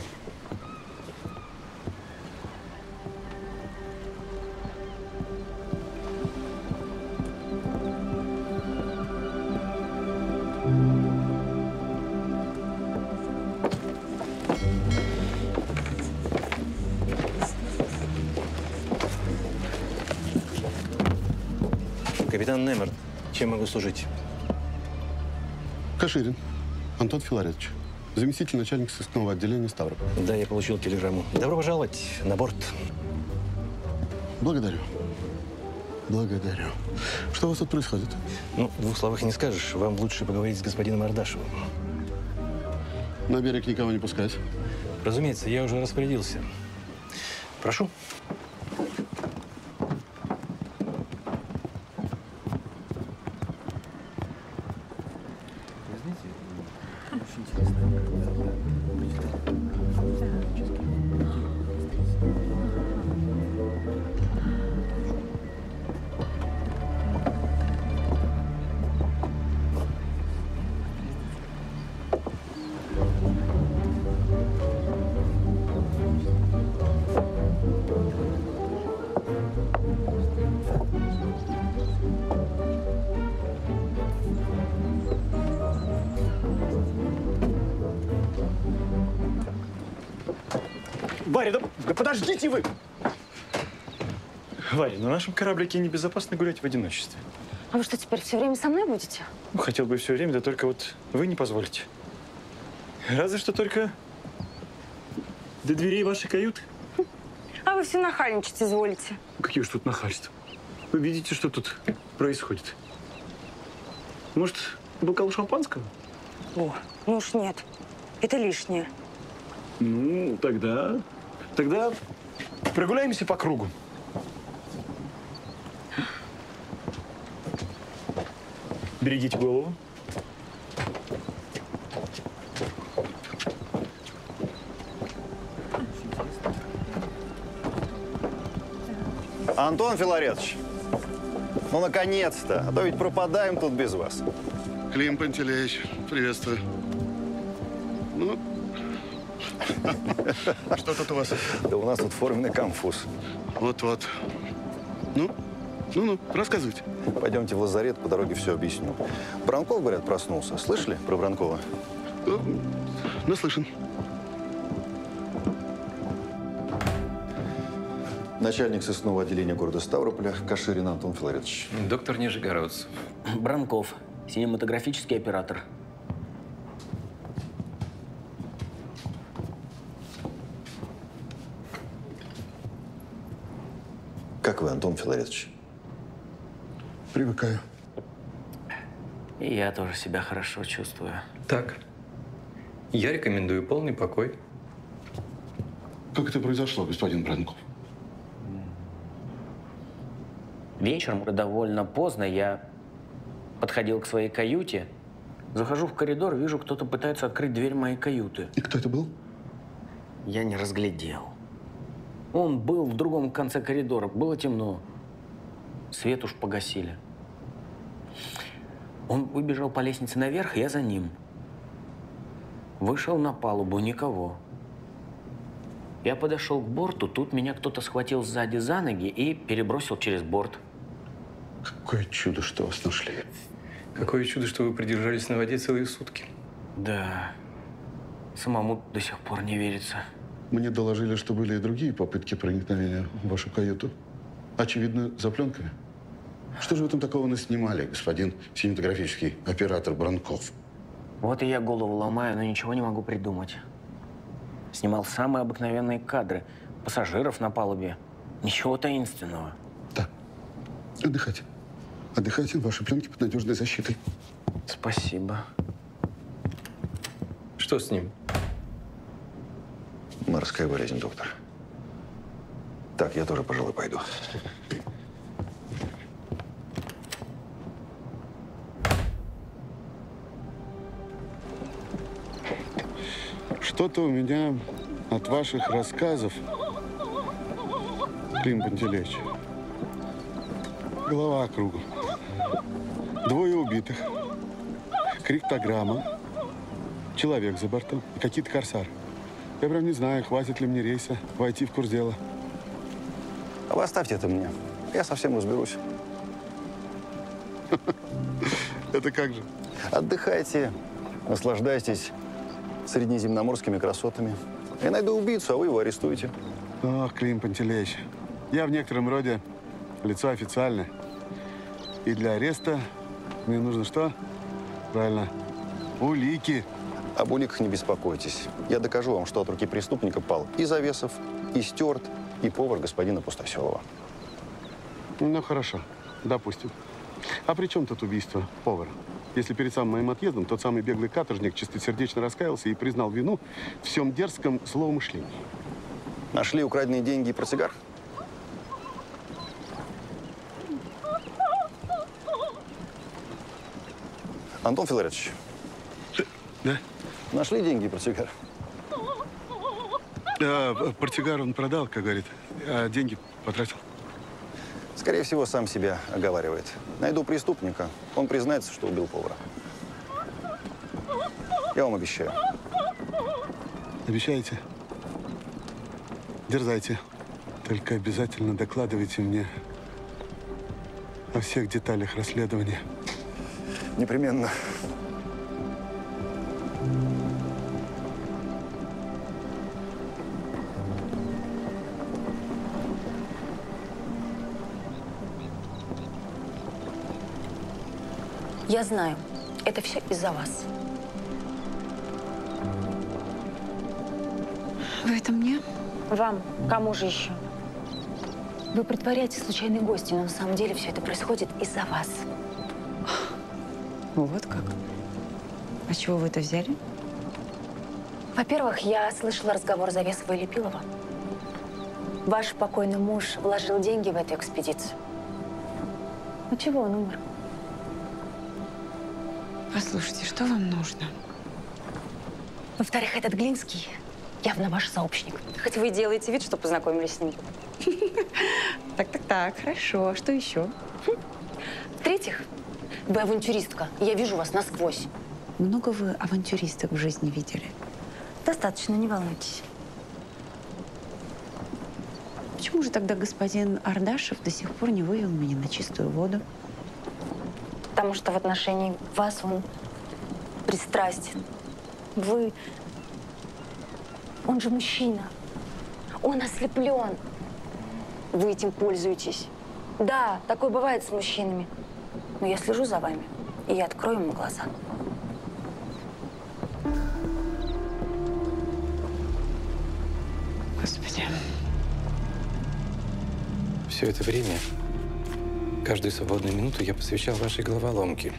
Speaker 11: Капитан Немерт, чем могу служить?
Speaker 16: Каширин Антон Филаретович, заместитель начальника сыскного отделения Ставрополя.
Speaker 11: Да, я получил телеграмму. Добро пожаловать на борт.
Speaker 16: Благодарю. Благодарю. Что у вас тут происходит?
Speaker 11: Ну, в двух словах не скажешь. Вам лучше поговорить с господином Ардашевым.
Speaker 16: На берег никого не пускать.
Speaker 11: Разумеется, я уже распорядился. Прошу.
Speaker 12: Варя, да подождите вы! Варя, на нашем кораблике небезопасно гулять в одиночестве.
Speaker 8: А вы что, теперь все время со мной будете?
Speaker 12: Ну, хотел бы все время, да только вот вы не позволите. Разве что только до дверей вашей каюты.
Speaker 8: А вы все нахальничать изволите.
Speaker 12: Какие уж тут нахальства. Вы видите, что тут происходит? Может, бокал шампанского?
Speaker 8: О, ну уж нет. Это лишнее.
Speaker 12: Ну, тогда прогуляемся по кругу. Берегите голову.
Speaker 2: Антон Филаретович, ну, наконец-то. А то ведь пропадаем тут без вас.
Speaker 16: Клим Пантелеич, приветствую. Ну, что тут у вас?
Speaker 2: Да у нас тут форменный конфуз.
Speaker 16: Вот-вот. Ну, рассказывайте.
Speaker 2: Пойдемте в лазарет, по дороге все объясню. Бранков, говорят, проснулся. Слышали про Бранкова?
Speaker 16: Наслышан.
Speaker 2: Начальник сыскного отделения города Ставрополя Каширин Антон Филаретович.
Speaker 14: Доктор Нижегородцев.
Speaker 7: Бранков, синематографический оператор.
Speaker 2: Как вы, Антон Филаретович?
Speaker 16: Привыкаю.
Speaker 7: И я тоже себя хорошо чувствую.
Speaker 14: Так, я рекомендую полный покой.
Speaker 16: Как это произошло, господин Бранков?
Speaker 7: Вечером, довольно поздно, я подходил к своей каюте, захожу в коридор, вижу, кто-то пытается открыть дверь моей каюты.
Speaker 16: И кто это был?
Speaker 7: Я не разглядел. Он был в другом конце коридора, было темно. Свет уж погасили. Он выбежал по лестнице наверх, я за ним. Вышел на палубу, никого. Я подошел к борту, тут меня кто-то схватил сзади за ноги и перебросил через борт.
Speaker 16: Какое чудо, что вас нашли.
Speaker 14: Какое чудо, что вы продержались на воде целые сутки.
Speaker 7: Да. Самому до сих пор не верится.
Speaker 16: Мне доложили, что были и другие попытки проникновения в вашу каюту. Очевидно, за пленками. Что же вы там такого наснимали, господин синематографический оператор Бранков?
Speaker 7: Вот и я голову ломаю, но ничего не могу придумать. Снимал самые обыкновенные кадры. Пассажиров на палубе. Ничего таинственного.
Speaker 16: Отдыхайте. Отдыхайте, ваши пленки под надежной защитой.
Speaker 7: Спасибо.
Speaker 22: Что с ним?
Speaker 2: Морская болезнь, доктор. Так, я тоже, пожалуй, пойду.
Speaker 16: Что-то у меня от ваших рассказов, Клим Пантелеич, голова кругом. 2 убитых, криптограмма, человек за бортом и какие-то корсары. Я прям не знаю, хватит ли мне рейса войти в курс дела.
Speaker 2: А вы оставьте это мне. Я совсем разберусь.
Speaker 16: Это как же?
Speaker 2: Отдыхайте, наслаждайтесь среднеземноморскими красотами. Я найду убийцу, а вы его арестуете.
Speaker 16: Ох, Клим Пантелеич, я в некотором роде лицо официальное. И для ареста мне нужно что? Правильно, улики.
Speaker 2: Об уликах не беспокойтесь. Я докажу вам, что от руки преступника пал и Завесов, и Стюарт, и повар господина Пустоселова.
Speaker 16: Ну, хорошо, допустим. А при чем тут убийство повара? Если перед самым моим отъездом тот самый беглый каторжник чистосердечно раскаялся и признал вину в всем дерзком злоумышлении.
Speaker 2: Нашли украденные деньги и портсигар? Антон Филаретович.
Speaker 16: Да?
Speaker 2: Нашли деньги и портсигар?
Speaker 16: Портсигар он продал, как говорит, а деньги потратил.
Speaker 2: Скорее всего, сам себя оговаривает. Найду преступника, он признается, что убил повара. Я вам обещаю.
Speaker 16: Обещаете? Дерзайте. Только обязательно докладывайте мне о всех деталях расследования.
Speaker 2: Непременно.
Speaker 8: Я знаю, это все из-за вас.
Speaker 13: Вы это мне?
Speaker 8: Вам. Кому же еще? Вы притворяетесь случайной гостью, но на самом деле все это происходит из-за вас.
Speaker 13: Вот как. А с чего вы это взяли?
Speaker 8: Во-первых, я слышала разговор Завесова и Лепилова. Ваш покойный муж вложил деньги в эту экспедицию. Ну чего он умер?
Speaker 13: Послушайте, что вам нужно?
Speaker 8: Во-вторых, этот Глинский явно ваш сообщник. Хоть вы и делаете вид, что познакомились с ним.
Speaker 13: Так, хорошо. Что еще?
Speaker 8: В-третьих, вы авантюристка. Я вижу вас насквозь.
Speaker 13: Много вы авантюристок в жизни видели?
Speaker 8: Достаточно, не волнуйтесь.
Speaker 13: Почему же тогда господин Ардашев до сих пор не вывел меня на чистую воду?
Speaker 8: Потому что в отношении вас он пристрастен. Вы... Он же мужчина. Он ослеплен. Вы этим пользуетесь. Да, такое бывает с мужчинами. Но я слежу за вами, и я открою ему глаза.
Speaker 13: Господи.
Speaker 14: Все это время, каждую свободную минуту я посвящал вашей головоломке.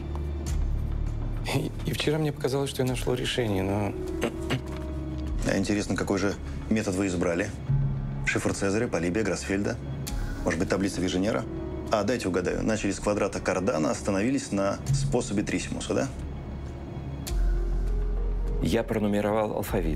Speaker 14: И вчера мне показалось, что я нашел решение, но...
Speaker 2: А интересно, какой же метод вы избрали? Шифр Цезаря, Полибия, Гросфельда? Может быть, таблица Виженера? А, дайте угадаю. Начали с квадрата Кардана, остановились на способе Трисимуса, да?
Speaker 15: Я пронумеровал алфавит.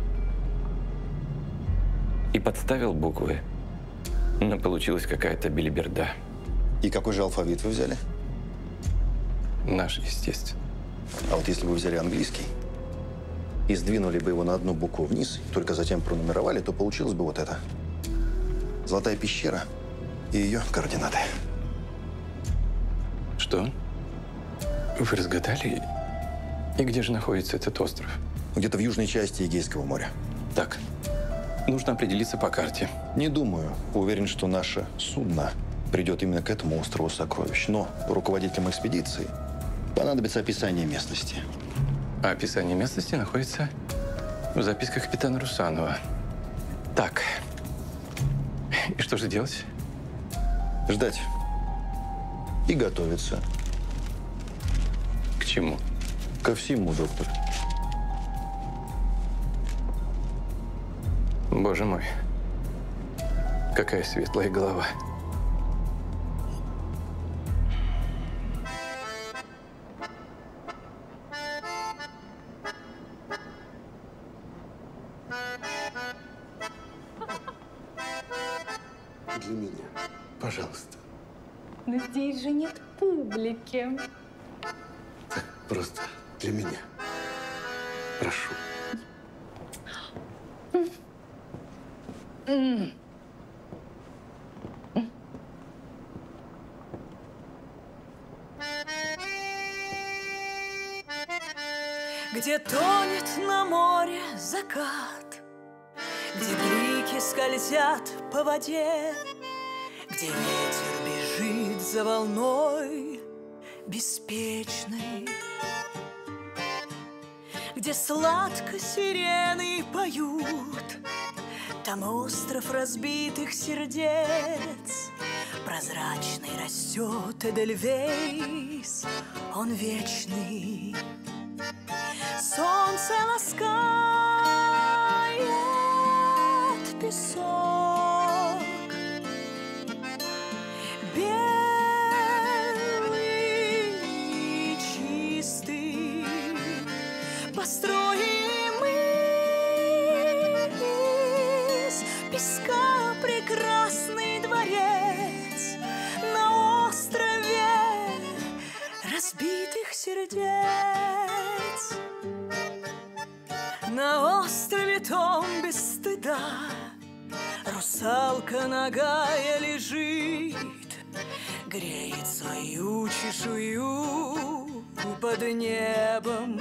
Speaker 15: И подставил буквы. Но получилась какая-то белиберда.
Speaker 2: И какой же алфавит вы взяли?
Speaker 14: Наш, естественно.
Speaker 2: А вот если бы вы взяли английский и сдвинули бы его на одну букву вниз, и только затем пронумеровали, то получилось бы вот это. Золотая пещера и ее координаты.
Speaker 14: Что? Вы разгадали И где же находится этот остров?
Speaker 2: Где-то в южной части Эгейского моря.
Speaker 14: Так, нужно определиться по карте.
Speaker 2: Не думаю. Уверен, что наше судно придет именно к этому острову сокровищ. Но руководителям экспедиции понадобится описание местности.
Speaker 14: А описание местности находится в записках капитана Русанова. Так. И что же делать?
Speaker 2: Ждать. И готовиться.
Speaker 14: К чему?
Speaker 2: Ко всему, доктор.
Speaker 14: Боже мой. Какая светлая голова.
Speaker 16: Для меня. Пожалуйста.
Speaker 5: Но здесь же нет публики.
Speaker 16: Так, просто для меня. Прошу.
Speaker 4: Где тонет на море закат, где блики скользят по воде, где ветер бежит за волной беспечной, где сладко сирены поют, там остров разбитых сердец. Прозрачный растет Эдельвейс, он вечный. Солнце ласкает песок, белый и чистый. Построим мы из песка прекрасный дворец на острове разбитых сердец. На острове том без стыда русалка нагая лежит, греет свою чешую под небом.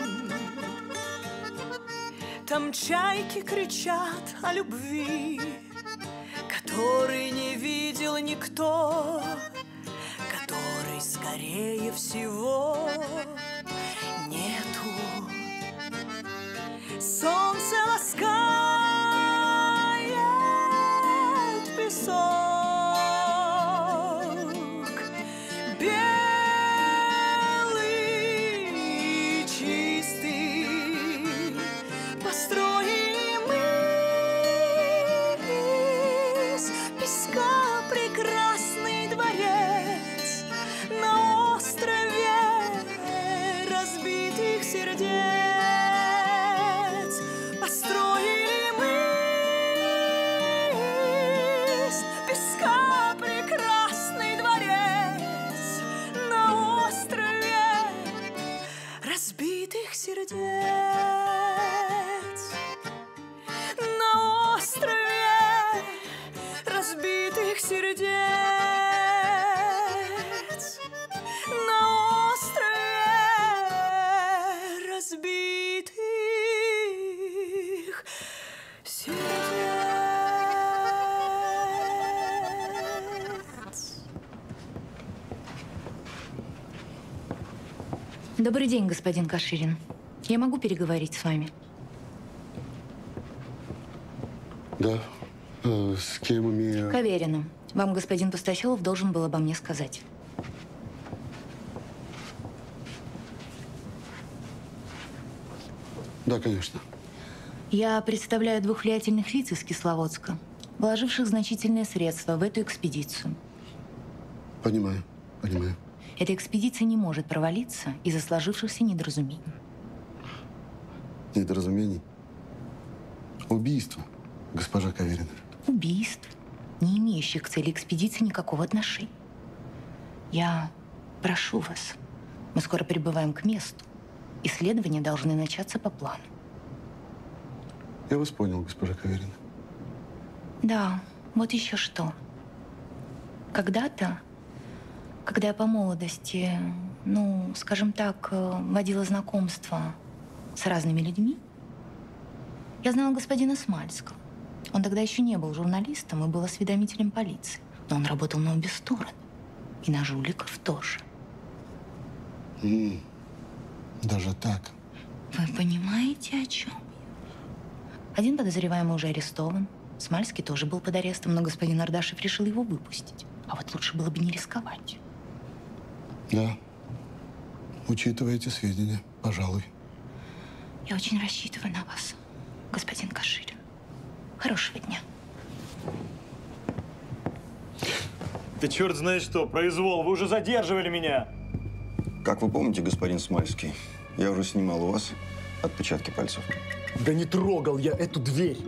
Speaker 4: Там чайки кричат о любви, которой не видел никто, которой, скорее всего, нету. Солнце ласкает песок, белый и чистый. Построим мы из песка прекрасный дворец на острове разбитых сердец. Построили мы из песка прекрасный дворец на острове разбитых сердец. На острове разбитых сердец. На острове разбитых
Speaker 3: Добрый день, господин Каширин. Я могу переговорить с вами?
Speaker 16: Да. С кем имею?
Speaker 3: Кавериным. Вам господин Пустоселов должен был обо мне сказать.
Speaker 16: Да, конечно.
Speaker 3: Я представляю двух влиятельных лиц из Кисловодска, вложивших значительные средства в эту экспедицию.
Speaker 16: Понимаю, понимаю.
Speaker 3: Эта экспедиция не может провалиться из-за сложившихся недоразумений.
Speaker 16: Недоразумений? Убийство, госпожа Каверина.
Speaker 3: Убийств, не имеющих к цели экспедиции никакого отношения. Я прошу вас, мы скоро прибываем к месту. Исследования должны начаться по плану.
Speaker 16: Я вас понял, госпожа Каверина.
Speaker 3: Да, вот еще что. Когда-то, когда я по молодости, ну, скажем так, водила знакомство с разными людьми. Я знала господина Смальского. Он тогда еще не был журналистом и был осведомителем полиции. Но он работал на обе стороны. И на жуликов тоже.
Speaker 16: Даже так?
Speaker 3: Вы понимаете, о чем я? Один подозреваемый уже арестован. Смальский тоже был под арестом, но господин Ардашев решил его выпустить. А вот лучше было бы не рисковать.
Speaker 16: Да. Учитывая эти сведения, пожалуй.
Speaker 3: Я очень рассчитываю на вас, господин Каширин. Хорошего дня.
Speaker 12: Да черт знает что, произвол, вы уже задерживали меня.
Speaker 1: Как вы помните, господин Смальский, я уже снимал у вас отпечатки пальцев.
Speaker 6: Да не трогал я эту дверь.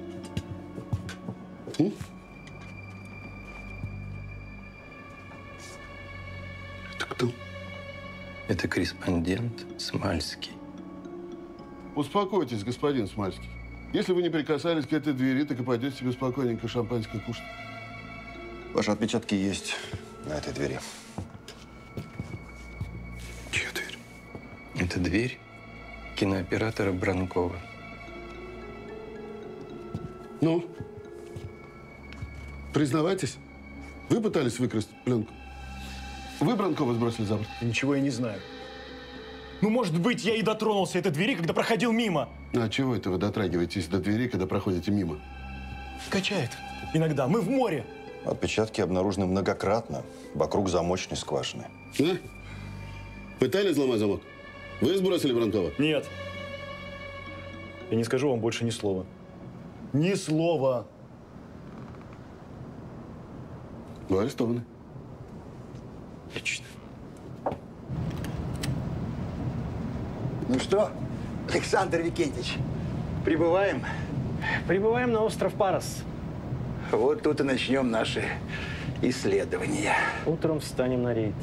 Speaker 14: Это кто? Это корреспондент Смальский.
Speaker 16: Успокойтесь, господин Смальский. Если вы не прикасались к этой двери, так и пойдете себе спокойненько шампанское кушать.
Speaker 1: Ваши отпечатки есть на этой двери.
Speaker 14: Чья дверь? Это дверь кинооператора Бранкова.
Speaker 16: Ну? Признавайтесь, вы пытались выкрасть пленку? Вы Бранкова сбросили за борт?
Speaker 6: Ничего я не знаю. Ну, может быть, я и дотронулся этой двери, когда проходил мимо.
Speaker 16: А чего это вы дотрагиваетесь до двери, когда проходите мимо?
Speaker 6: Качает. Иногда. Мы в море.
Speaker 1: Отпечатки обнаружены многократно вокруг замочной скважины.
Speaker 16: А? Пытались взломать замок? Вы сбросили Бранкова?
Speaker 6: Нет. Я не скажу вам больше ни слова. Ни слова.
Speaker 16: Вы арестованы.
Speaker 14: Отлично.
Speaker 9: Ну что, Александр Викентьевич, прибываем?
Speaker 17: Прибываем на остров Парос.
Speaker 9: Вот тут и начнем наши исследования.
Speaker 17: Утром встанем на рейд.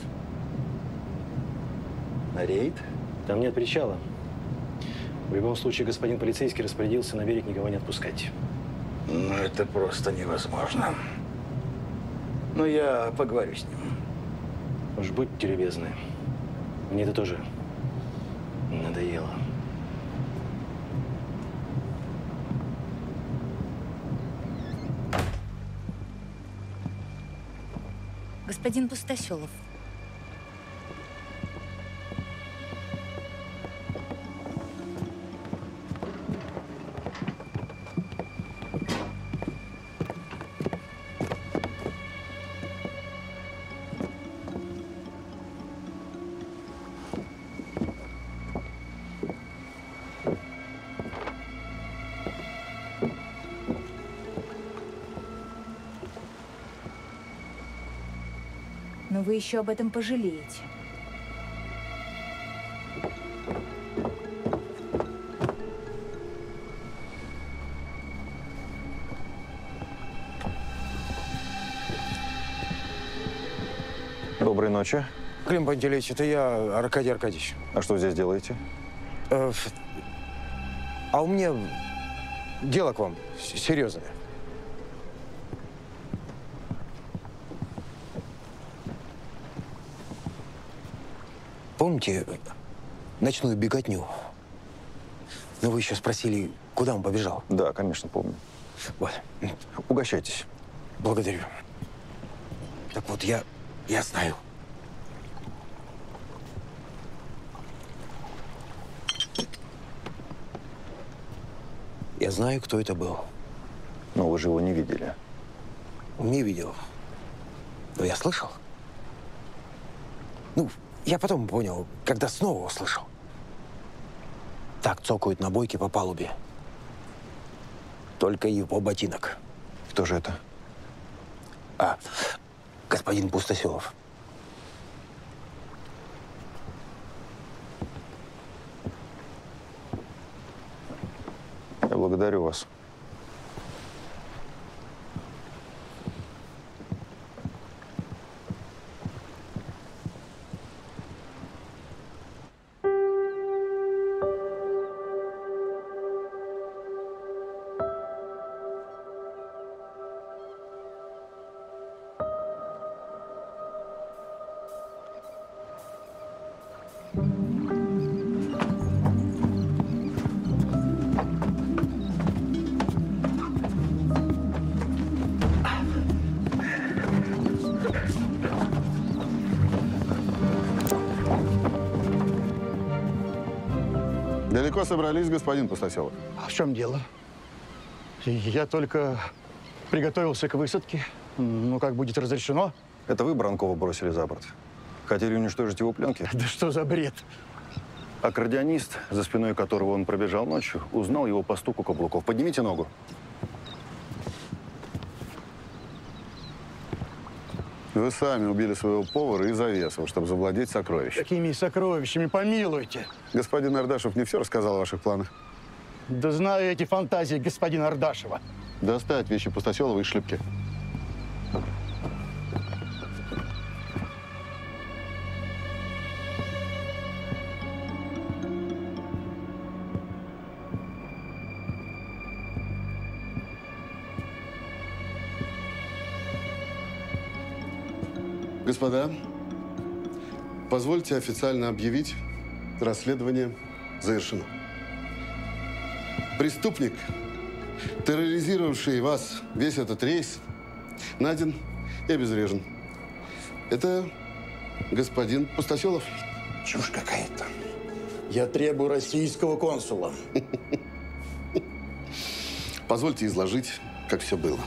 Speaker 9: На рейд?
Speaker 17: Там нет причала. В любом случае, господин полицейский распорядился на берег никого не отпускать.
Speaker 9: Ну, это просто невозможно. Но я поговорю с ним.
Speaker 17: Уж будьте любезны. Мне это тоже надоело.
Speaker 3: Господин Пустоселов. Но вы еще об этом пожалеете.
Speaker 1: Доброй ночи.
Speaker 23: Клим Пантелеич, это я, Аркадий Аркадьевич.
Speaker 1: А что здесь делаете?
Speaker 23: А у меня дело к вам серьезное. Помните ночную беготню? Ну, вы еще спросили, куда он побежал?
Speaker 1: Да, конечно, помню.
Speaker 23: Вот.
Speaker 1: Угощайтесь.
Speaker 23: Благодарю. Так вот, я знаю. Я знаю, кто это был.
Speaker 1: Но вы же его не видели.
Speaker 23: Не видел. Но я слышал. Ну, я потом понял, когда снова услышал. Так цокают набойки по палубе. Только его ботинок.
Speaker 1: Кто же это?
Speaker 23: Господин Пустоселов.
Speaker 1: Я благодарю вас.
Speaker 16: далеко собрались, господин Пустоселов?
Speaker 9: А в чем дело? Я только приготовился к высадке. Ну, как будет разрешено?
Speaker 1: Это вы Бранкова бросили за борт? Хотели уничтожить его пленки?
Speaker 9: Да что за бред?
Speaker 1: Аккордеонист, за спиной которого он пробежал ночью, узнал его по стуку каблуков. Поднимите ногу.
Speaker 16: Вы сами убили своего повара и Завесова, чтобы завладеть сокровищем.
Speaker 9: Какими сокровищами? Помилуйте.
Speaker 16: Господин Ардашев не все рассказал о ваших планах?
Speaker 9: Да знаю эти фантазии господина Ардашева.
Speaker 16: Достать вещи Пустоселова из шлюпки. Господа, позвольте официально объявить, расследование завершено. Преступник, терроризировавший вас весь этот рейс, найден и обезврежен. Это господин Пустоселов.
Speaker 9: Чушь какая-то. Я требую российского консула.
Speaker 16: Позвольте изложить, как все было.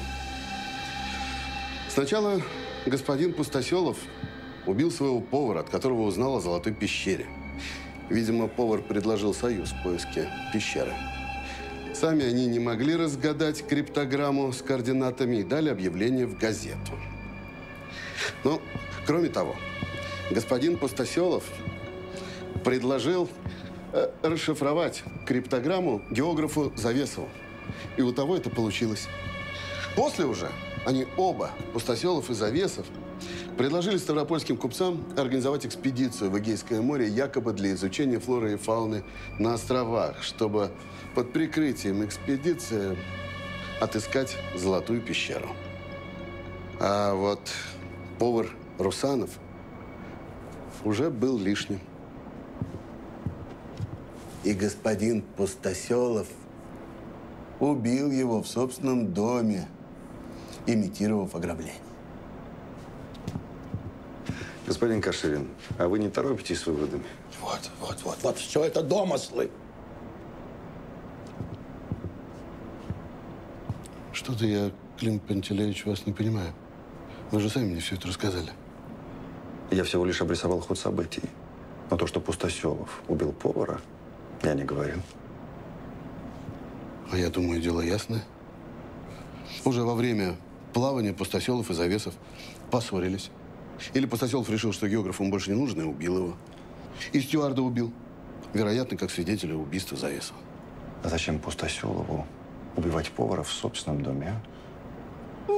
Speaker 16: Сначала господин Пустоселов убил своего повара, от которого узнал о Золотой пещере. Видимо, повар предложил союз в поиске пещеры. Сами они не могли разгадать криптограмму с координатами и дали объявление в газету. Но, кроме того, господин Пустоселов предложил расшифровать криптограмму географу Завесову. И у того это получилось. После уже они оба, Пустоселов и Завесов, предложили ставропольским купцам организовать экспедицию в Эгейское море якобы для изучения флоры и фауны на островах, чтобы под прикрытием экспедиции отыскать Золотую пещеру. А вот повар Русанов уже был лишним. И господин Пустоселов убил его в собственном доме, имитировав ограбление.
Speaker 1: Господин Каширин, а вы не торопитесь с выводами?
Speaker 9: Вот, все это домыслы.
Speaker 16: Что-то я, Клим Пантелеевич, вас не понимаю. Вы же сами мне все это рассказали.
Speaker 1: Я всего лишь обрисовал ход событий. Но то, что Пустоселов убил повара, я не говорил.
Speaker 16: А я думаю, дело ясное. Уже во время плавания Пустоселов и Завесов поссорились. Или Пустоселов решил, что географ ему больше не нужен, и убил его. И стюарда убил. Вероятно, как свидетеля убийства Завесова.
Speaker 1: А зачем Пустоселову убивать повара в собственном доме, а?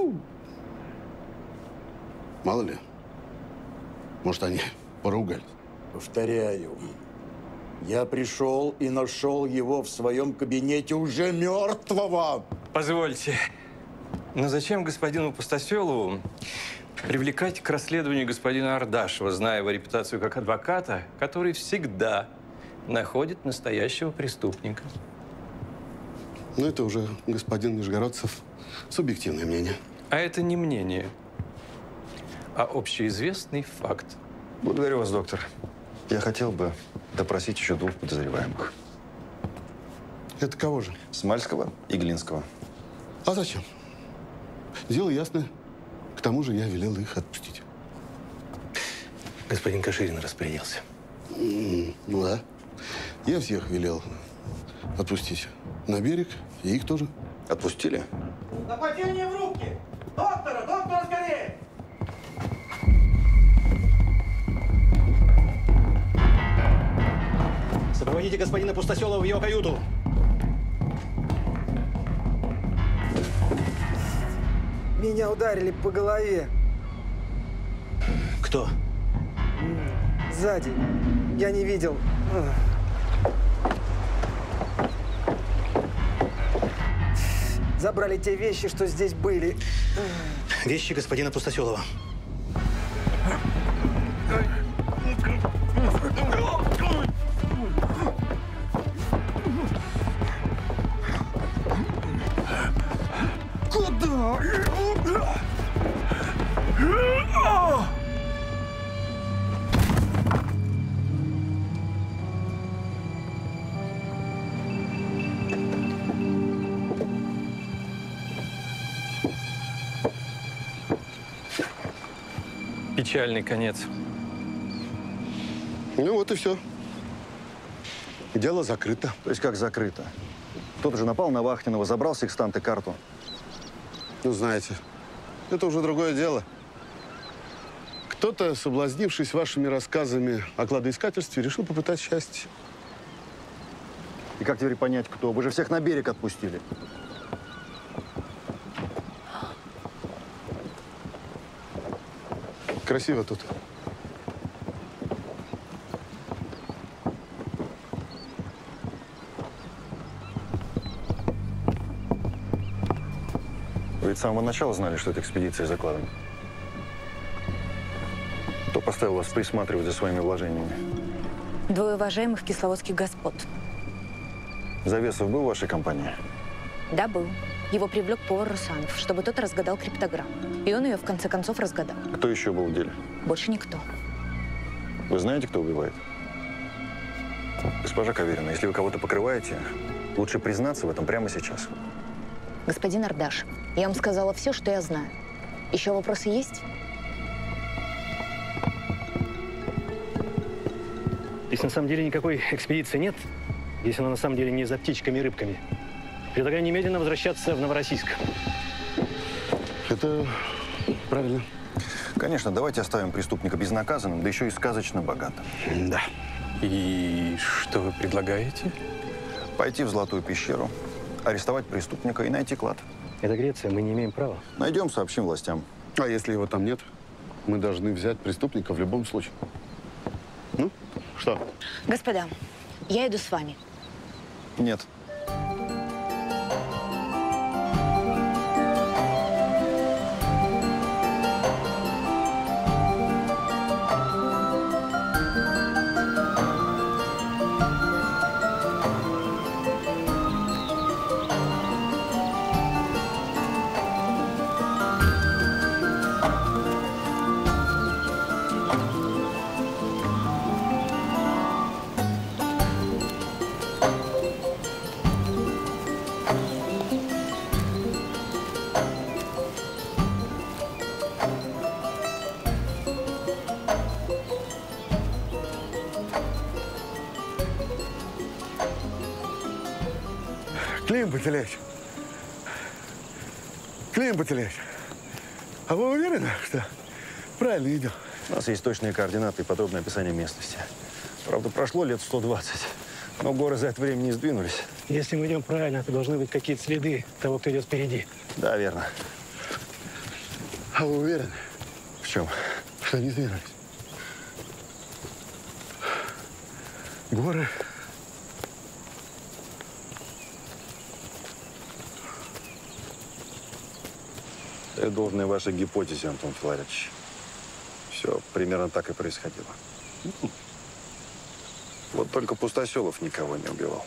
Speaker 16: Мало ли. Может, они поругались.
Speaker 9: Повторяю, я пришел и нашел его в своем кабинете уже мертвого.
Speaker 14: Позвольте, но зачем господину Пустоселову привлекать к расследованию господина Ардашева, зная его репутацию как адвоката, который всегда находит настоящего преступника?
Speaker 16: Ну, это уже господин Нижегородцев. Субъективное мнение.
Speaker 14: А это не мнение, а общеизвестный факт.
Speaker 1: Благодарю вас, доктор. Я хотел бы допросить еще 2 подозреваемых.
Speaker 16: Это кого же?
Speaker 1: Смальского и Глинского.
Speaker 16: А зачем? Дело ясное. К тому же я велел их отпустить.
Speaker 11: Господин Каширин распорядился.
Speaker 16: Ну да. Я всех велел отпустить на берег, и их тоже.
Speaker 1: Отпустили?
Speaker 18: Нападение в руки! Доктора, скорее!
Speaker 11: Сопроводите господина Пустоселова в его каюту.
Speaker 18: Меня ударили по голове.
Speaker 11: Кто?
Speaker 18: Сзади. Я не видел. Забрали те вещи, что здесь были.
Speaker 11: Вещи господина Пустоселова.
Speaker 18: Куда?
Speaker 14: Печальный конец.
Speaker 16: Ну вот и все. Дело закрыто.
Speaker 1: То есть как закрыто? Кто-то же напал на Вахтинова, забрал секстант и карту.
Speaker 16: Ну, знаете, это уже другое дело. Кто-то, соблазнившись вашими рассказами о кладоискательстве, решил попытать счастье.
Speaker 1: И как теперь понять, кто? Вы же всех на берег отпустили.
Speaker 16: Красиво тут.
Speaker 1: Вы ведь с самого начала знали, что эта экспедиция закладана. Кто поставил вас присматривать за своими вложениями?
Speaker 3: Двое уважаемых кисловодских господ.
Speaker 1: Завесов был в вашей компании?
Speaker 3: Да, был. Его привлек повар Русанов, чтобы тот разгадал криптограмму. И он ее, в конце концов, разгадал.
Speaker 1: Кто еще был в деле?
Speaker 3: Больше никто.
Speaker 1: Вы знаете, кто убивает? Госпожа Каверина, если вы кого-то покрываете, лучше признаться в этом прямо сейчас.
Speaker 3: Господин Ардаш, я вам сказала все, что я знаю. Еще вопросы есть?
Speaker 11: Если на самом деле никакой экспедиции нет, если она на самом деле не за птичками и рыбками, предлагаю немедленно возвращаться в Новороссийск.
Speaker 16: Это правильно.
Speaker 1: Конечно, давайте оставим преступника безнаказанным, да еще и сказочно богатым.
Speaker 16: Да.
Speaker 14: И что вы предлагаете?
Speaker 1: Пойти в Золотую пещеру, арестовать преступника и найти клад.
Speaker 11: Это Греция, мы не имеем права.
Speaker 1: Найдем, сообщим властям.
Speaker 16: А если его там нет, мы должны взять преступника в любом случае. Ну, что?
Speaker 3: Господа, я иду с вами.
Speaker 1: Нет.
Speaker 16: Клим Пантелеич. Клим Пантелеич. А вы уверены, что правильно идем?
Speaker 1: У нас есть точные координаты и подробное описание местности. Правда, прошло лет 120, но горы за это время не сдвинулись.
Speaker 11: Если мы идем правильно, то должны быть какие-то следы того, кто идет впереди.
Speaker 1: Да, верно.
Speaker 16: А вы уверены?
Speaker 1: В чем?
Speaker 16: Что не сдвинулись. Горы.
Speaker 1: Это должное вашей гипотезе, Антон Филаревич. Все примерно так и происходило. Вот только Пустоселов никого не убивал.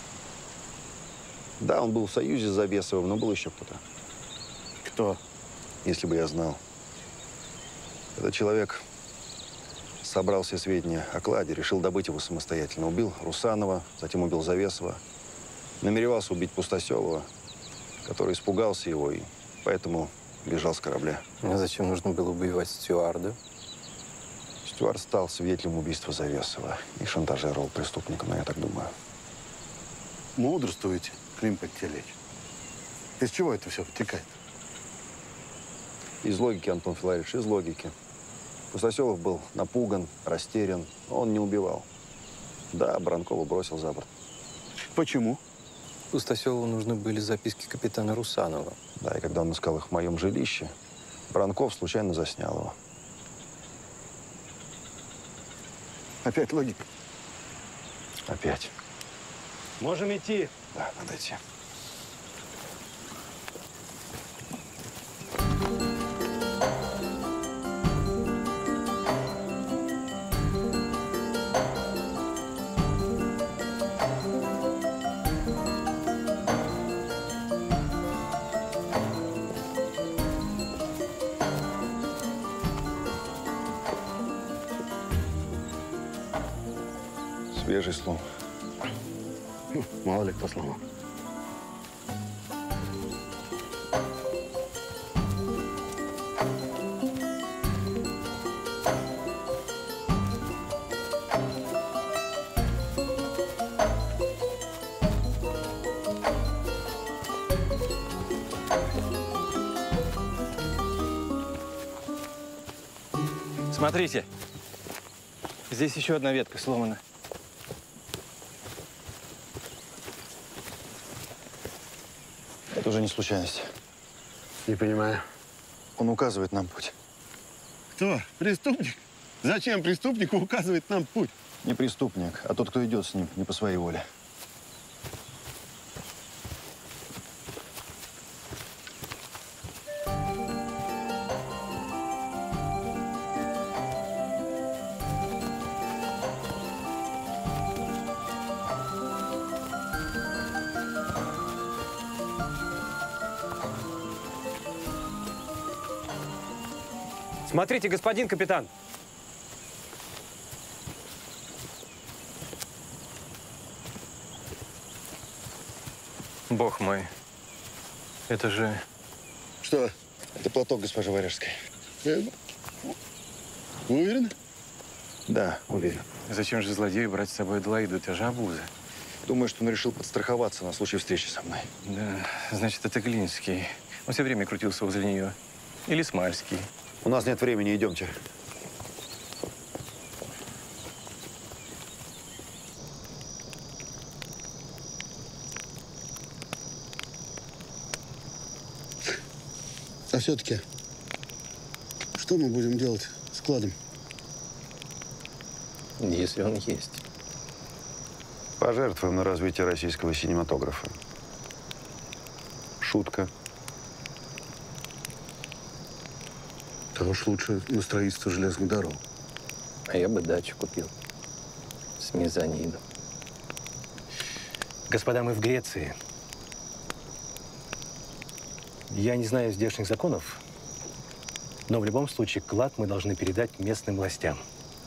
Speaker 1: Да, он был в союзе с Завесовым, но был еще кто-то.
Speaker 16: Кто?
Speaker 1: Если бы я знал. Этот человек собрал все сведения о кладе, решил добыть его самостоятельно. Убил Русанова, затем убил Завесова. Намеревался убить Пустоселова, который испугался его и поэтому бежал с корабля.
Speaker 22: А зачем нужно было убивать стюарда?
Speaker 1: Стюард стал свидетелем убийства Завесова и шантажировал преступника, но я так думаю.
Speaker 16: Мудрствуете, Клим Пантелеич. Из чего это все вытекает?
Speaker 1: Из логики, Антон Филаревич, из логики. Пустоселов был напуган, растерян, но он не убивал. Да, Бранкова бросил за борт.
Speaker 16: Почему?
Speaker 22: Пустоселову нужны были записки капитана Русанова.
Speaker 1: Да, и когда он искал их в моем жилище, Бранков случайно заснял его.
Speaker 16: Опять логика.
Speaker 1: Опять.
Speaker 11: Можем идти.
Speaker 1: Да, надо идти. Свежий слон.
Speaker 16: Мало ли кто сломал.
Speaker 22: Смотрите. Здесь еще одна ветка сломана.
Speaker 2: Это уже не случайность.
Speaker 16: Не понимаю.
Speaker 2: Он указывает нам путь.
Speaker 16: Кто? Преступник? Зачем преступнику указывает нам путь?
Speaker 2: Не преступник, а тот, кто идет с ним, не по своей воле.
Speaker 22: Смотрите, господин капитан. Бог мой. Это же...
Speaker 2: Что? Это платок госпожи Варяжской.
Speaker 16: Вы уверены?
Speaker 2: Да, уверен.
Speaker 22: Зачем же злодею брать с собой Аделаиду? Это же обуза.
Speaker 2: Думаю, что он решил подстраховаться на случай встречи со мной.
Speaker 22: Да, значит, это Глинский. Он все время крутился возле нее. Или Смальский.
Speaker 2: У нас нет времени, идемте.
Speaker 16: А все-таки, что мы будем делать с кладом?
Speaker 22: Если он есть.
Speaker 1: Пожертвуем на развитие российского синематографа. Шутка.
Speaker 16: Да уж лучше на строительство железных дорог.
Speaker 22: А я бы дачу купил. С мезонином.
Speaker 11: Господа, мы в Греции. Я не знаю здешних законов, но в любом случае клад мы должны передать местным властям.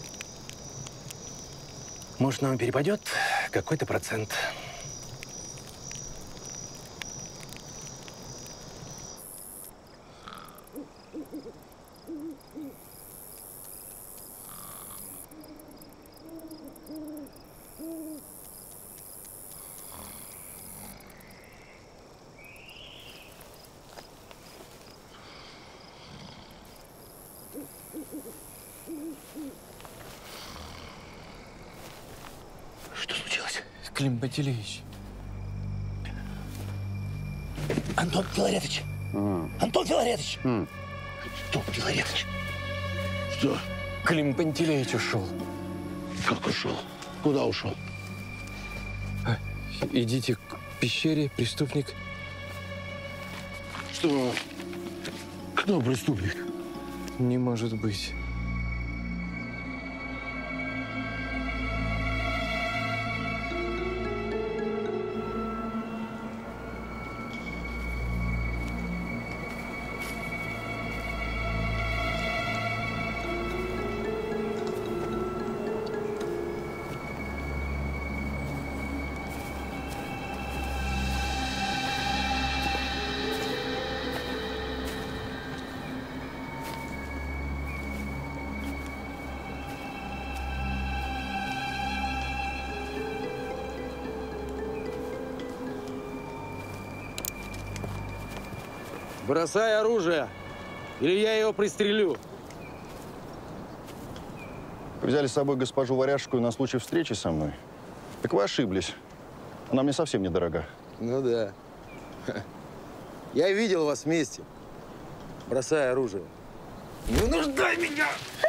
Speaker 11: Может, нам перепадет какой-то процент.
Speaker 9: Что случилось?
Speaker 22: Клим Пантелеич.
Speaker 9: Антон Филаретович! Антон Филаретович! Антон Филаретович! Что?
Speaker 22: Клим Пантелеич ушел.
Speaker 9: Как ушел? Куда ушел?
Speaker 22: Идите к пещере, преступник.
Speaker 9: Что? Кто преступник?
Speaker 22: Не может быть.
Speaker 23: Бросай оружие, или я его пристрелю.
Speaker 1: Взяли с собой госпожу Варяжскую на случай встречи со мной. Так вы ошиблись. Она мне совсем недорога.
Speaker 23: Ну да. Я видел вас вместе. Бросай оружие. Не вынуждай меня!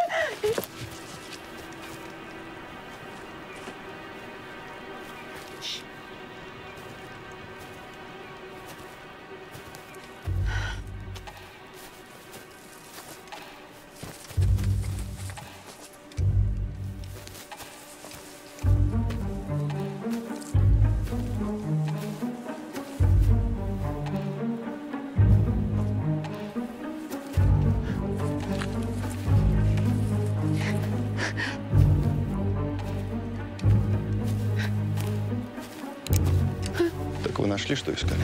Speaker 1: Так вы нашли, что искали?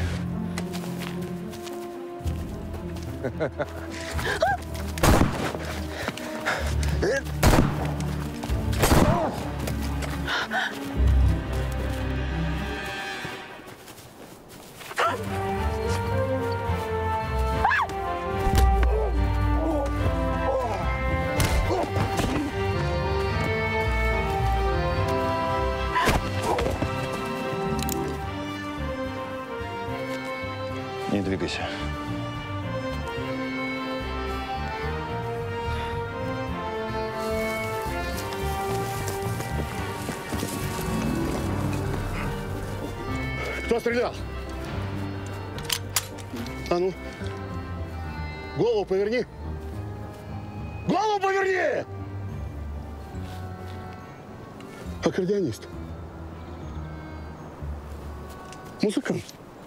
Speaker 16: Кто стрелял? А ну, голову поверни. Голову поверни! Аккордеонист. Музыкант.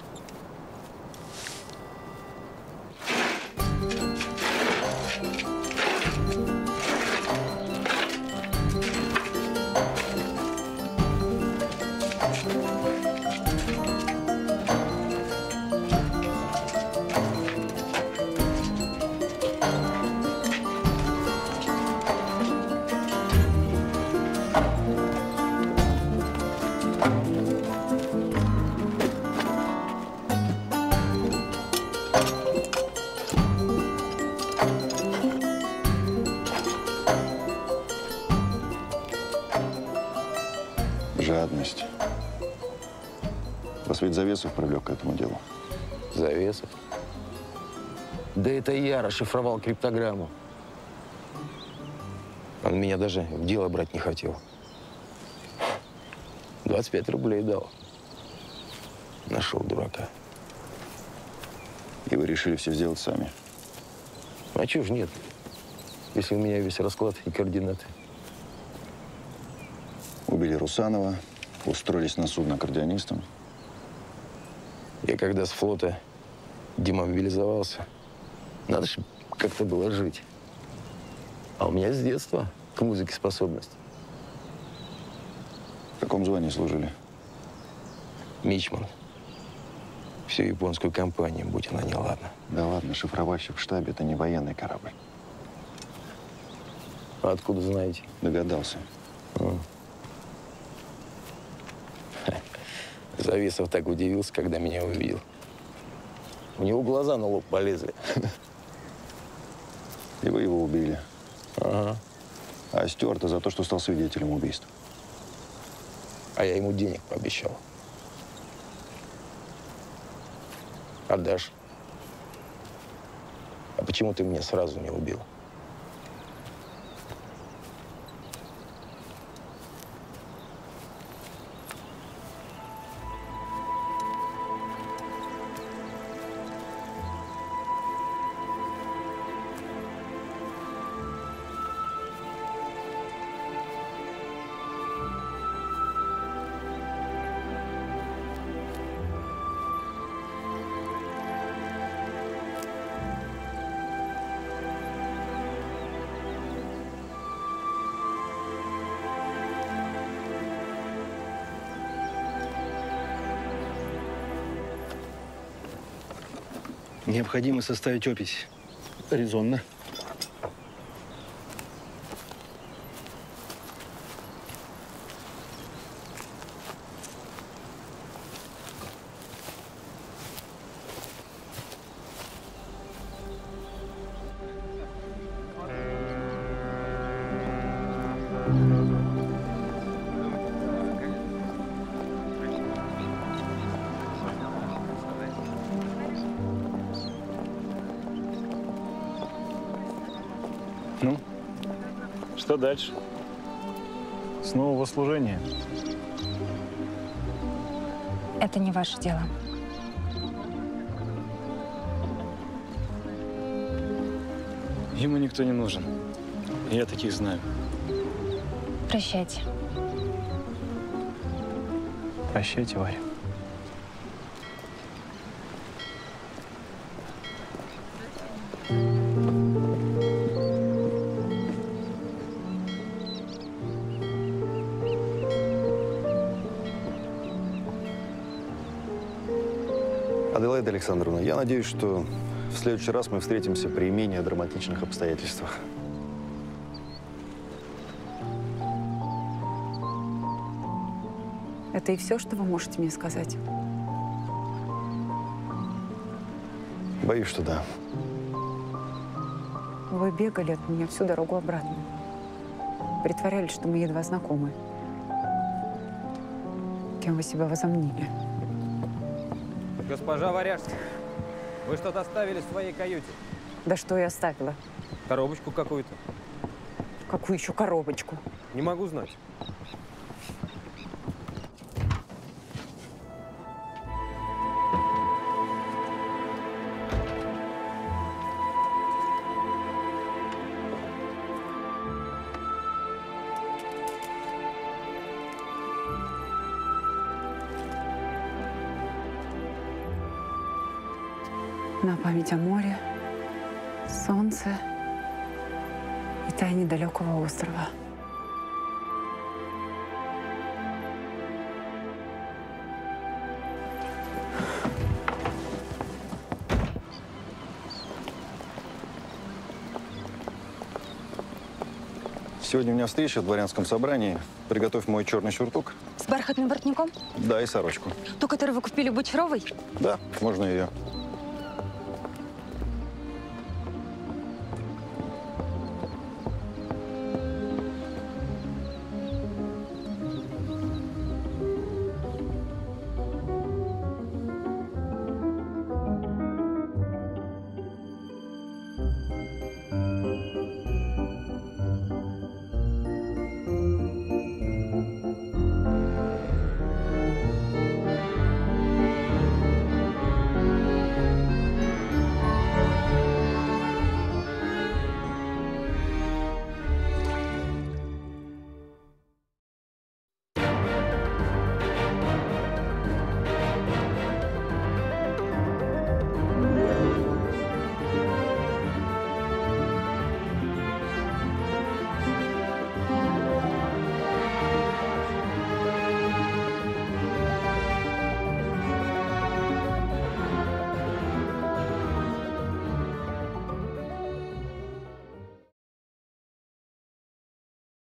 Speaker 1: Жадность. Вас ведь Завесов привлек к этому делу.
Speaker 22: Завесов? Да это я расшифровал криптограмму. Он меня даже в дело брать не хотел. 25 рублей дал. Нашел дурака.
Speaker 1: И вы решили все сделать сами?
Speaker 22: А чего ж нет, если у меня весь расклад и координаты.
Speaker 1: Убили Русанова, устроились на судно аккордеонистом.
Speaker 22: Я когда с флота демобилизовался, надо же как-то было жить. А у меня с детства к музыке способность.
Speaker 1: В каком звании служили?
Speaker 22: Мичман. Всю японскую компанию, будь она неладна.
Speaker 1: Да ладно, шифровальщик в штабе – это не военный корабль.
Speaker 22: А откуда знаете?
Speaker 1: Догадался.
Speaker 22: Завесов так удивился, когда меня увидел. У него глаза на лоб полезли.
Speaker 1: И вы его убили.
Speaker 22: Ага.
Speaker 1: А Стюарта за то, что стал свидетелем убийства.
Speaker 22: А я ему денег пообещал. Отдашь? А почему ты меня сразу не убил?
Speaker 11: Необходимо составить опись.
Speaker 16: Резонно.
Speaker 6: Ну, что дальше? Снова во служение?
Speaker 8: Это не ваше дело.
Speaker 6: Ему никто не нужен. Я таких знаю.
Speaker 8: Прощайте.
Speaker 6: Прощайте, Варя.
Speaker 1: Аделаида Александровна, я надеюсь, что в следующий раз мы встретимся при менее драматичных обстоятельствах.
Speaker 13: Это и все, что вы можете мне сказать?
Speaker 1: Боюсь, что да.
Speaker 13: Вы бегали от меня всю дорогу обратно. Притворялись, что мы едва знакомы. Кем вы себя возомнили?
Speaker 10: Госпожа Варяжская, вы что-то оставили в своей каюте?
Speaker 13: Да что я оставила?
Speaker 10: Коробочку какую-то.
Speaker 13: Какую еще коробочку?
Speaker 10: Не могу знать.
Speaker 13: На память о море, солнце и тайне далекого острова.
Speaker 2: Сегодня у меня встреча в дворянском собрании. Приготовь мой черный сюртук.
Speaker 8: С бархатным воротником?
Speaker 2: Да, и сорочку.
Speaker 8: Ту, которую вы купили у Бочаровой?
Speaker 2: Да, можно ее.